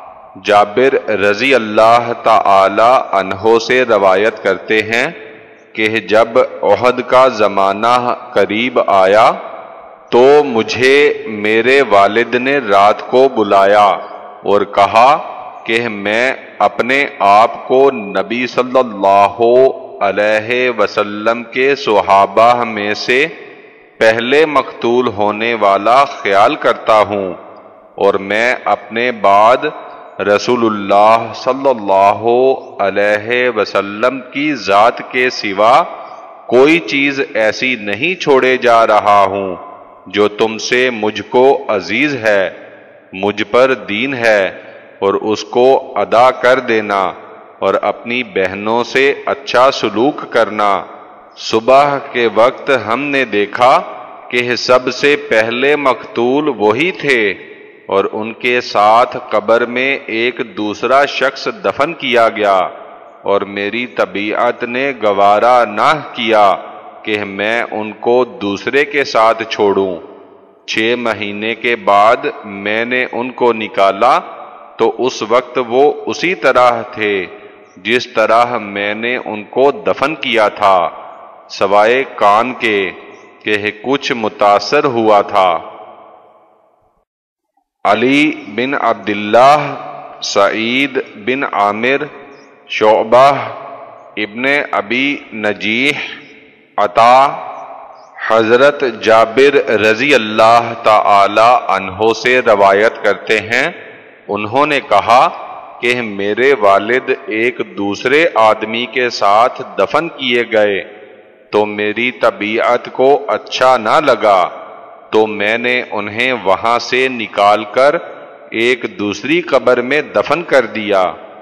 جابر رضی اللہ تعالی عنہ سے روایت کرتے ہیں کہ جب احد کا زمانہ قریب آیا تو مجھے میرے والد نے رات کو بلایا اور کہا کہ میں اپنے آپ کو نبی صلی اللہ علیہ وسلم کے صحابہ میں سے پہلے مقتول ہونے والا خیال کرتا ہوں، اور میں اپنے بعد رسول اللہ صلی اللہ علیہ وسلم کی ذات کے سوا کوئی چیز ایسی نہیں چھوڑے جا رہا ہوں جو تم سے مجھ کو عزیز ہے، مجھ پر دین ہے، اور اس کو ادا کر دینا اور اپنی بہنوں سے اچھا سلوک کرنا۔ صبح کے وقت ہم نے دیکھا کہ سب سے پہلے مقتول وہی تھے، اور ان کے ساتھ قبر میں ایک دوسرا شخص دفن کیا گیا، اور میری طبیعت نے گوارا نہ کیا کہ میں ان کو دوسرے کے ساتھ چھوڑوں۔ چھ مہینے کے بعد میں نے ان کو نکالا تو اس وقت وہ اسی طرح تھے جس طرح میں نے ان کو دفن کیا تھا، سوائے کان کے کہ کچھ متاثر ہوا تھا۔ علی بن عبداللہ، سعید بن عامر، شعبہ ابن ابی نجیح، عطا، حضرت جابر رضی اللہ تعالی عنہ سے روایت کرتے ہیں، انہوں نے کہا کہ میرے والد ایک دوسرے آدمی کے ساتھ دفن کیے گئے تو میری طبیعت کو اچھا نہ لگا، تو میں نے انہیں وہاں سے نکال کر ایک دوسری قبر میں دفن کر دیا۔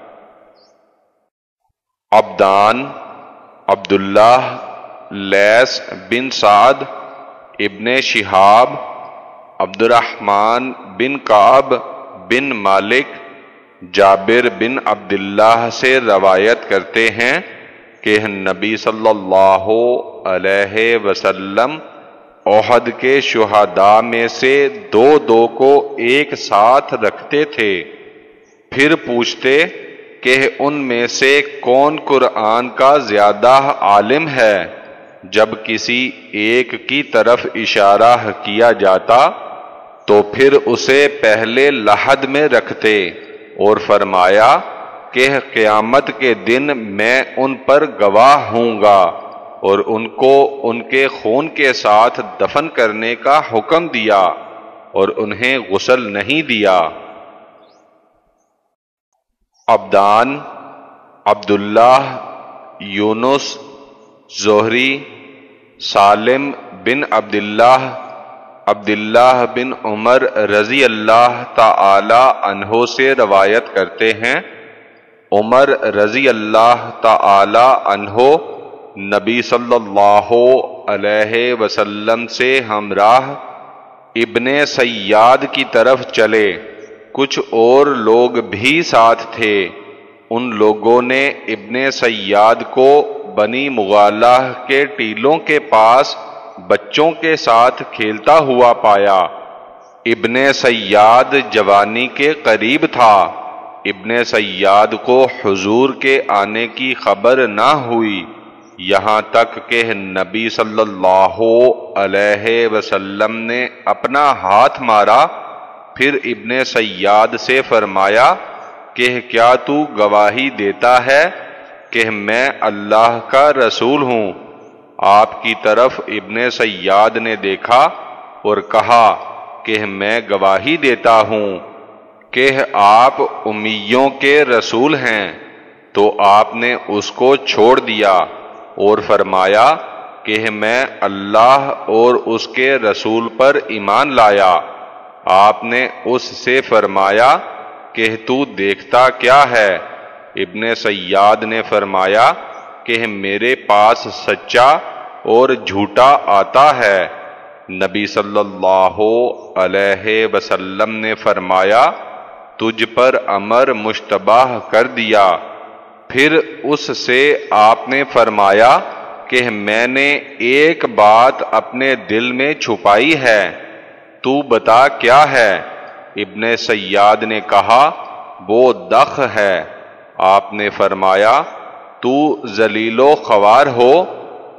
عبدان، عبداللہ، لیث بن سعد، ابن شہاب، عبد الرحمن بن کعب بن مالک، جابر بن عبداللہ سے روایت کرتے ہیں کہ نبی صلی اللہ علیہ وسلم احد کے شہداء میں سے دو دو کو ایک ساتھ رکھتے تھے، پھر پوچھتے کہ ان میں سے کون قرآن کا زیادہ عالم ہے۔ جب کسی ایک کی طرف اشارہ کیا جاتا تو پھر اسے پہلے لحد میں رکھتے اور فرمایا کہ قیامت کے دن میں ان پر گواہ ہوں گا، اور ان کو ان کے خون کے ساتھ دفن کرنے کا حکم دیا اور انہیں غسل نہیں دیا۔ عبدان، عبداللہ، یونس، زہری، سالم بن عبداللہ، عبداللہ بن عمر رضی اللہ تعالی عنہ سے روایت کرتے ہیں، عمر رضی اللہ تعالی عنہ نبی صلی اللہ علیہ وسلم سے ہمراہ ابن سیاد کی طرف چلے، کچھ اور لوگ بھی ساتھ تھے۔ ان لوگوں نے ابن سیاد کو بنی مغالہ کے ٹیلوں کے پاس بچوں کے ساتھ کھیلتا ہوا پایا۔ ابن سیاد جوانی کے قریب تھا۔ ابن سیاد کو حضور کے آنے کی خبر نہ ہوئی، یہاں تک کہ نبی صلی اللہ علیہ وسلم نے اپنا ہاتھ مارا، پھر ابن سیاد سے فرمایا کہ کیا تو گواہی دیتا ہے کہ میں اللہ کا رسول ہوں؟ آپ کی طرف ابن سیاد نے دیکھا اور کہا کہ میں گواہی دیتا ہوں کہ آپ امیوں کے رسول ہیں، تو آپ نے اس کو چھوڑ دیا اور فرمایا کہ میں اللہ اور اس کے رسول پر ایمان لایا۔ آپ نے اس سے فرمایا کہ تو دیکھتا کیا ہے؟ ابن سیاد نے فرمایا کہ میرے پاس سچا اور جھوٹا آتا ہے۔ نبی صلی اللہ علیہ وسلم نے فرمایا تجھ پر امر مشتبہ کر دیا۔ پھر اس سے آپ نے فرمایا کہ میں نے ایک بات اپنے دل میں چھپائی ہے، تو بتا کیا ہے؟ ابن سیاد نے کہا وہ دخ ہے۔ آپ نے فرمایا تو ذلیل و خوار ہو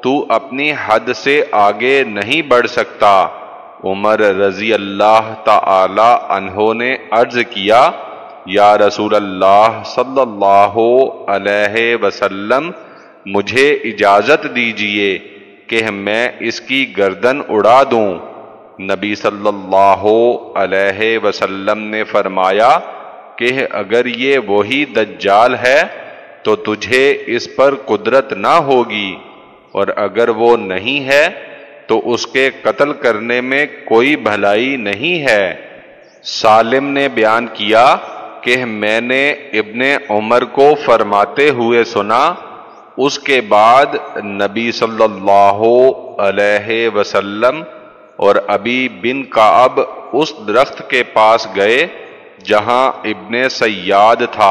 تو اپنی حد سے آگے نہیں بڑھ سکتا۔ عمر رضی اللہ تعالی عنہ نے عرض کیا، یا رسول اللہ صلی اللہ علیہ وسلم، مجھے اجازت دیجئے کہ میں اس کی گردن اڑا دوں۔ نبی صلی اللہ علیہ وسلم نے فرمایا کہ اگر یہ وہی دجال ہے تو تجھے اس پر قدرت نہ ہوگی، اور اگر وہ نہیں ہے تو اس کے قتل کرنے میں کوئی بھلائی نہیں ہے۔ سالم نے بیان کیا کہ میں نے ابن عمر کو فرماتے ہوئے سنا، اس کے بعد نبی صلی اللہ علیہ وسلم اور ابی بن کعب اس درخت کے پاس گئے جہاں ابن سیاد تھا۔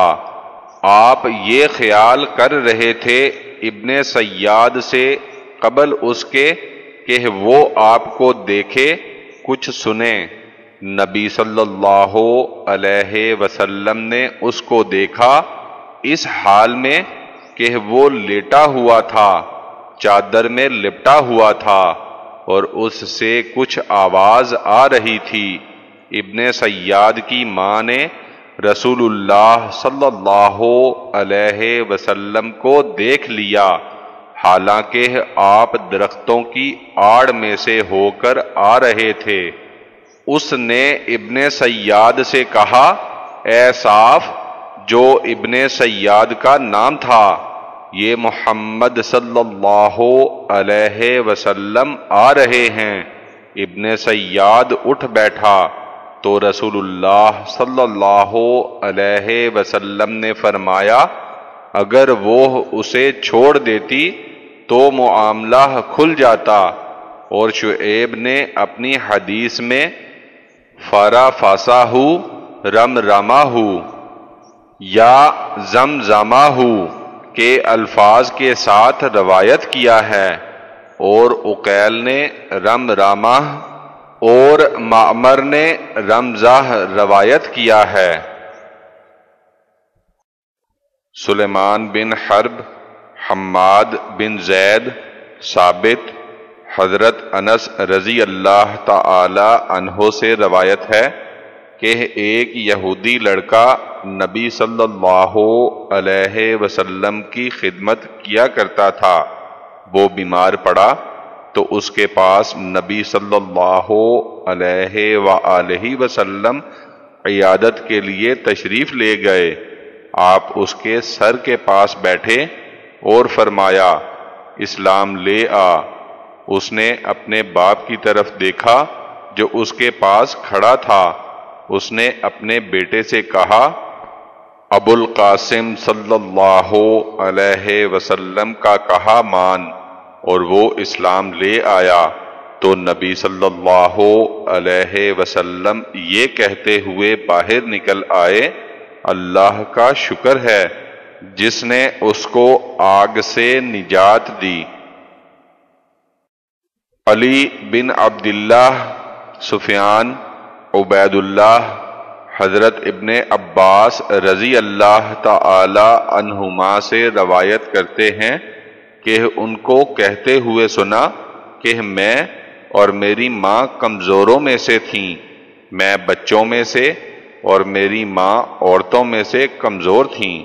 آپ یہ خیال کر رہے تھے ابن سیاد سے قبل اس کے کہ وہ آپ کو دیکھے، کچھ سنیں۔ نبی صلی اللہ علیہ وسلم نے اس کو دیکھا اس حال میں کہ وہ لیٹا ہوا تھا، چادر میں لپٹا ہوا تھا، اور اس سے کچھ آواز آ رہی تھی۔ ابن سیاد کی ماں نے رسول اللہ صلی اللہ علیہ وسلم کو دیکھ لیا، حالانکہ آپ درختوں کی آڑ میں سے ہو کر آ رہے تھے۔ اس نے ابن سیاد سے کہا، اے صاف، جو ابن سیاد کا نام تھا، یہ محمد صلی اللہ علیہ وسلم آ رہے ہیں۔ ابن سیاد اٹھ بیٹھا تو رسول اللہ صلی اللہ علیہ وسلم نے فرمایا، اگر وہ اسے چھوڑ دیتی تو معاملہ کھل جاتا، اور شعیب نے اپنی حدیث میں فرا فاساہو رم رماہو یا زمزماہو کے الفاظ کے ساتھ روایت کیا ہے، اور عقیل نے رم رامہ اور معمر نے رمزہ روایت کیا ہے۔ سلیمان بن حرب، حماد بن زید، ثابت، حضرت انس رضی اللہ تعالی عنہ سے روایت ہے کہ ایک یہودی لڑکا نبی صلی اللہ علیہ وسلم کی خدمت کیا کرتا تھا۔ وہ بیمار پڑا تو اس کے پاس نبی صلی اللہ علیہ وآلہ وسلم عیادت کے لیے تشریف لے گئے۔ آپ اس کے سر کے پاس بیٹھے اور فرمایا، اسلام لے آ۔ اس نے اپنے باپ کی طرف دیکھا جو اس کے پاس کھڑا تھا۔ اس نے اپنے بیٹے سے کہا، ابو القاسم صلی اللہ علیہ وسلم کا کہا مان، اور وہ اسلام لے آیا۔ تو نبی صلی اللہ علیہ وسلم یہ کہتے ہوئے باہر نکل آئے، اللہ کا شکر ہے جس نے اس کو آگ سے نجات دی۔ علی بن عبداللہ، سفیان، عبید اللہ، حضرت ابن عباس رضی اللہ تعالی عنہما سے روایت کرتے ہیں کہ ان کو کہتے ہوئے سنا کہ میں اور میری ماں کمزوروں میں سے تھیں، میں بچوں میں سے اور میری ماں عورتوں میں سے کمزور تھیں۔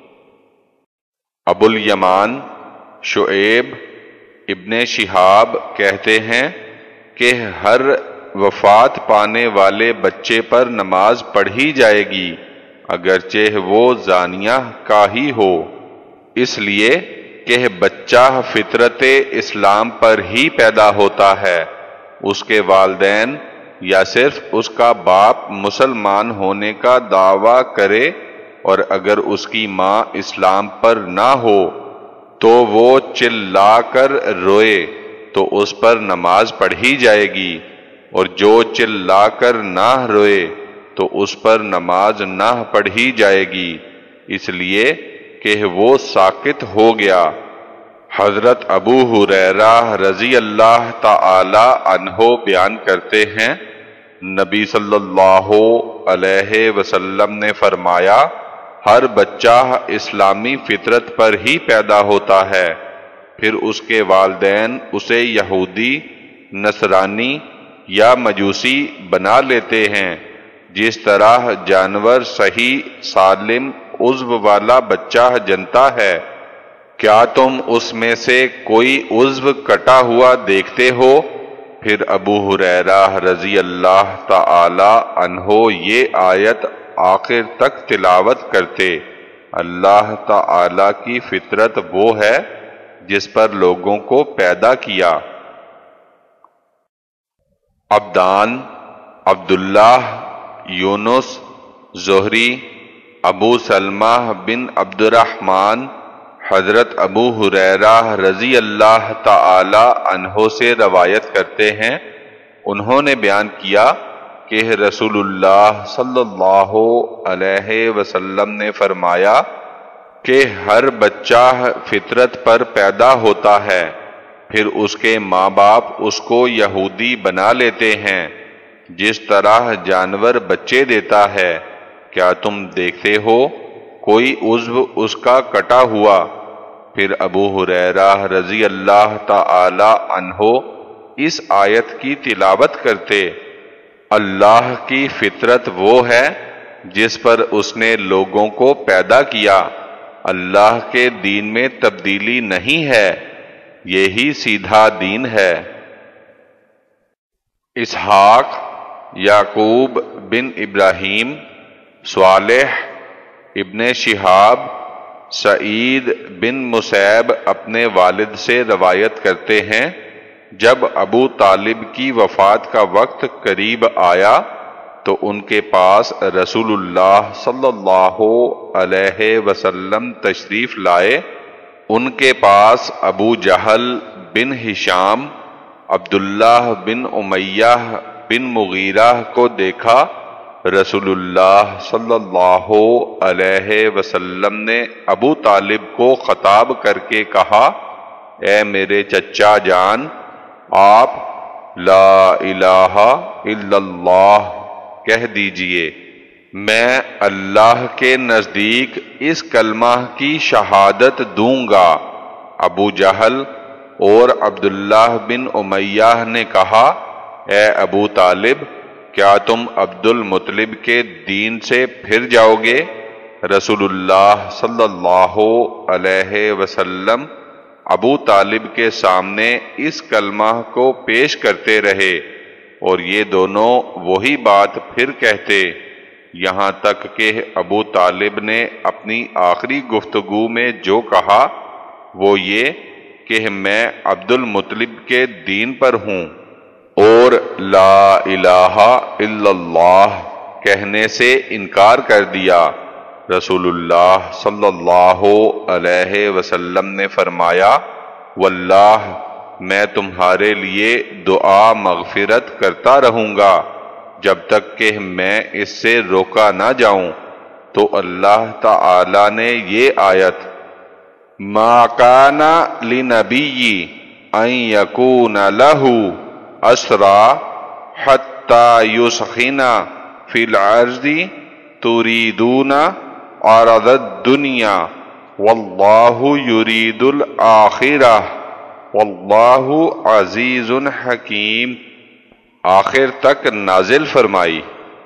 ابو الیمان، شعیب، ابن شہاب کہتے ہیں کہ ہر وفات پانے والے بچے پر نماز پڑھی جائے گی، اگرچہ وہ زانیہ کا ہی ہو، اس لیے کہ بچہ فطرت اسلام پر ہی پیدا ہوتا ہے۔ اس کے والدین یا صرف اس کا باپ مسلمان ہونے کا دعویٰ کرے، اور اگر اس کی ماں اسلام پر نہ ہو تو وہ چلا کر روئے تو اس پر نماز پڑھی جائے گی، اور جو چلا کر نہ روئے تو اس پر نماز نہ پڑھی جائے گی، اس لیے کہ وہ ساکت ہو گیا۔ حضرت ابو ہریرہ رضی اللہ تعالی عنہ بیان کرتے ہیں، نبی صلی اللہ علیہ وسلم نے فرمایا، ہر بچہ اسلامی فطرت پر ہی پیدا ہوتا ہے، پھر اس کے والدین اسے یہودی، نصرانی یا مجوسی بنا لیتے ہیں، جس طرح جانور صحیح سالم عضو والا بچہ جنتا ہے، کیا تم اس میں سے کوئی عضو کٹا ہوا دیکھتے ہو؟ پھر ابو ہریرہ رضی اللہ تعالی عنہ یہ آیت آخر تک تلاوت کرتے۔ اللہ تعالی کی فطرت وہ ہے جس پر لوگوں کو پیدا کیا۔ عبدان، عبداللہ، یونس، زہری، ابو سلمہ بن عبد الرحمن حضرت ابو ہریرہ رضی اللہ تعالی عنہ سے روایت کرتے ہیں، انہوں نے بیان کیا کہ رسول اللہ صلی اللہ علیہ وسلم نے فرمایا کہ ہر بچہ فطرت پر پیدا ہوتا ہے، پھر اس کے ماں باپ اس کو یہودی بنا لیتے ہیں، جس طرح جانور بچے دیتا ہے، کیا تم دیکھتے ہو کوئی عضو اس کا کٹا ہوا؟ پھر ابو ہریرہ رضی اللہ تعالی عنہ اس آیت کی تلاوت کرتے۔ اللہ کی فطرت وہ ہے جس پر اس نے لوگوں کو پیدا کیا، اللہ کے دین میں تبدیلی نہیں ہے، یہی سیدھا دین ہے۔ اسحاق، یعقوب بن ابراہیم، صالح ابن شہاب، سعید بن مسیب اپنے والد سے روایت کرتے ہیں، جب ابو طالب کی وفات کا وقت قریب آیا تو ان کے پاس رسول اللہ صلی اللہ علیہ وسلم تشریف لائے۔ ان کے پاس ابو جہل بن ہشام، عبداللہ بن امیہ بن مغیرہ کو دیکھا۔ رسول اللہ صلی اللہ علیہ وسلم نے ابو طالب کو خطاب کر کے کہا، اے میرے چچا جان، آپ لا الہ الا اللہ کہہ دیجئے، میں اللہ کے نزدیک اس کلمہ کی شہادت دوں گا۔ ابو جہل اور عبداللہ بن امیہ نے کہا، اے ابو طالب، کیا تم عبد المطلب کے دین سے پھر جاؤ گے؟ رسول اللہ صلی اللہ علیہ وسلم ابو طالب کے سامنے اس کلمہ کو پیش کرتے رہے اور یہ دونوں وہی بات پھر کہتے، یہاں تک کہ ابو طالب نے اپنی آخری گفتگو میں جو کہا وہ یہ کہ میں عبد المطلب کے دین پر ہوں اور لا الہ الا اللہ کہنے سے انکار کر دیا۔ رسول اللہ صلی اللہ علیہ وسلم نے فرمایا، واللہ میں تمہارے لیے دعا مغفرت کرتا رہوں گا جب تک کہ میں اس سے روکا نہ جاؤں۔ تو اللہ تعالی نے یہ آیت ما کان لنبی ان یکون لہ اسرا حتی یسخن فی الارض تریدون عرض الدنیا واللہ یرید الآخرہ واللہ عزیز حکیم، آخر تک نازل فرمائی۔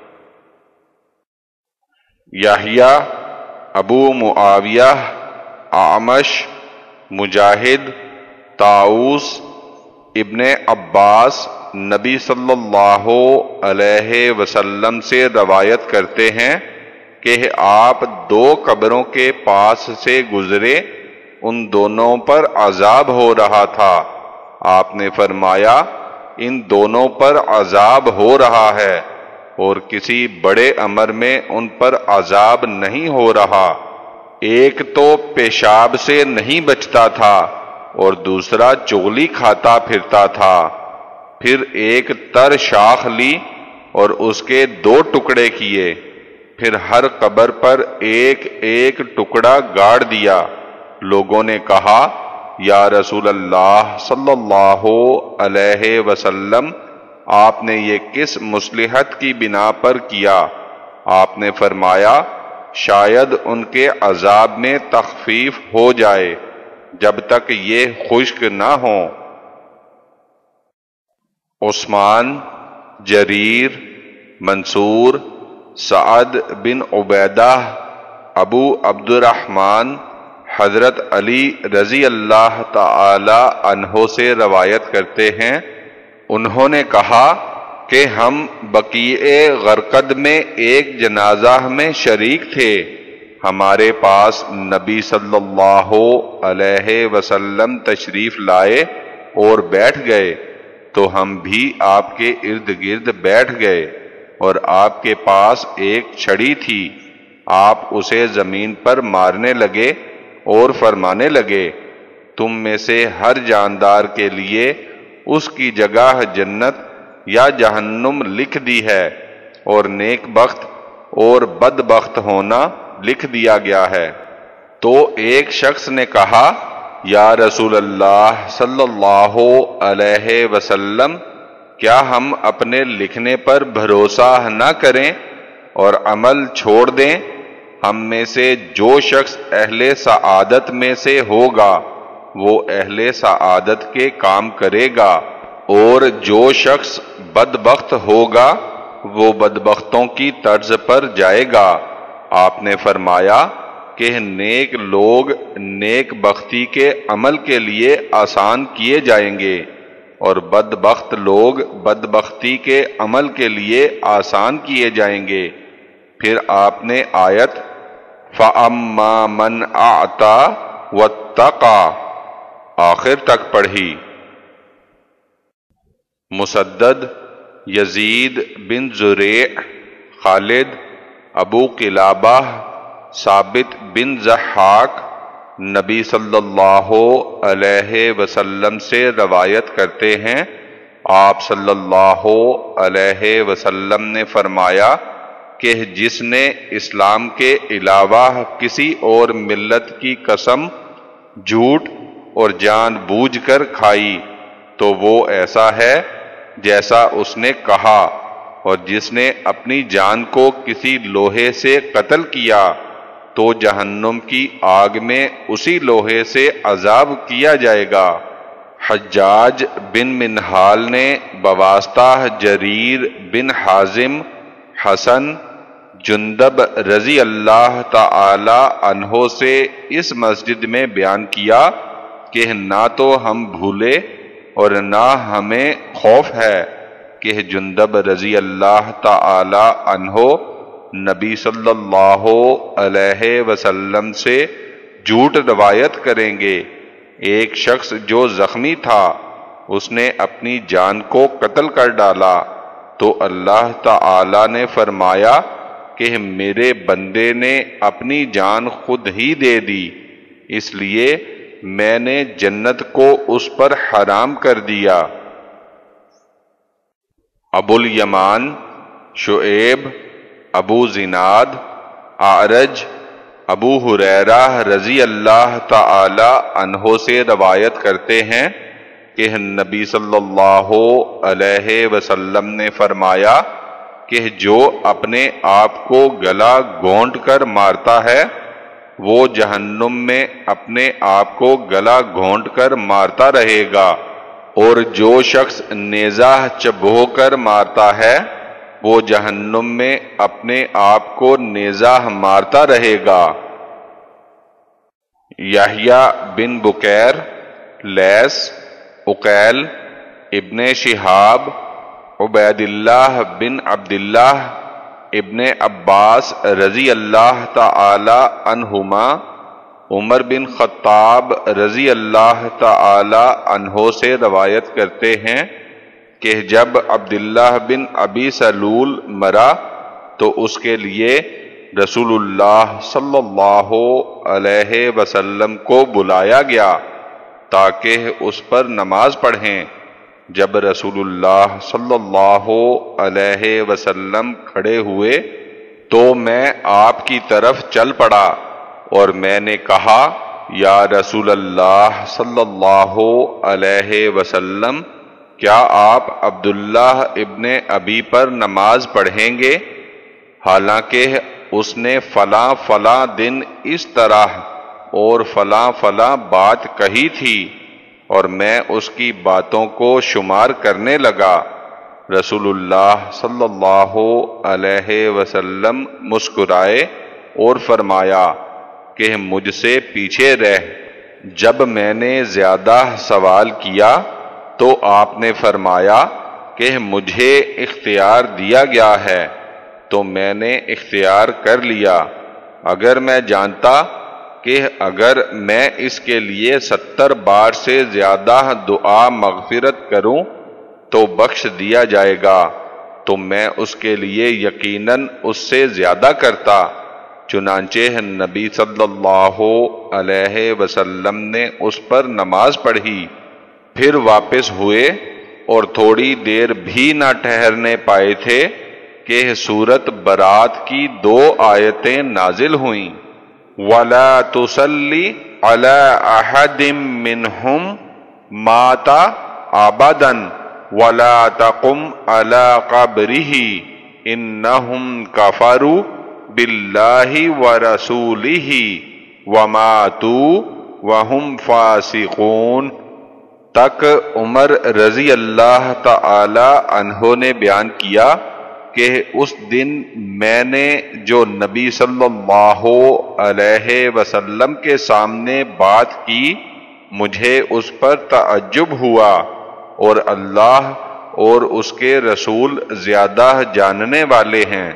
یحییٰ، ابو معاویہ، اعمش، مجاہد، طاؤس، ابن عباس نبی صلی اللہ علیہ وسلم سے روایت کرتے ہیں کہ آپ دو قبروں کے پاس سے گزرے، ان دونوں پر عذاب ہو رہا تھا۔ آپ نے فرمایا، ان دونوں پر عذاب ہو رہا ہے اور کسی بڑے امر میں ان پر عذاب نہیں ہو رہا۔ ایک تو پیشاب سے نہیں بچتا تھا اور دوسرا چغلی کھاتا پھرتا تھا۔ پھر ایک تر شاخ لی اور اس کے دو ٹکڑے کیے، پھر ہر قبر پر ایک ایک ٹکڑا گاڑ دیا۔ لوگوں نے کہا، یا رسول اللہ صلی اللہ علیہ وسلم، آپ نے یہ کس مصلحت کی بنا پر کیا؟ آپ نے فرمایا، شاید ان کے عذاب میں تخفیف ہو جائے۔ جب تک یہ خشک نہ ہوں۔ عثمان، جریر، منصور، سعد بن عبیدہ، ابو عبد الرحمن حضرت علی رضی اللہ تعالی عنہ سے روایت کرتے ہیں، انہوں نے کہا کہ ہم بقیع غرقد میں ایک جنازہ میں شریک تھے، ہمارے پاس نبی صلی اللہ علیہ وسلم تشریف لائے اور بیٹھ گئے تو ہم بھی آپ کے ارد گرد بیٹھ گئے، اور آپ کے پاس ایک چھڑی تھی، آپ اسے زمین پر مارنے لگے اور فرمانے لگے، تم میں سے ہر جاندار کے لیے اس کی جگہ جنت یا جہنم لکھ دی ہے، اور نیک بخت اور بد بخت ہونا لکھ دیا گیا ہے۔ تو ایک شخص نے کہا، یا رسول اللہ صلی اللہ علیہ وسلم، کیا ہم اپنے لکھنے پر بھروسہ نہ کریں اور عمل چھوڑ دیں؟ ہم میں سے جو شخص اہل سعادت میں سے ہوگا وہ اہل سعادت کے کام کرے گا، اور جو شخص بدبخت ہوگا وہ بدبختوں کی طرز پر جائے گا۔ آپ نے فرمایا کہ نیک لوگ نیک بختی کے عمل کے لیے آسان کیے جائیں گے، اور بدبخت لوگ بدبختی کے عمل کے لیے آسان کیے جائیں گے۔ پھر آپ نے آیت فَأَمَّا مَنْ أَعْطَى وَاتَّقَى آخر تک پڑھی۔ مسدد، یزید بن زریع، خالد، ابو قلابہ، ثابت بن ضحاک نبی صلی اللہ علیہ وسلم سے روایت کرتے ہیں، آپ صلی اللہ علیہ وسلم نے فرمایا کہ جس نے اسلام کے علاوہ کسی اور ملت کی قسم جھوٹ اور جان بوجھ کر کھائی تو وہ ایسا ہے جیسا اس نے کہا، اور جس نے اپنی جان کو کسی لوہے سے قتل کیا تو جہنم کی آگ میں اسی لوہے سے عذاب کیا جائے گا۔ حجاج بن منہال نے بواسطہ جریر بن حازم حسن جندب رضی اللہ تعالی عنہ سے اس مسجد میں بیان کیا کہ نہ تو ہم بھولے اور نہ ہمیں خوف ہے کہ جندب رضی اللہ تعالی عنہ نبی صلی اللہ علیہ وسلم سے جھوٹ روایت کریں گے۔ ایک شخص جو زخمی تھا اس نے اپنی جان کو قتل کر ڈالا تو اللہ تعالی نے فرمایا کہ میرے بندے نے اپنی جان خود ہی دے دی، اس لیے میں نے جنت کو اس پر حرام کر دیا۔ ابو الیمان، شعیب، ابو زناد، اعرج، ابو ہریرہ رضی اللہ تعالی عنہ سے روایت کرتے ہیں کہ نبی صلی اللہ علیہ وسلم نے فرمایا کہ جو اپنے آپ کو گلا گھونٹ کر مارتا ہے وہ جہنم میں اپنے آپ کو گلا گھونٹ کر مارتا رہے گا، اور جو شخص نیزہ چبھو کر مارتا ہے وہ جہنم میں اپنے آپ کو نیزہ مارتا رہے گا۔ یحییٰ بن بکیر، لیث، عقیل، ابن شہاب، عبید اللہ بن عبداللہ، ابن عباس رضی اللہ تعالی عنہما، عمر بن خطاب رضی اللہ تعالی عنہ سے روایت کرتے ہیں کہ جب عبداللہ بن ابی سلول مرا تو اس کے لیے رسول اللہ صلی اللہ علیہ وسلم کو بلایا گیا تاکہ اس پر نماز پڑھیں۔ جب رسول اللہ صلی اللہ علیہ وسلم کھڑے ہوئے تو میں آپ کی طرف چل پڑا اور میں نے کہا، یا رسول اللہ صلی اللہ علیہ وسلم، کیا آپ عبداللہ ابن ابی پر نماز پڑھیں گے؟ حالانکہ اس نے فلاں فلاں دن اس طرح اور فلاں فلاں بات کہی تھی، اور میں اس کی باتوں کو شمار کرنے لگا۔ رسول اللہ صلی اللہ علیہ وسلم مسکرائے اور فرمایا کہ مجھ سے پیچھے رہ۔ جب میں نے زیادہ سوال کیا تو آپ نے فرمایا کہ مجھے اختیار دیا گیا ہے تو میں نے اختیار کر لیا۔ اگر میں جانتا کہ اگر میں اس کے لیے ستر بار سے زیادہ دعا مغفرت کروں تو بخش دیا جائے گا تو میں اس کے لیے یقیناً اس سے زیادہ کرتا۔ چنانچہ نبی صلی اللہ علیہ وسلم نے اس پر نماز پڑھی، پھر واپس ہوئے اور تھوڑی دیر بھی نہ ٹھہرنے پائے تھے کہ سورت برات کی دو آیتیں نازل ہوئیں۔ وَلَا تُصَلِّ عَلَىٰ أَحَدٍ مِّنْهُمْ مَاتَ أَبَدًا وَلَا تَقُمْ عَلَىٰ قَبْرِهِ إِنَّهُمْ كَفَرُوا بِاللَّهِ وَرَسُولِهِ وَمَاتُوا وَهُمْ فَاسِقُونَ تک عمر رضی اللہ تعالی عنہ نے بیان کیا کہ اس دن میں نے جو نبی صلی اللہ علیہ وسلم کے سامنے بات کی مجھے اس پر تعجب ہوا، اور اللہ اور اس کے رسول زیادہ جاننے والے ہیں۔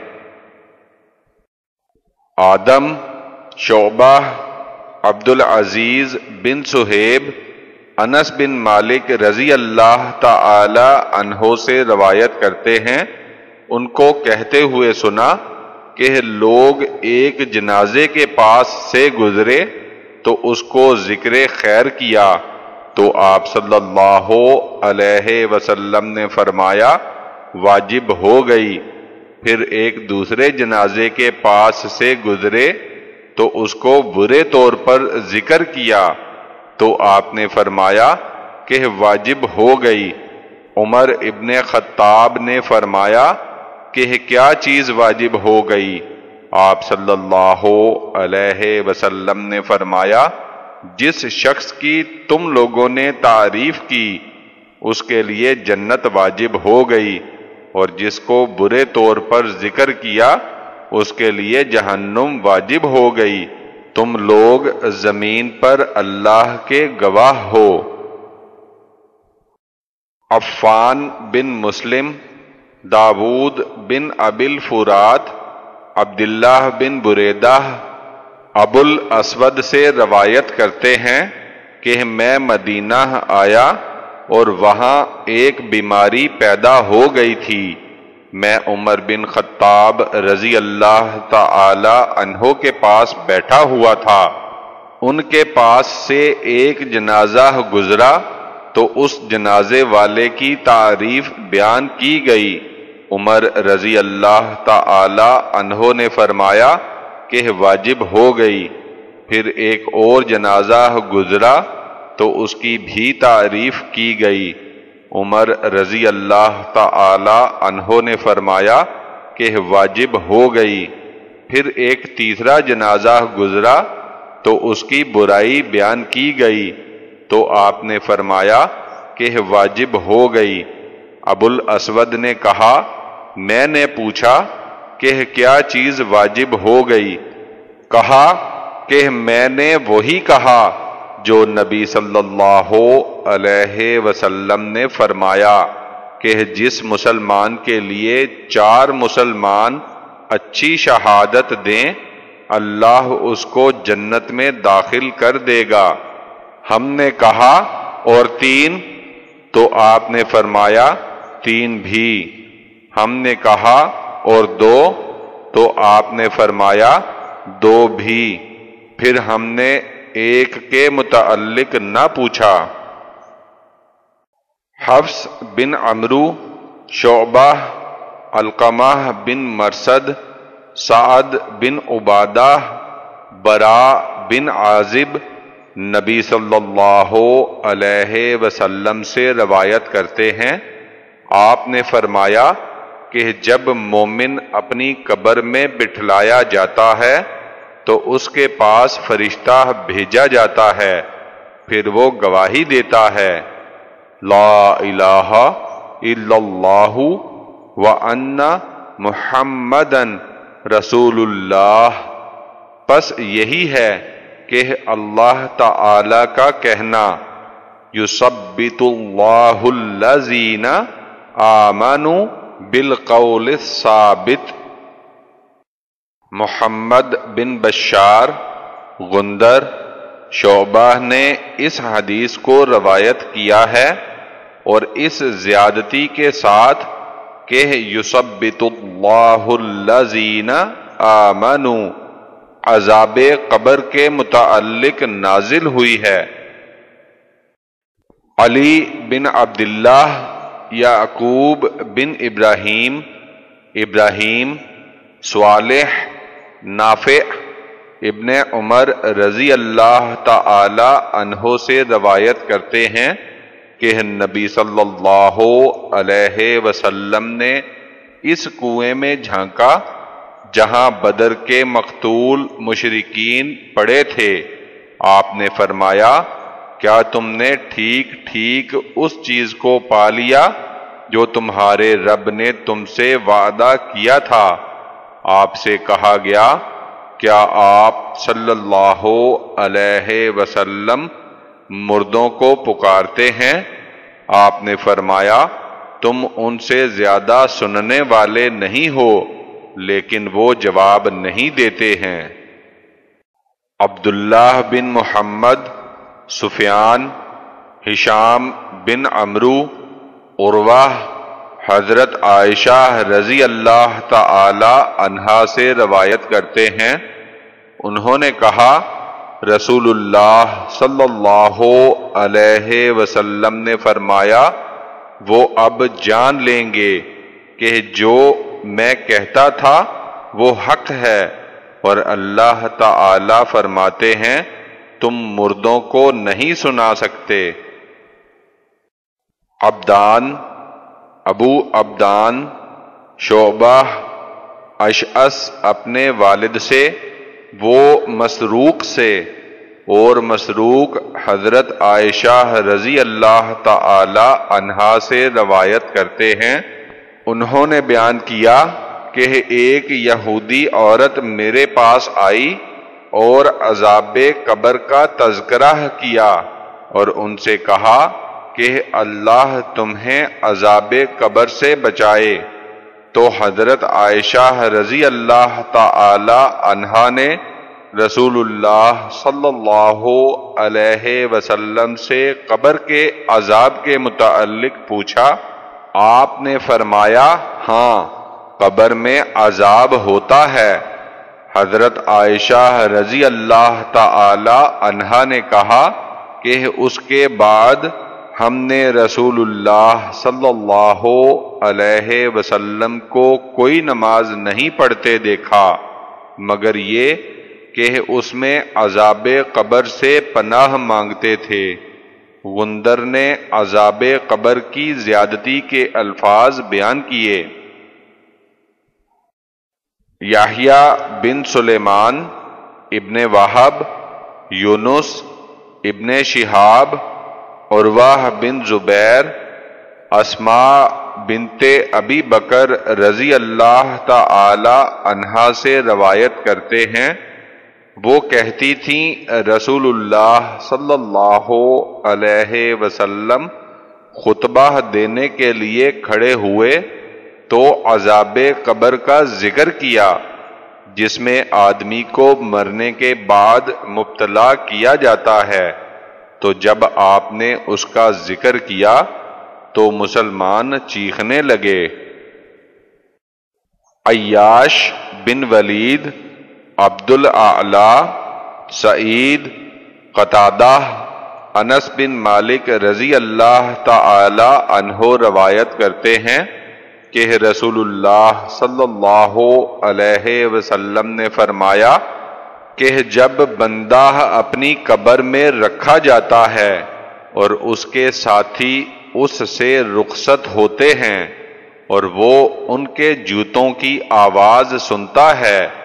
آدم، شعبہ، عبدالعزیز بن صہیب، انس بن مالک رضی اللہ تعالی عنہ سے روایت کرتے ہیں، ان کو کہتے ہوئے سنا کہ لوگ ایک جنازے کے پاس سے گزرے تو اس کو ذکر خیر کیا تو آپ صلی اللہ علیہ وسلم نے فرمایا واجب ہو گئی۔ پھر ایک دوسرے جنازے کے پاس سے گزرے تو اس کو برے طور پر ذکر کیا تو آپ نے فرمایا کہ واجب ہو گئی۔ عمر ابن خطاب نے فرمایا کہ کیا چیز واجب ہو گئی؟ آپ صلی اللہ علیہ وسلم نے فرمایا جس شخص کی تم لوگوں نے تعریف کی اس کے لیے جنت واجب ہو گئی، اور جس کو برے طور پر ذکر کیا اس کے لیے جہنم واجب ہو گئی۔ تم لوگ زمین پر اللہ کے گواہ ہو۔ عفان بن مسلم، داود بن ابی الفرات، عبداللہ بن بریدہ ابو الاسود سے روایت کرتے ہیں کہ میں مدینہ آیا اور وہاں ایک بیماری پیدا ہو گئی تھی۔ میں عمر بن خطاب رضی اللہ تعالی عنہ کے پاس بیٹھا ہوا تھا، ان کے پاس سے ایک جنازہ گزرا تو اس جنازے والے کی تعریف بیان کی گئی۔ عمر رضی اللہ تعالی عنہ نے فرمایا کہ واجب ہو گئی۔ پھر ایک اور جنازہ گزرا تو اس کی بھی تعریف کی گئی۔ عمر رضی اللہ تعالی عنہ نے فرمایا کہ واجب ہو گئی۔ پھر ایک تیسرا جنازہ گزرا تو اس کی برائی بیان کی گئی تو آپ نے فرمایا کہ واجب ہو گئی۔ ابو الاسود نے کہا میں نے پوچھا کہ کیا چیز واجب ہو گئی؟ کہا کہ میں نے وہی کہا جو نبی صلی اللہ علیہ وسلم نے فرمایا کہ جس مسلمان کے لیے چار مسلمان اچھی شہادت دیں اللہ اس کو جنت میں داخل کر دے گا۔ ہم نے کہا اور تین؟ تو آپ نے فرمایا تین بھی۔ ہم نے کہا اور دو؟ تو آپ نے فرمایا دو بھی۔ پھر ہم نے ایک کے متعلق نہ پوچھا۔ حفص بن عمرو، شعبہ، علقمہ بن مرثد، سعد بن عبادہ، براء بن عازب نبی صلی اللہ علیہ وسلم سے روایت کرتے ہیں، آپ نے فرمایا کہ جب مومن اپنی قبر میں بٹھلایا جاتا ہے تو اس کے پاس فرشتہ بھیجا جاتا ہے، پھر وہ گواہی دیتا ہے لا الہ الا اللہ وان محمدن رسول اللہ۔ پس یہی ہے کہ اللہ تعالی کا کہنا یثبت اللہ الذین آمنوا بالقول الثابت۔ محمد بن بشار غندر شعبہ نے اس حدیث کو روایت کیا ہے اور اس زیادتی کے ساتھ کہ یثبت اللہ الذین آمنوا عذاب قبر کے متعلق نازل ہوئی ہے۔ علی بن عبداللہ یعقوب بن ابراہیم، ابراہیم صالح نافع ابن عمر رضی اللہ تعالی عنہ سے روایت کرتے ہیں کہ نبی صلی اللہ علیہ وسلم نے اس کنویں میں جھانکا جہاں بدر کے مقتول مشرکین پڑے تھے۔ آپ نے فرمایا کیا تم نے ٹھیک ٹھیک اس چیز کو پا لیا جو تمہارے رب نے تم سے وعدہ کیا تھا؟ آپ سے کہا گیا کیا آپ صلی اللہ علیہ وسلم مردوں کو پکارتے ہیں؟ آپ نے فرمایا تم ان سے زیادہ سننے والے نہیں ہو، لیکن وہ جواب نہیں دیتے ہیں۔ عبداللہ بن محمد، سفیان، ہشام بن عمرو، عروہ حضرت عائشہ رضی اللہ تعالی عنہا سے روایت کرتے ہیں، انہوں نے کہا رسول اللہ صلی اللہ علیہ وسلم نے فرمایا وہ اب جان لیں گے کہ جو میں کہتا تھا وہ حق ہے، اور اللہ تعالی فرماتے ہیں تم مردوں کو نہیں سنا سکتے۔ عبدان، ابو عبدان شعبہ اشعث اپنے والد سے، وہ مسروق سے، اور مسروق حضرت عائشہ رضی اللہ تعالی عنہا سے روایت کرتے ہیں، انہوں نے بیان کیا کہ ایک یہودی عورت میرے پاس آئی اور عذاب قبر کا تذکرہ کیا اور ان سے کہا کہ اللہ تمہیں عذاب قبر سے بچائے۔ تو حضرت عائشہ رضی اللہ تعالی عنہا نے رسول اللہ صلی اللہ علیہ وسلم سے قبر کے عذاب کے متعلق پوچھا۔ آپ نے فرمایا ہاں، قبر میں عذاب ہوتا ہے۔ حضرت عائشہ رضی اللہ تعالی عنہا نے کہا کہ اس کے بعد ہم نے رسول اللہ صلی اللہ علیہ وسلم کو کوئی نماز نہیں پڑھتے دیکھا مگر یہ کہ اس میں عذاب قبر سے پناہ مانگتے تھے۔ غندر نے عذاب قبر کی زیادتی کے الفاظ بیان کیے۔ یحییٰ بن سلیمان ابن وہب، یونس ابن شہاب، عروہ بن زبیر، اسماء بنت ابی بکر رضی اللہ تعالی عنہا سے روایت کرتے ہیں، وہ کہتی تھیں رسول اللہ صلی اللہ علیہ وسلم خطبہ دینے کے لیے کھڑے ہوئے تو عذاب قبر کا ذکر کیا جس میں آدمی کو مرنے کے بعد مبتلا کیا جاتا ہے، تو جب آپ نے اس کا ذکر کیا تو مسلمان چیخنے لگے۔ عیاش بن ولید، عبد الاعلی، سعید، قتادہ، انس بن مالک رضی اللہ تعالی عنہ روایت کرتے ہیں کہ رسول اللہ صلی اللہ علیہ وسلم نے فرمایا کہ جب بندہ اپنی قبر میں رکھا جاتا ہے اور اس کے ساتھی اس سے رخصت ہوتے ہیں اور وہ ان کے جوتوں کی آواز سنتا ہے،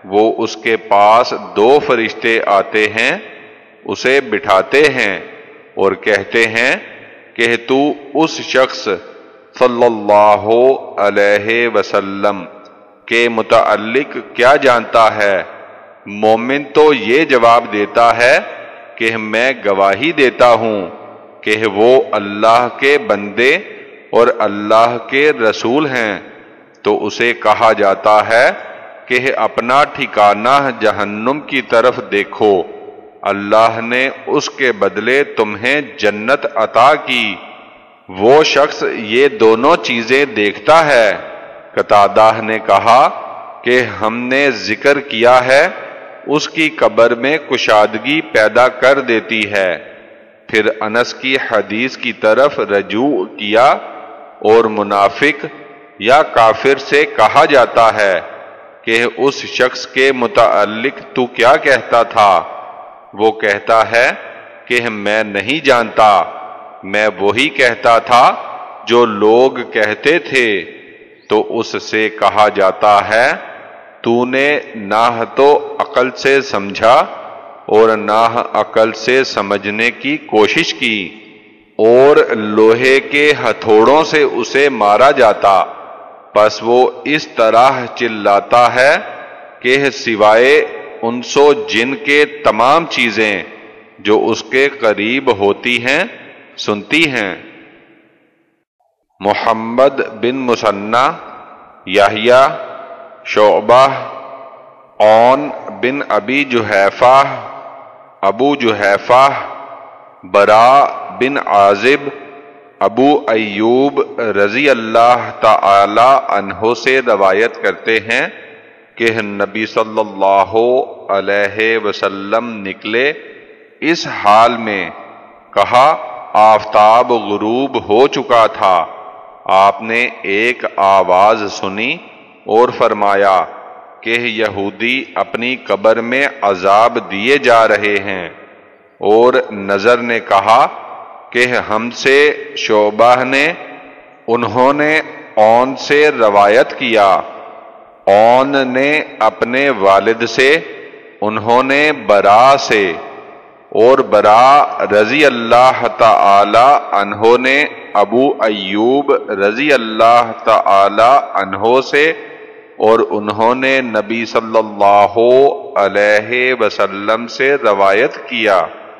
وہ اس کے پاس دو فرشتے آتے ہیں، اسے بٹھاتے ہیں اور کہتے ہیں کہ تو اس شخص صلی اللہ علیہ وسلم کے متعلق کیا جانتا ہے؟ مومن تو یہ جواب دیتا ہے کہ میں گواہی دیتا ہوں کہ وہ اللہ کے بندے اور اللہ کے رسول ہیں، تو اسے کہا جاتا ہے کہ اپنا ٹھکانہ جہنم کی طرف دیکھو، اللہ نے اس کے بدلے تمہیں جنت عطا کی۔ وہ شخص یہ دونوں چیزیں دیکھتا ہے۔ قتادہ نے کہا کہ ہم نے ذکر کیا ہے اس کی قبر میں کشادگی پیدا کر دیتی ہے۔ پھر انس کی حدیث کی طرف رجوع کیا اور منافق یا کافر سے کہا جاتا ہے کہ اس شخص کے متعلق تو کیا کہتا تھا؟ وہ کہتا ہے کہ میں نہیں جانتا، میں وہی کہتا تھا جو لوگ کہتے تھے۔ تو اس سے کہا جاتا ہے تو نے نہ تو عقل سے سمجھا اور نہ عقل سے سمجھنے کی کوشش کی، اور لوہے کے ہتھوڑوں سے اسے مارا جاتا، پس وہ اس طرح چلاتا ہے کہ سوائے انس و جن کے تمام چیزیں جو اس کے قریب ہوتی ہیں سنتی ہیں۔ محمد بن مثنی، یحییٰ، شعبہ، عون بن ابی جحیفہ، ابو جحیفہ، براء بن عازب، ابو ایوب رضی اللہ تعالی عنہ سے روایت کرتے ہیں کہ نبی صلی اللہ علیہ وسلم نکلے اس حال میں، کہا آفتاب غروب ہو چکا تھا، آپ نے ایک آواز سنی اور فرمایا کہ یہودی اپنی قبر میں عذاب دیے جا رہے ہیں، اور نظر نے کہا کہ ہم سے شعبہ نے، انہوں نے عون سے روایت کیا، عون نے اپنے والد سے، انہوں نے براء سے، اور براء رضی اللہ تعالی عنہ نے ابو ایوب رضی اللہ تعالی عنہ سے، اور انہوں نے نبی صلی اللہ علیہ وسلم سے روایت کیا۔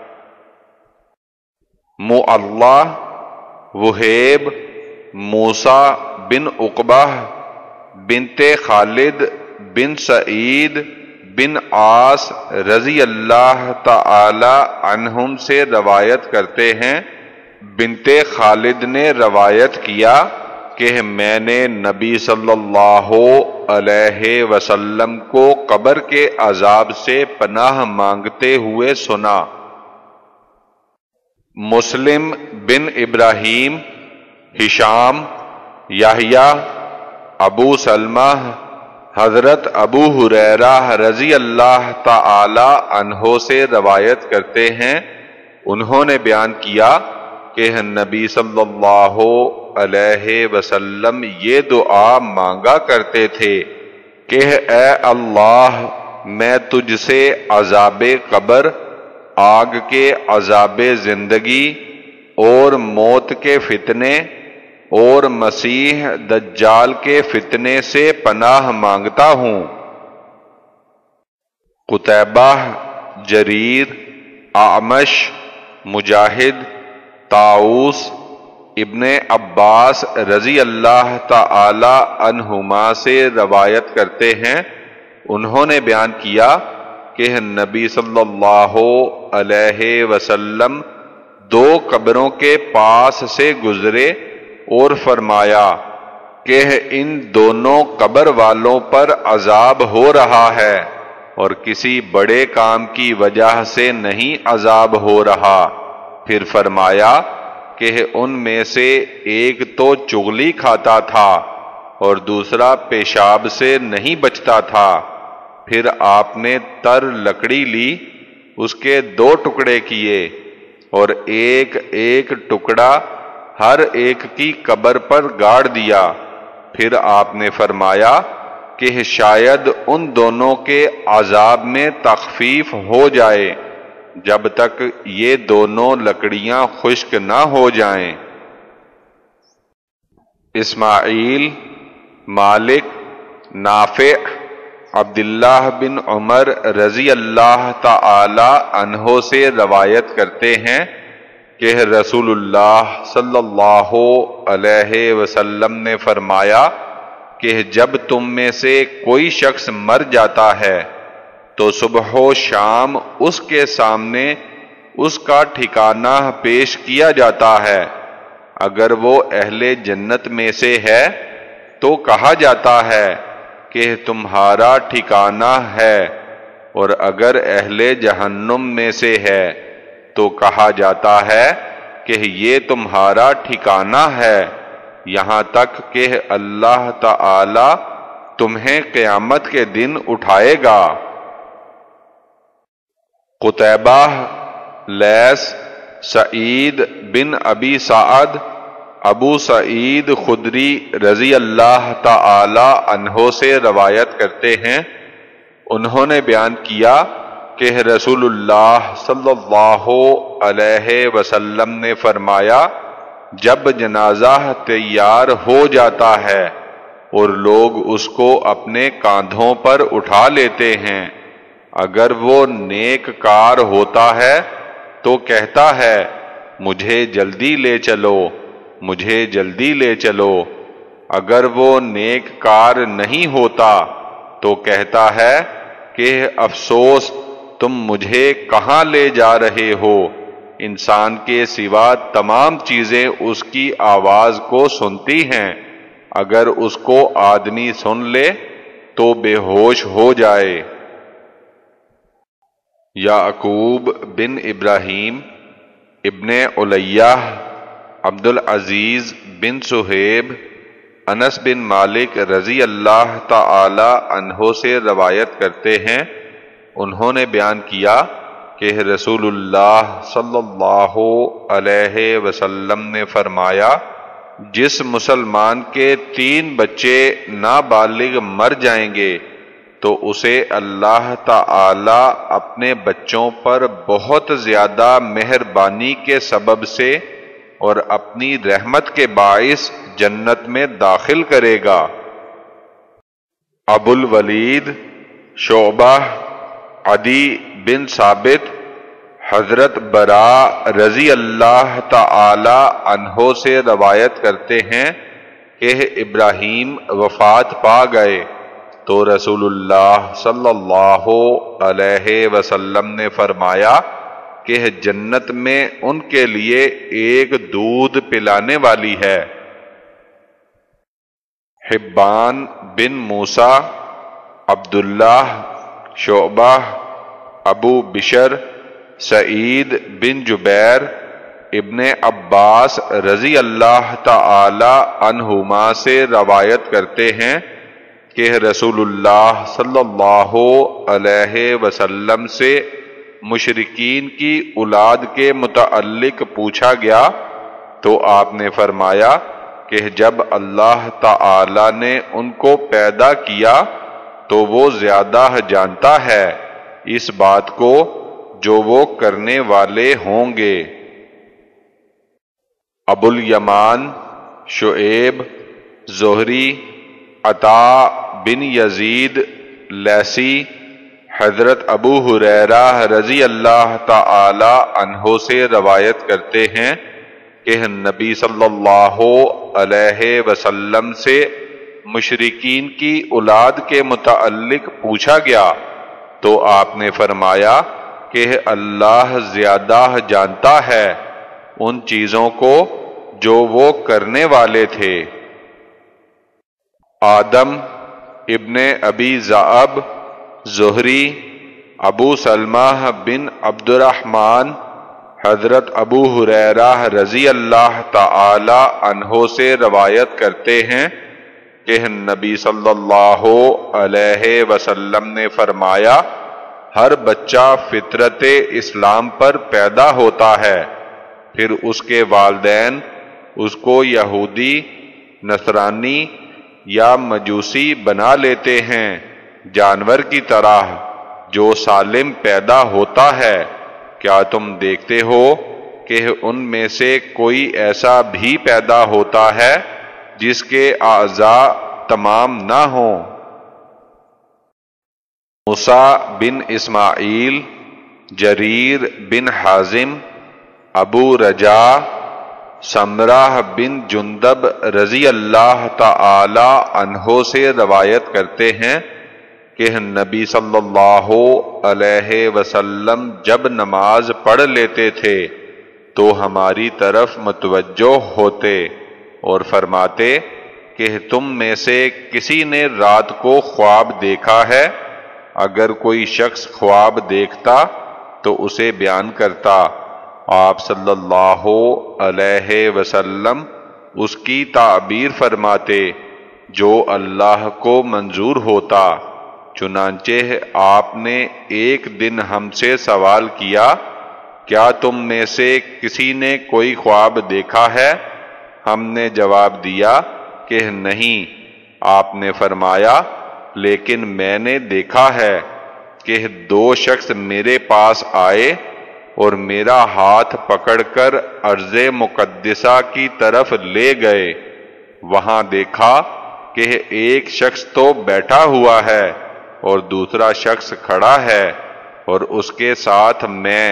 معلّہ، وہیب، موسیٰ بن عقبہ، بنت خالد بن سعید بن عاص رضی اللہ تعالی عنہم سے روایت کرتے ہیں، بنت خالد نے روایت کیا کہ میں نے نبی صلی اللہ علیہ وسلم کو قبر کے عذاب سے پناہ مانگتے ہوئے سنا۔ مسلم بن ابراہیم، ہشام، یحییٰ، ابو سلمہ، حضرت ابو ہریرہ رضی اللہ تعالی عنہ سے روایت کرتے ہیں، انہوں نے بیان کیا کہ نبی صلی اللہ علیہ وسلم یہ دعا مانگا کرتے تھے کہ اے اللہ، میں تجھ سے عذاب قبر، آگ کے عذاب زندگی اور موت کے فتنے اور مسیح دجال کے فتنے سے پناہ مانگتا ہوں۔ قتیبہ، جریر، اعمش، مجاہد، طاؤس، ابن عباس رضی اللہ تعالی عنہما سے روایت کرتے ہیں، انہوں نے بیان کیا کہ نبی صلی اللہ علیہ وسلم دو قبروں کے پاس سے گزرے اور فرمایا کہ ان دونوں قبر والوں پر عذاب ہو رہا ہے اور کسی بڑے کام کی وجہ سے نہیں عذاب ہو رہا۔ پھر فرمایا کہ ان میں سے ایک تو چغلی کھاتا تھا اور دوسرا پیشاب سے نہیں بچتا تھا۔ پھر آپ نے تر لکڑی لی، اس کے دو ٹکڑے کیے اور ایک ایک ٹکڑا ہر ایک کی قبر پر گاڑ دیا۔ پھر آپ نے فرمایا کہ شاید ان دونوں کے عذاب میں تخفیف ہو جائے جب تک یہ دونوں لکڑیاں خشک نہ ہو جائیں۔ اسماعیل، مالک، نافع، عبداللہ بن عمر رضی اللہ تعالی عنہ سے روایت کرتے ہیں کہ رسول اللہ صلی اللہ علیہ وسلم نے فرمایا کہ جب تم میں سے کوئی شخص مر جاتا ہے تو صبح و شام اس کے سامنے اس کا ٹھکانہ پیش کیا جاتا ہے۔ اگر وہ اہل جنت میں سے ہے تو کہا جاتا ہے کہ تمہارا ٹھکانہ ہے، اور اگر اہل جہنم میں سے ہے تو کہا جاتا ہے کہ یہ تمہارا ٹھکانہ ہے، یہاں تک کہ اللہ تعالی تمہیں قیامت کے دن اٹھائے گا۔ قتیبہ، لیث، سعید بن ابی سعد، ابو سعید خدری رضی اللہ تعالی عنہ سے روایت کرتے ہیں، انہوں نے بیان کیا کہ رسول اللہ صلی اللہ علیہ وسلم نے فرمایا جب جنازہ تیار ہو جاتا ہے اور لوگ اس کو اپنے کاندھوں پر اٹھا لیتے ہیں، اگر وہ نیک کار ہوتا ہے تو کہتا ہے مجھے جلدی لے چلو، مجھے جلدی لے چلو، اگر وہ نیک کار نہیں ہوتا تو کہتا ہے کہ افسوس تم مجھے کہاں لے جا رہے ہو۔ انسان کے سوا تمام چیزیں اس کی آواز کو سنتی ہیں، اگر اس کو آدمی سن لے تو بے ہوش ہو جائے۔ یعقوب بن ابراہیم، ابن علیہ، عبدالعزیز بن صہیب، انس بن مالک رضی اللہ تعالی عنہ سے روایت کرتے ہیں، انہوں نے بیان کیا کہ رسول اللہ صلی اللہ علیہ وسلم نے فرمایا جس مسلمان کے تین بچے نابالغ مر جائیں گے تو اسے اللہ تعالی اپنے بچوں پر بہت زیادہ مہربانی کے سبب سے اور اپنی رحمت کے باعث جنت میں داخل کرے گا۔ ابو الولید، شعبہ، عدی بن ثابت، حضرت براء رضی اللہ تعالی عنہ سے روایت کرتے ہیں کہ ابراہیم وفات پا گئے تو رسول اللہ صلی اللہ علیہ وسلم نے فرمایا کہ جنت میں ان کے لیے ایک دودھ پلانے والی ہے۔ حبان بن موسیٰ، عبداللہ، شعبہ، ابو بشر، سعید بن جبیر، ابن عباس رضی اللہ تعالی عنہما سے روایت کرتے ہیں کہ رسول اللہ صلی اللہ علیہ وسلم سے مشرکین کی اولاد کے متعلق پوچھا گیا تو آپ نے فرمایا کہ جب اللہ تعالی نے ان کو پیدا کیا تو وہ زیادہ جانتا ہے اس بات کو جو وہ کرنے والے ہوں گے۔ ابو الیمان، شعیب، زہری، عطا بن یزید لیثی، حضرت ابو ہریرہ رضی اللہ تعالی عنہ سے روایت کرتے ہیں کہ نبی صلی اللہ علیہ وسلم سے مشرکین کی اولاد کے متعلق پوچھا گیا تو آپ نے فرمایا کہ اللہ زیادہ جانتا ہے ان چیزوں کو جو وہ کرنے والے تھے۔ آدم ابن ابی ذئب، زہری، ابو سلمہ بن عبد الرحمن، حضرت ابو ہریرہ رضی اللہ تعالی عنہ سے روایت کرتے ہیں کہ نبی صلی اللہ علیہ وسلم نے فرمایا ہر بچہ فطرت اسلام پر پیدا ہوتا ہے، پھر اس کے والدین اس کو یہودی، نصرانی یا مجوسی بنا لیتے ہیں جانور کی طرح جو سالم پیدا ہوتا ہے، کیا تم دیکھتے ہو کہ ان میں سے کوئی ایسا بھی پیدا ہوتا ہے جس کے اعضاء تمام نہ ہوں؟ موسیٰ بن اسماعیل، جریر بن حازم، ابو رجا، سمرہ بن جندب رضی اللہ تعالی عنہ سے روایت کرتے ہیں کہ نبی صلی اللہ علیہ وسلم جب نماز پڑھ لیتے تھے تو ہماری طرف متوجہ ہوتے اور فرماتے کہ تم میں سے کسی نے رات کو خواب دیکھا ہے؟ اگر کوئی شخص خواب دیکھتا تو اسے بیان کرتا، آپ صلی اللہ علیہ وسلم اس کی تعبیر فرماتے جو اللہ کو منظور ہوتا۔ چنانچہ آپ نے ایک دن ہم سے سوال کیا، کیا تم میں سے کسی نے کوئی خواب دیکھا ہے؟ ہم نے جواب دیا کہ نہیں۔ آپ نے فرمایا، لیکن میں نے دیکھا ہے کہ دو شخص میرے پاس آئے اور میرا ہاتھ پکڑ کر ارض مقدسہ کی طرف لے گئے۔ وہاں دیکھا کہ ایک شخص تو بیٹھا ہوا ہے اور دوسرا شخص کھڑا ہے، اور اس کے ساتھ میں۔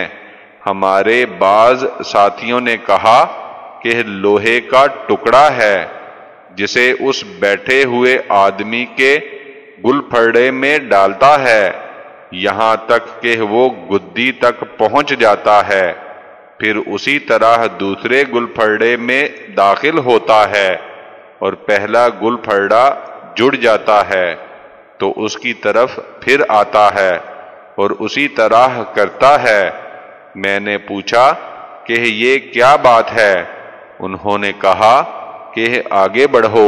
ہمارے بعض ساتھیوں نے کہا کہ لوہے کا ٹکڑا ہے جسے اس بیٹھے ہوئے آدمی کے گل پھڑے میں ڈالتا ہے یہاں تک کہ وہ گدی تک پہنچ جاتا ہے، پھر اسی طرح دوسرے گل پھڑے میں داخل ہوتا ہے اور پہلا گل پھڑا جڑ جاتا ہے تو اس کی طرف پھر آتا ہے اور اسی طرح کرتا ہے۔ میں نے پوچھا کہ یہ کیا بات ہے؟ انہوں نے کہا کہ آگے بڑھو۔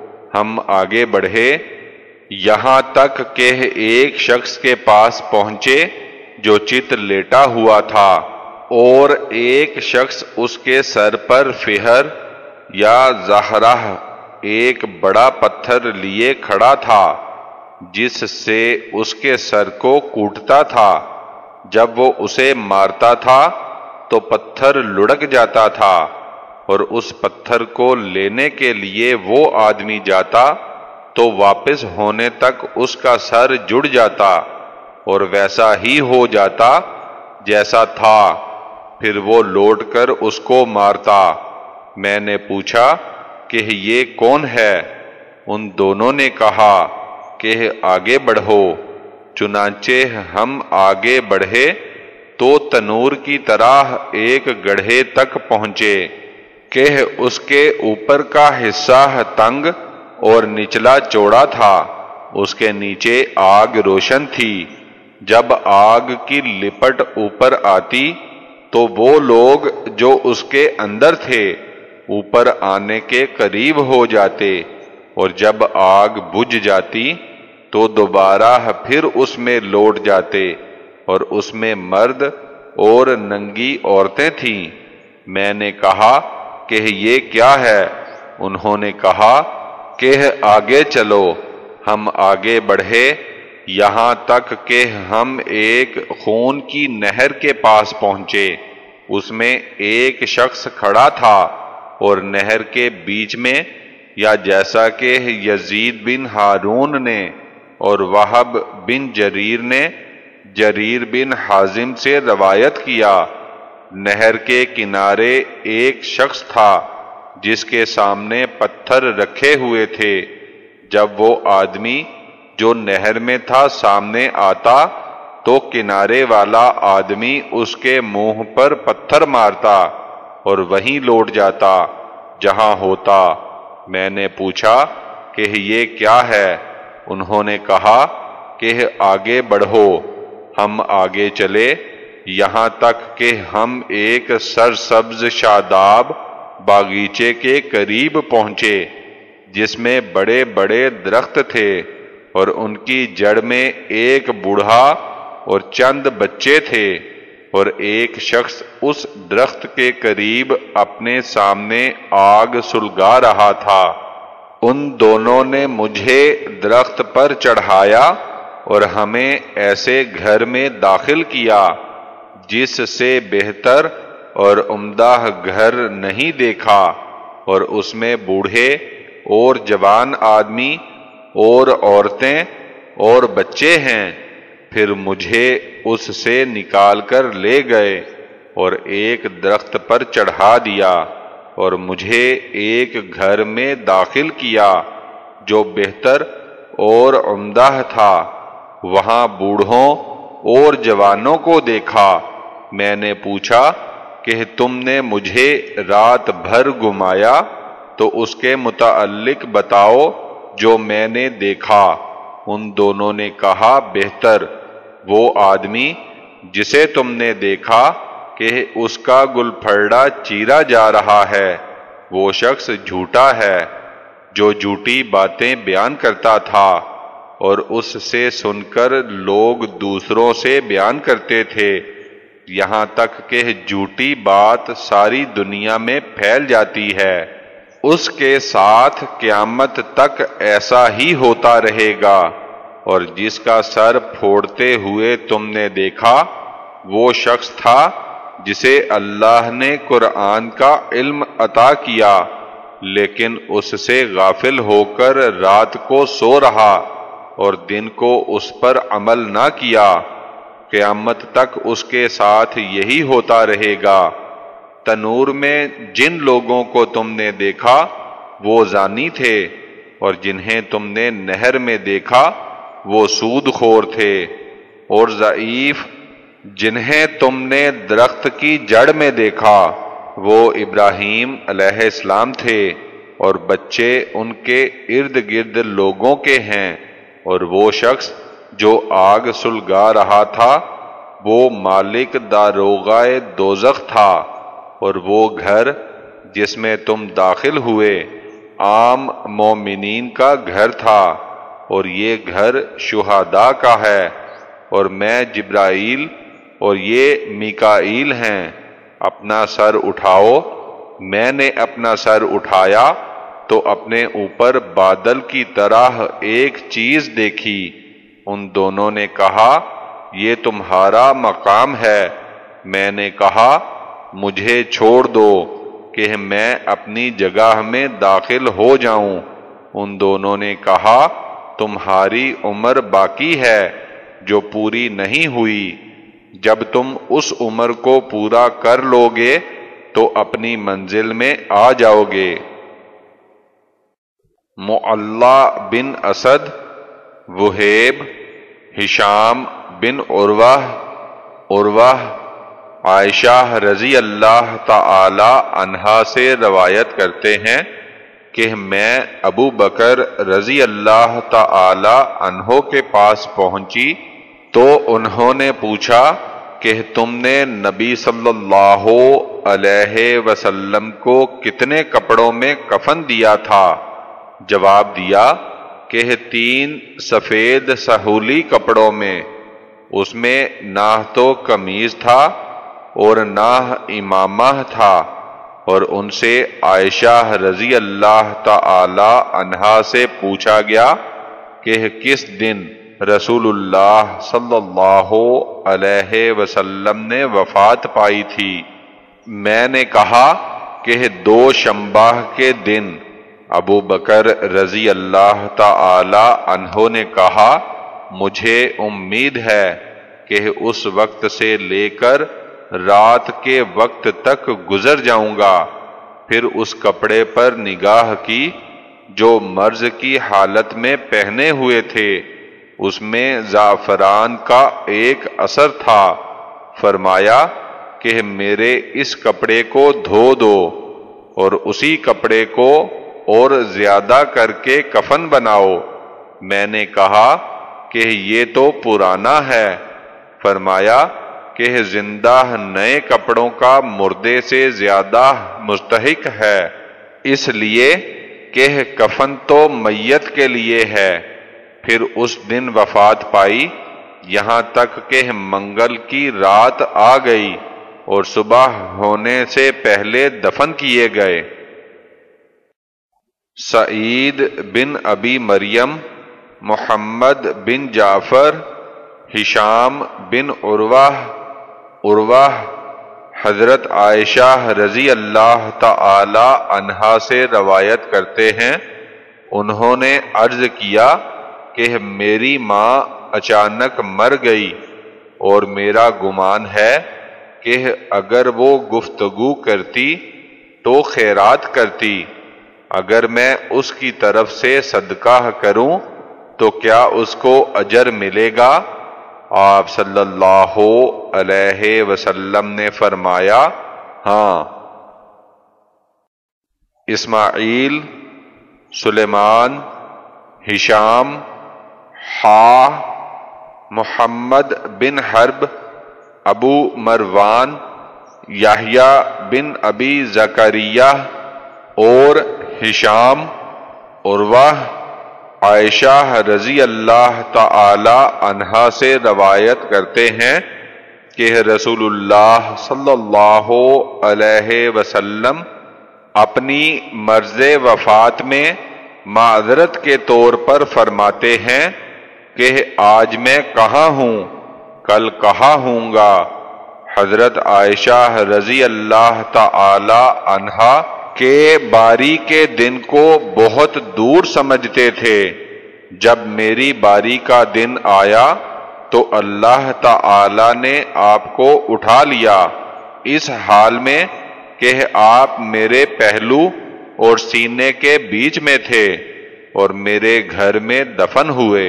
ہم آگے بڑھے یہاں تک کہ ایک شخص کے پاس پہنچے جو چت لیٹا ہوا تھا، اور ایک شخص اس کے سر پر فہر یا زہرہ ایک بڑا پتھر لیے کھڑا تھا جس سے اس کے سر کو کوٹتا تھا۔ جب وہ اسے مارتا تھا تو پتھر لڑک جاتا تھا، اور اس پتھر کو لینے کے لیے وہ آدمی جاتا تو واپس ہونے تک اس کا سر جڑ جاتا اور ویسا ہی ہو جاتا جیسا تھا، پھر وہ لوٹ کر اس کو مارتا۔ میں نے پوچھا کہ یہ کون ہے؟ ان دونوں نے کہا کہ آگے بڑھو۔ چنانچہ ہم آگے بڑھے تو تنور کی طرح ایک گڑھے تک پہنچے کہ اس کے اوپر کا حصہ تنگ اور نچلا چوڑا تھا، اس کے نیچے آگ روشن تھی۔ جب آگ کی لپٹ اوپر آتی تو وہ لوگ جو اس کے اندر تھے اوپر آنے کے قریب ہو جاتے، اور جب آگ بجھ جاتی تو دوبارہ پھر اس میں لوٹ جاتے، اور اس میں مرد اور ننگی عورتیں تھیں۔ میں نے کہا کہ یہ کیا ہے؟ انہوں نے کہا کہ آگے چلو۔ ہم آگے بڑھے یہاں تک کہ ہم ایک خون کی نہر کے پاس پہنچے۔ اس میں ایک شخص کھڑا تھا اور نہر کے بیچ میں، یا جیسا کہ یزید بن ہارون نے اور وہب بن جریر نے جریر بن حازم سے روایت کیا، نہر کے کنارے ایک شخص تھا جس کے سامنے پتھر رکھے ہوئے تھے۔ جب وہ آدمی جو نہر میں تھا سامنے آتا تو کنارے والا آدمی اس کے منہ پر پتھر مارتا اور وہیں لوٹ جاتا جہاں ہوتا۔ میں نے پوچھا کہ یہ کیا ہے؟ انہوں نے کہا کہ آگے بڑھو۔ ہم آگے چلے یہاں تک کہ ہم ایک سرسبز شاداب باغیچے کے قریب پہنچے جس میں بڑے بڑے درخت تھے، اور ان کی جڑ میں ایک بوڑھا اور چند بچے تھے، اور ایک شخص اس درخت کے قریب اپنے سامنے آگ سلگا رہا تھا، ان دونوں نے مجھے درخت پر چڑھایا اور ہمیں ایسے گھر میں داخل کیا جس سے بہتر اور عمدہ گھر نہیں دیکھا، اور اس میں بوڑھے اور جوان آدمی اور عورتیں اور بچے ہیں۔ پھر مجھے اس سے نکال کر لے گئے اور ایک درخت پر چڑھا دیا اور مجھے ایک گھر میں داخل کیا جو بہتر اور عمدہ تھا۔ وہاں بوڑھوں اور جوانوں کو دیکھا۔ میں نے پوچھا کہ تم نے مجھے رات بھر گھمایا تو اس کے متعلق بتاؤ جو میں نے دیکھا۔ ان دونوں نے کہا، بہتر وہ آدمی جسے تم نے دیکھا کہ اس کا گل پھڑا چیرا جا رہا ہے، وہ شخص جھوٹا ہے جو جھوٹی باتیں بیان کرتا تھا، اور اس سے سن کر لوگ دوسروں سے بیان کرتے تھے، یہاں تک کہ جھوٹی بات ساری دنیا میں پھیل جاتی ہے۔ اس کے ساتھ قیامت تک ایسا ہی ہوتا رہے گا، اور جس کا سر پھوڑتے ہوئے تم نے دیکھا وہ شخص تھا جسے اللہ نے قرآن کا علم عطا کیا، لیکن اس سے غافل ہو کر رات کو سو رہا اور دن کو اس پر عمل نہ کیا۔ قیامت تک اس کے ساتھ یہی ہوتا رہے گا۔ تنور میں جن لوگوں کو تم نے دیکھا وہ زانی تھے، اور جنہیں تم نے نہر میں دیکھا وہ سود خور تھے، اور ضعیف جنہیں تم نے درخت کی جڑ میں دیکھا وہ ابراہیم علیہ السلام تھے، اور بچے ان کے ارد گرد لوگوں کے ہیں، اور وہ شخص جو آگ سلگا رہا تھا وہ مالک داروغہ دوزخ تھا، اور وہ گھر جس میں تم داخل ہوئے عام مومنین کا گھر تھا، اور یہ گھر شہداء کا ہے، اور میں جبرائیل اور یہ میکائیل ہیں۔ اپنا سر اٹھاؤ۔ میں نے اپنا سر اٹھایا تو اپنے اوپر بادل کی طرح ایک چیز دیکھی۔ ان دونوں نے کہا، یہ تمہارا مقام ہے۔ میں نے کہا، مجھے چھوڑ دو کہ میں اپنی جگہ میں داخل ہو جاؤں۔ ان دونوں نے کہا، تمہاری عمر باقی ہے جو پوری نہیں ہوئی، جب تم اس عمر کو پورا کر لو گے تو اپنی منزل میں آ جاؤ گے۔ معلّہ بن اسد، وہیب، ہشام بن عروہ، عروہ عائشہ رضی اللہ تعالی عنہا سے روایت کرتے ہیں کہ میں ابو بکر رضی اللہ تعالی عنہ کے پاس پہنچی تو انہوں نے پوچھا کہ تم نے نبی صلی اللہ علیہ وسلم کو کتنے کپڑوں میں کفن دیا تھا؟ جواب دیا کہ تین سفید سہولی کپڑوں میں، اس میں نہ تو قمیض تھا اور نہ امامہ تھا، اور ان سے عائشہ رضی اللہ تعالی عنہا سے پوچھا گیا کہ کس دن رسول اللہ صلی اللہ علیہ وسلم نے وفات پائی تھی؟ میں نے کہا کہ دو شنبہ کے دن۔ ابو بکر رضی اللہ تعالی عنہ نے کہا، مجھے امید ہے کہ اس وقت سے لے کر رات کے وقت تک گزر جاؤں گا۔ پھر اس کپڑے پر نگاہ کی جو مرض کی حالت میں پہنے ہوئے تھے، اس میں زعفران کا ایک اثر تھا۔ فرمایا کہ میرے اس کپڑے کو دھو دو اور اسی کپڑے کو اور زیادہ کر کے کفن بناؤ۔ میں نے کہا کہ یہ تو پرانا ہے۔ فرمایا کہ زندہ نئے کپڑوں کا مردے سے زیادہ مستحق ہے، اس لیے کہ کفن تو میت کے لیے ہے۔ پھر اس دن وفات پائی، یہاں تک کہ منگل کی رات آ گئی اور صبح ہونے سے پہلے دفن کیے گئے۔ سعید بن ابی مریم، محمد بن جعفر، ہشام بن عروہ عروہ حضرت عائشہ رضی اللہ تعالی عنہا سے روایت کرتے ہیں، انہوں نے عرض کیا کہ میری ماں اچانک مر گئی اور میرا گمان ہے کہ اگر وہ گفتگو کرتی تو خیرات کرتی، اگر میں اس کی طرف سے صدقہ کروں تو کیا اس کو اجر ملے گا؟ آپ صلی اللہ علیہ وسلم نے فرمایا ہاں۔ اسماعیل، سلیمان، ہشام، ہا، محمد بن حرب، ابو مروان، یحییٰ بن ابی زکریا اور ہشام، عروہ، عائشہ رضی اللہ تعالی عنہا سے روایت کرتے ہیں کہ رسول اللہ صلی اللہ علیہ وسلم اپنی مرض وفات میں معذرت کے طور پر فرماتے ہیں کہ آج میں کہاں ہوں، کل کہاں ہوں گا۔ حضرت عائشہ رضی اللہ تعالی عنہا کہ باری کے دن کو بہت دور سمجھتے تھے، جب میری باری کا دن آیا تو اللہ تعالی نے آپ کو اٹھا لیا اس حال میں کہ آپ میرے پہلو اور سینے کے بیچ میں تھے اور میرے گھر میں دفن ہوئے۔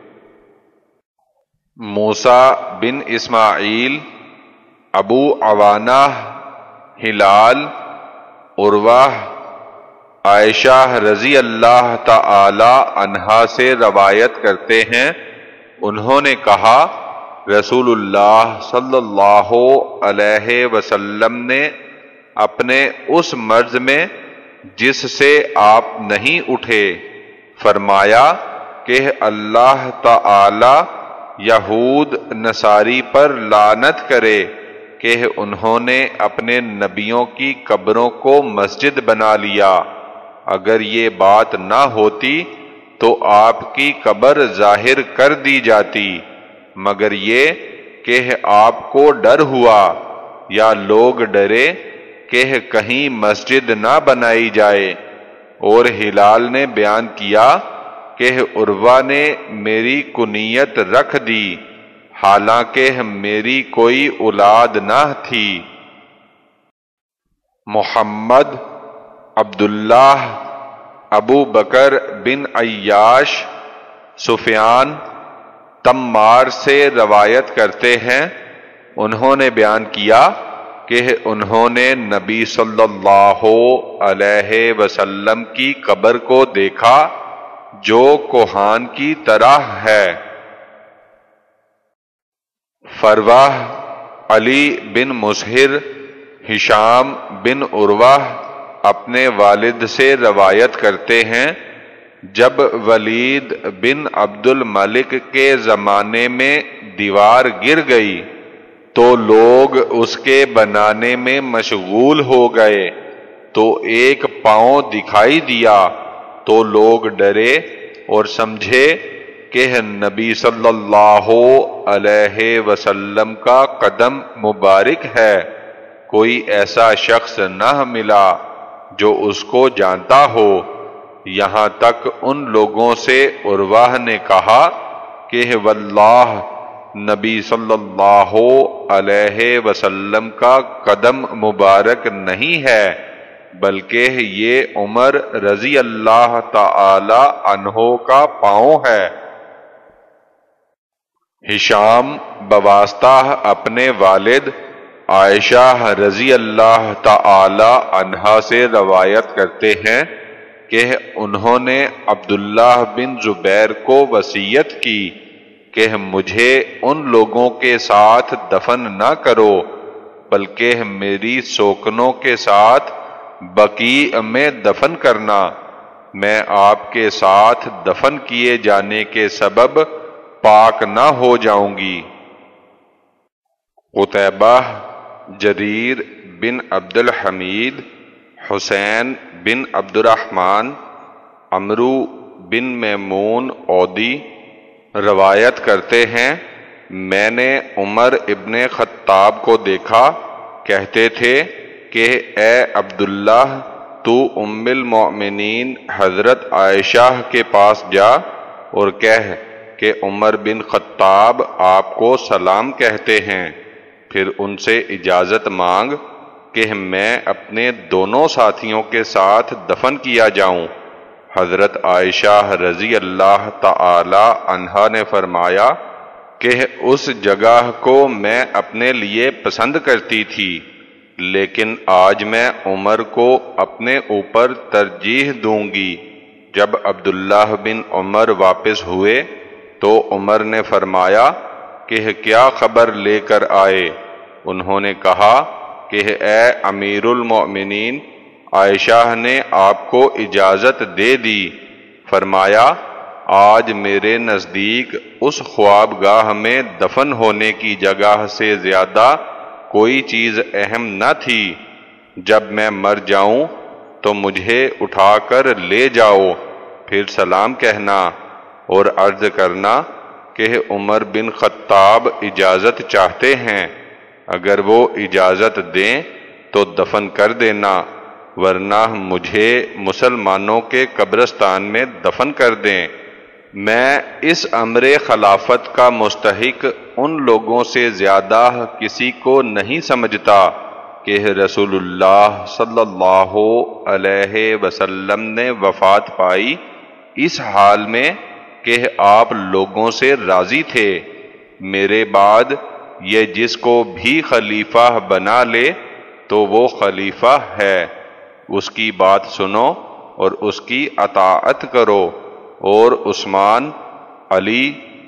موسیٰ بن اسماعیل، ابو عوانہ، ہلال، عروہ، عائشہ رضی اللہ تعالی عنہا سے روایت کرتے ہیں، انہوں نے کہا رسول اللہ صلی اللہ علیہ وسلم نے اپنے اس مرض میں جس سے آپ نہیں اٹھے فرمایا کہ اللہ تعالی یہود نصاری پر لعنت کرے کہ انہوں نے اپنے نبیوں کی قبروں کو مسجد بنا لیا، اگر یہ بات نہ ہوتی تو آپ کی قبر ظاہر کر دی جاتی، مگر یہ کہ آپ کو ڈر ہوا یا لوگ ڈرے کہ کہیں مسجد نہ بنائی جائے۔ اور ہلال نے بیان کیا کہ عروہ نے میری کنیت رکھ دی حالانکہ میری کوئی اولاد نہ تھی۔ محمد، عبداللہ، ابو بکر بن عیاش، سفیان، تمار سے روایت کرتے ہیں، انہوں نے بیان کیا کہ انہوں نے نبی صلی اللہ علیہ وسلم کی قبر کو دیکھا جو کوہان کی طرح ہے۔ فروہ، علی بن مسہر، ہشام بن عروہ اپنے والد سے روایت کرتے ہیں، جب ولید بن عبد الملک کے زمانے میں دیوار گر گئی تو لوگ اس کے بنانے میں مشغول ہو گئے تو ایک پاؤں دکھائی دیا تو لوگ ڈرے اور سمجھے کہ نبی صلی اللہ علیہ وسلم کا قدم مبارک ہے، کوئی ایسا شخص نہ ملا جو اس کو جانتا ہو، یہاں تک ان لوگوں سے عروہ نے کہا کہ واللہ نبی صلی اللہ علیہ وسلم کا قدم مبارک نہیں ہے بلکہ یہ عمر رضی اللہ تعالی عنہ کا پاؤں ہے۔ ہشام بواسطہ اپنے والد عائشہ رضی اللہ تعالی عنہا سے روایت کرتے ہیں کہ انہوں نے عبداللہ بن زبیر کو وصیت کی کہ مجھے ان لوگوں کے ساتھ دفن نہ کرو بلکہ میری سوکنوں کے ساتھ بقیع میں دفن کرنا، میں آپ کے ساتھ دفن کیے جانے کے سبب پاک نہ ہو جاؤں گی۔ قتیبہ، جریر بن عبد الحمید، حسین بن عبد الرحمن، عمرو بن میمون عودی روایت کرتے ہیں، میں نے عمر ابن خطاب کو دیکھا، کہتے تھے کہ اے عبداللہ، تو ام المؤمنین حضرت عائشہ کے پاس جا اور کہہ کہ عمر بن خطاب آپ کو سلام کہتے ہیں، پھر ان سے اجازت مانگ کہ میں اپنے دونوں ساتھیوں کے ساتھ دفن کیا جاؤں۔ حضرت عائشہ رضی اللہ تعالی عنہا نے فرمایا کہ اس جگہ کو میں اپنے لیے پسند کرتی تھی، لیکن آج میں عمر کو اپنے اوپر ترجیح دوں گی۔ جب عبداللہ بن عمر واپس ہوئے تو عمر نے فرمایا کہ کیا خبر لے کر آئے؟ انہوں نے کہا کہ اے امیر المؤمنین، عائشہ نے آپ کو اجازت دے دی۔ فرمایا آج میرے نزدیک اس خوابگاہ میں دفن ہونے کی جگہ سے زیادہ کوئی چیز اہم نہ تھی۔ جب میں مر جاؤں تو مجھے اٹھا کر لے جاؤ، پھر سلام کہنا اور عرض کرنا کہ عمر بن خطاب اجازت چاہتے ہیں، اگر وہ اجازت دیں تو دفن کر دینا، ورنہ مجھے مسلمانوں کے قبرستان میں دفن کر دیں۔ میں اس امر خلافت کا مستحق ان لوگوں سے زیادہ کسی کو نہیں سمجھتا کہ رسول اللہ صلی اللہ علیہ وسلم نے وفات پائی اس حال میں کہ آپ لوگوں سے راضی تھے۔ میرے بعد یہ جس کو بھی خلیفہ بنا لے تو وہ خلیفہ ہے، اس کی بات سنو اور اس کی اطاعت کرو، اور عثمان، علی،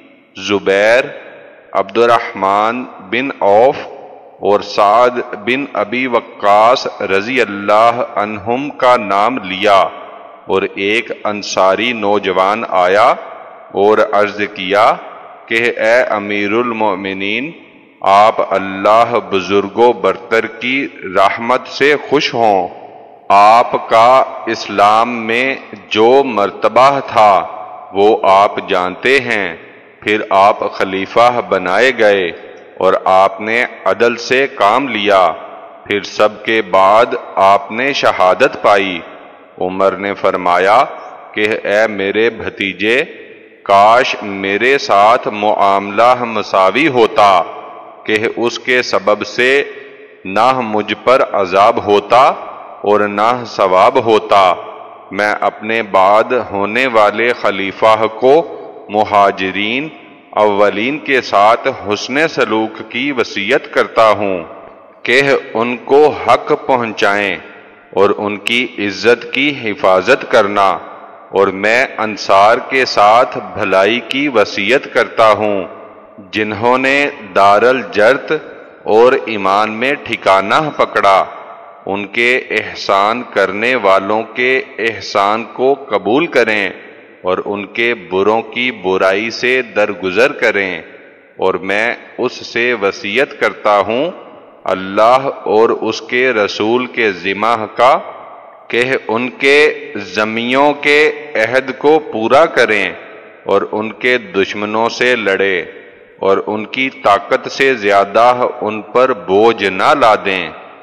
زبیر، عبد الرحمن بن عوف اور سعد بن ابی وقاص رضی اللہ عنہم کا نام لیا، اور ایک انصاری نوجوان آیا اور عرض کیا کہ اے امیر المؤمنین، آپ اللہ بزرگ و برتر کی رحمت سے خوش ہوں۔ آپ کا اسلام میں جو مرتبہ تھا وہ آپ جانتے ہیں، پھر آپ خلیفہ بنائے گئے اور آپ نے عدل سے کام لیا، پھر سب کے بعد آپ نے شہادت پائی۔ عمر نے فرمایا کہ اے میرے بھتیجے، کاش میرے ساتھ معاملہ مساوی ہوتا کہ اس کے سبب سے نہ مجھ پر عذاب ہوتا اور نہ ثواب ہوتا۔ میں اپنے بعد ہونے والے خلیفہ کو مہاجرین اولین کے ساتھ حسن سلوک کی وصیت کرتا ہوں کہ ان کو حق پہنچائیں اور ان کی عزت کی حفاظت کرنا، اور میں انصار کے ساتھ بھلائی کی وصیت کرتا ہوں جنہوں نے دار الجرت اور ایمان میں ٹھکانہ پکڑا، ان کے احسان کرنے والوں کے احسان کو قبول کریں اور ان کے بروں کی برائی سے درگزر کریں، اور میں اس سے وصیت کرتا ہوں اللہ اور اس کے رسول کے ذمہ کا کہ ان کے ذمیوں کے عہد کو پورا کریں اور ان کے دشمنوں سے لڑے اور ان کی طاقت سے زیادہ ان پر بوجھ نہ لادیں۔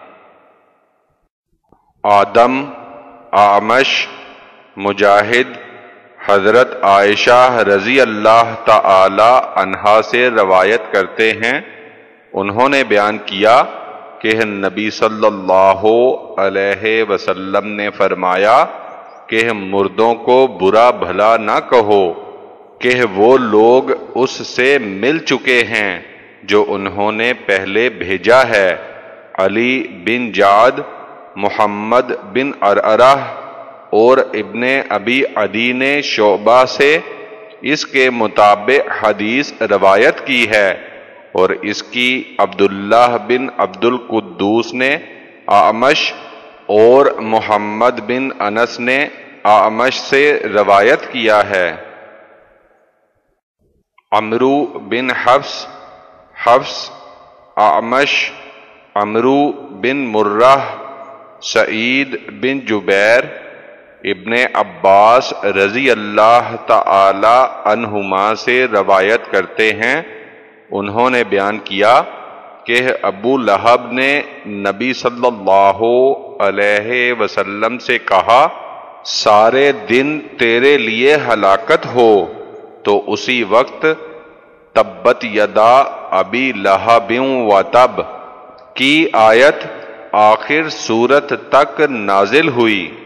آدم، اعمش، مجاہد حضرت عائشہ رضی اللہ تعالی عنہا سے روایت کرتے ہیں، انہوں نے بیان کیا کہ نبی صلی اللہ علیہ وسلم نے فرمایا کہ مردوں کو برا بھلا نہ کہو کہ وہ لوگ اس سے مل چکے ہیں جو انہوں نے پہلے بھیجا ہے۔ علی بن جعد، محمد بن عرعرہ اور ابن ابی عدی نے شعبہ سے اس کے مطابق حدیث روایت کی ہے، اور اس کی عبداللہ بن عبد القدوس نے اعمش اور محمد بن انس نے اعمش سے روایت کیا ہے۔ عمرو بن حفص، حفص، اعمش، عمرو بن مرہ، سعید بن جبیر، ابن عباس رضی اللہ تعالی عنہما سے روایت کرتے ہیں، انہوں نے بیان کیا کہ ابو لہب نے نبی صلی اللہ علیہ وسلم سے کہا سارے دن تیرے لیے ہلاکت ہو، تو اسی وقت تبت یدا ابی لہب و تب کی آیت آخر سورت تک نازل ہوئی۔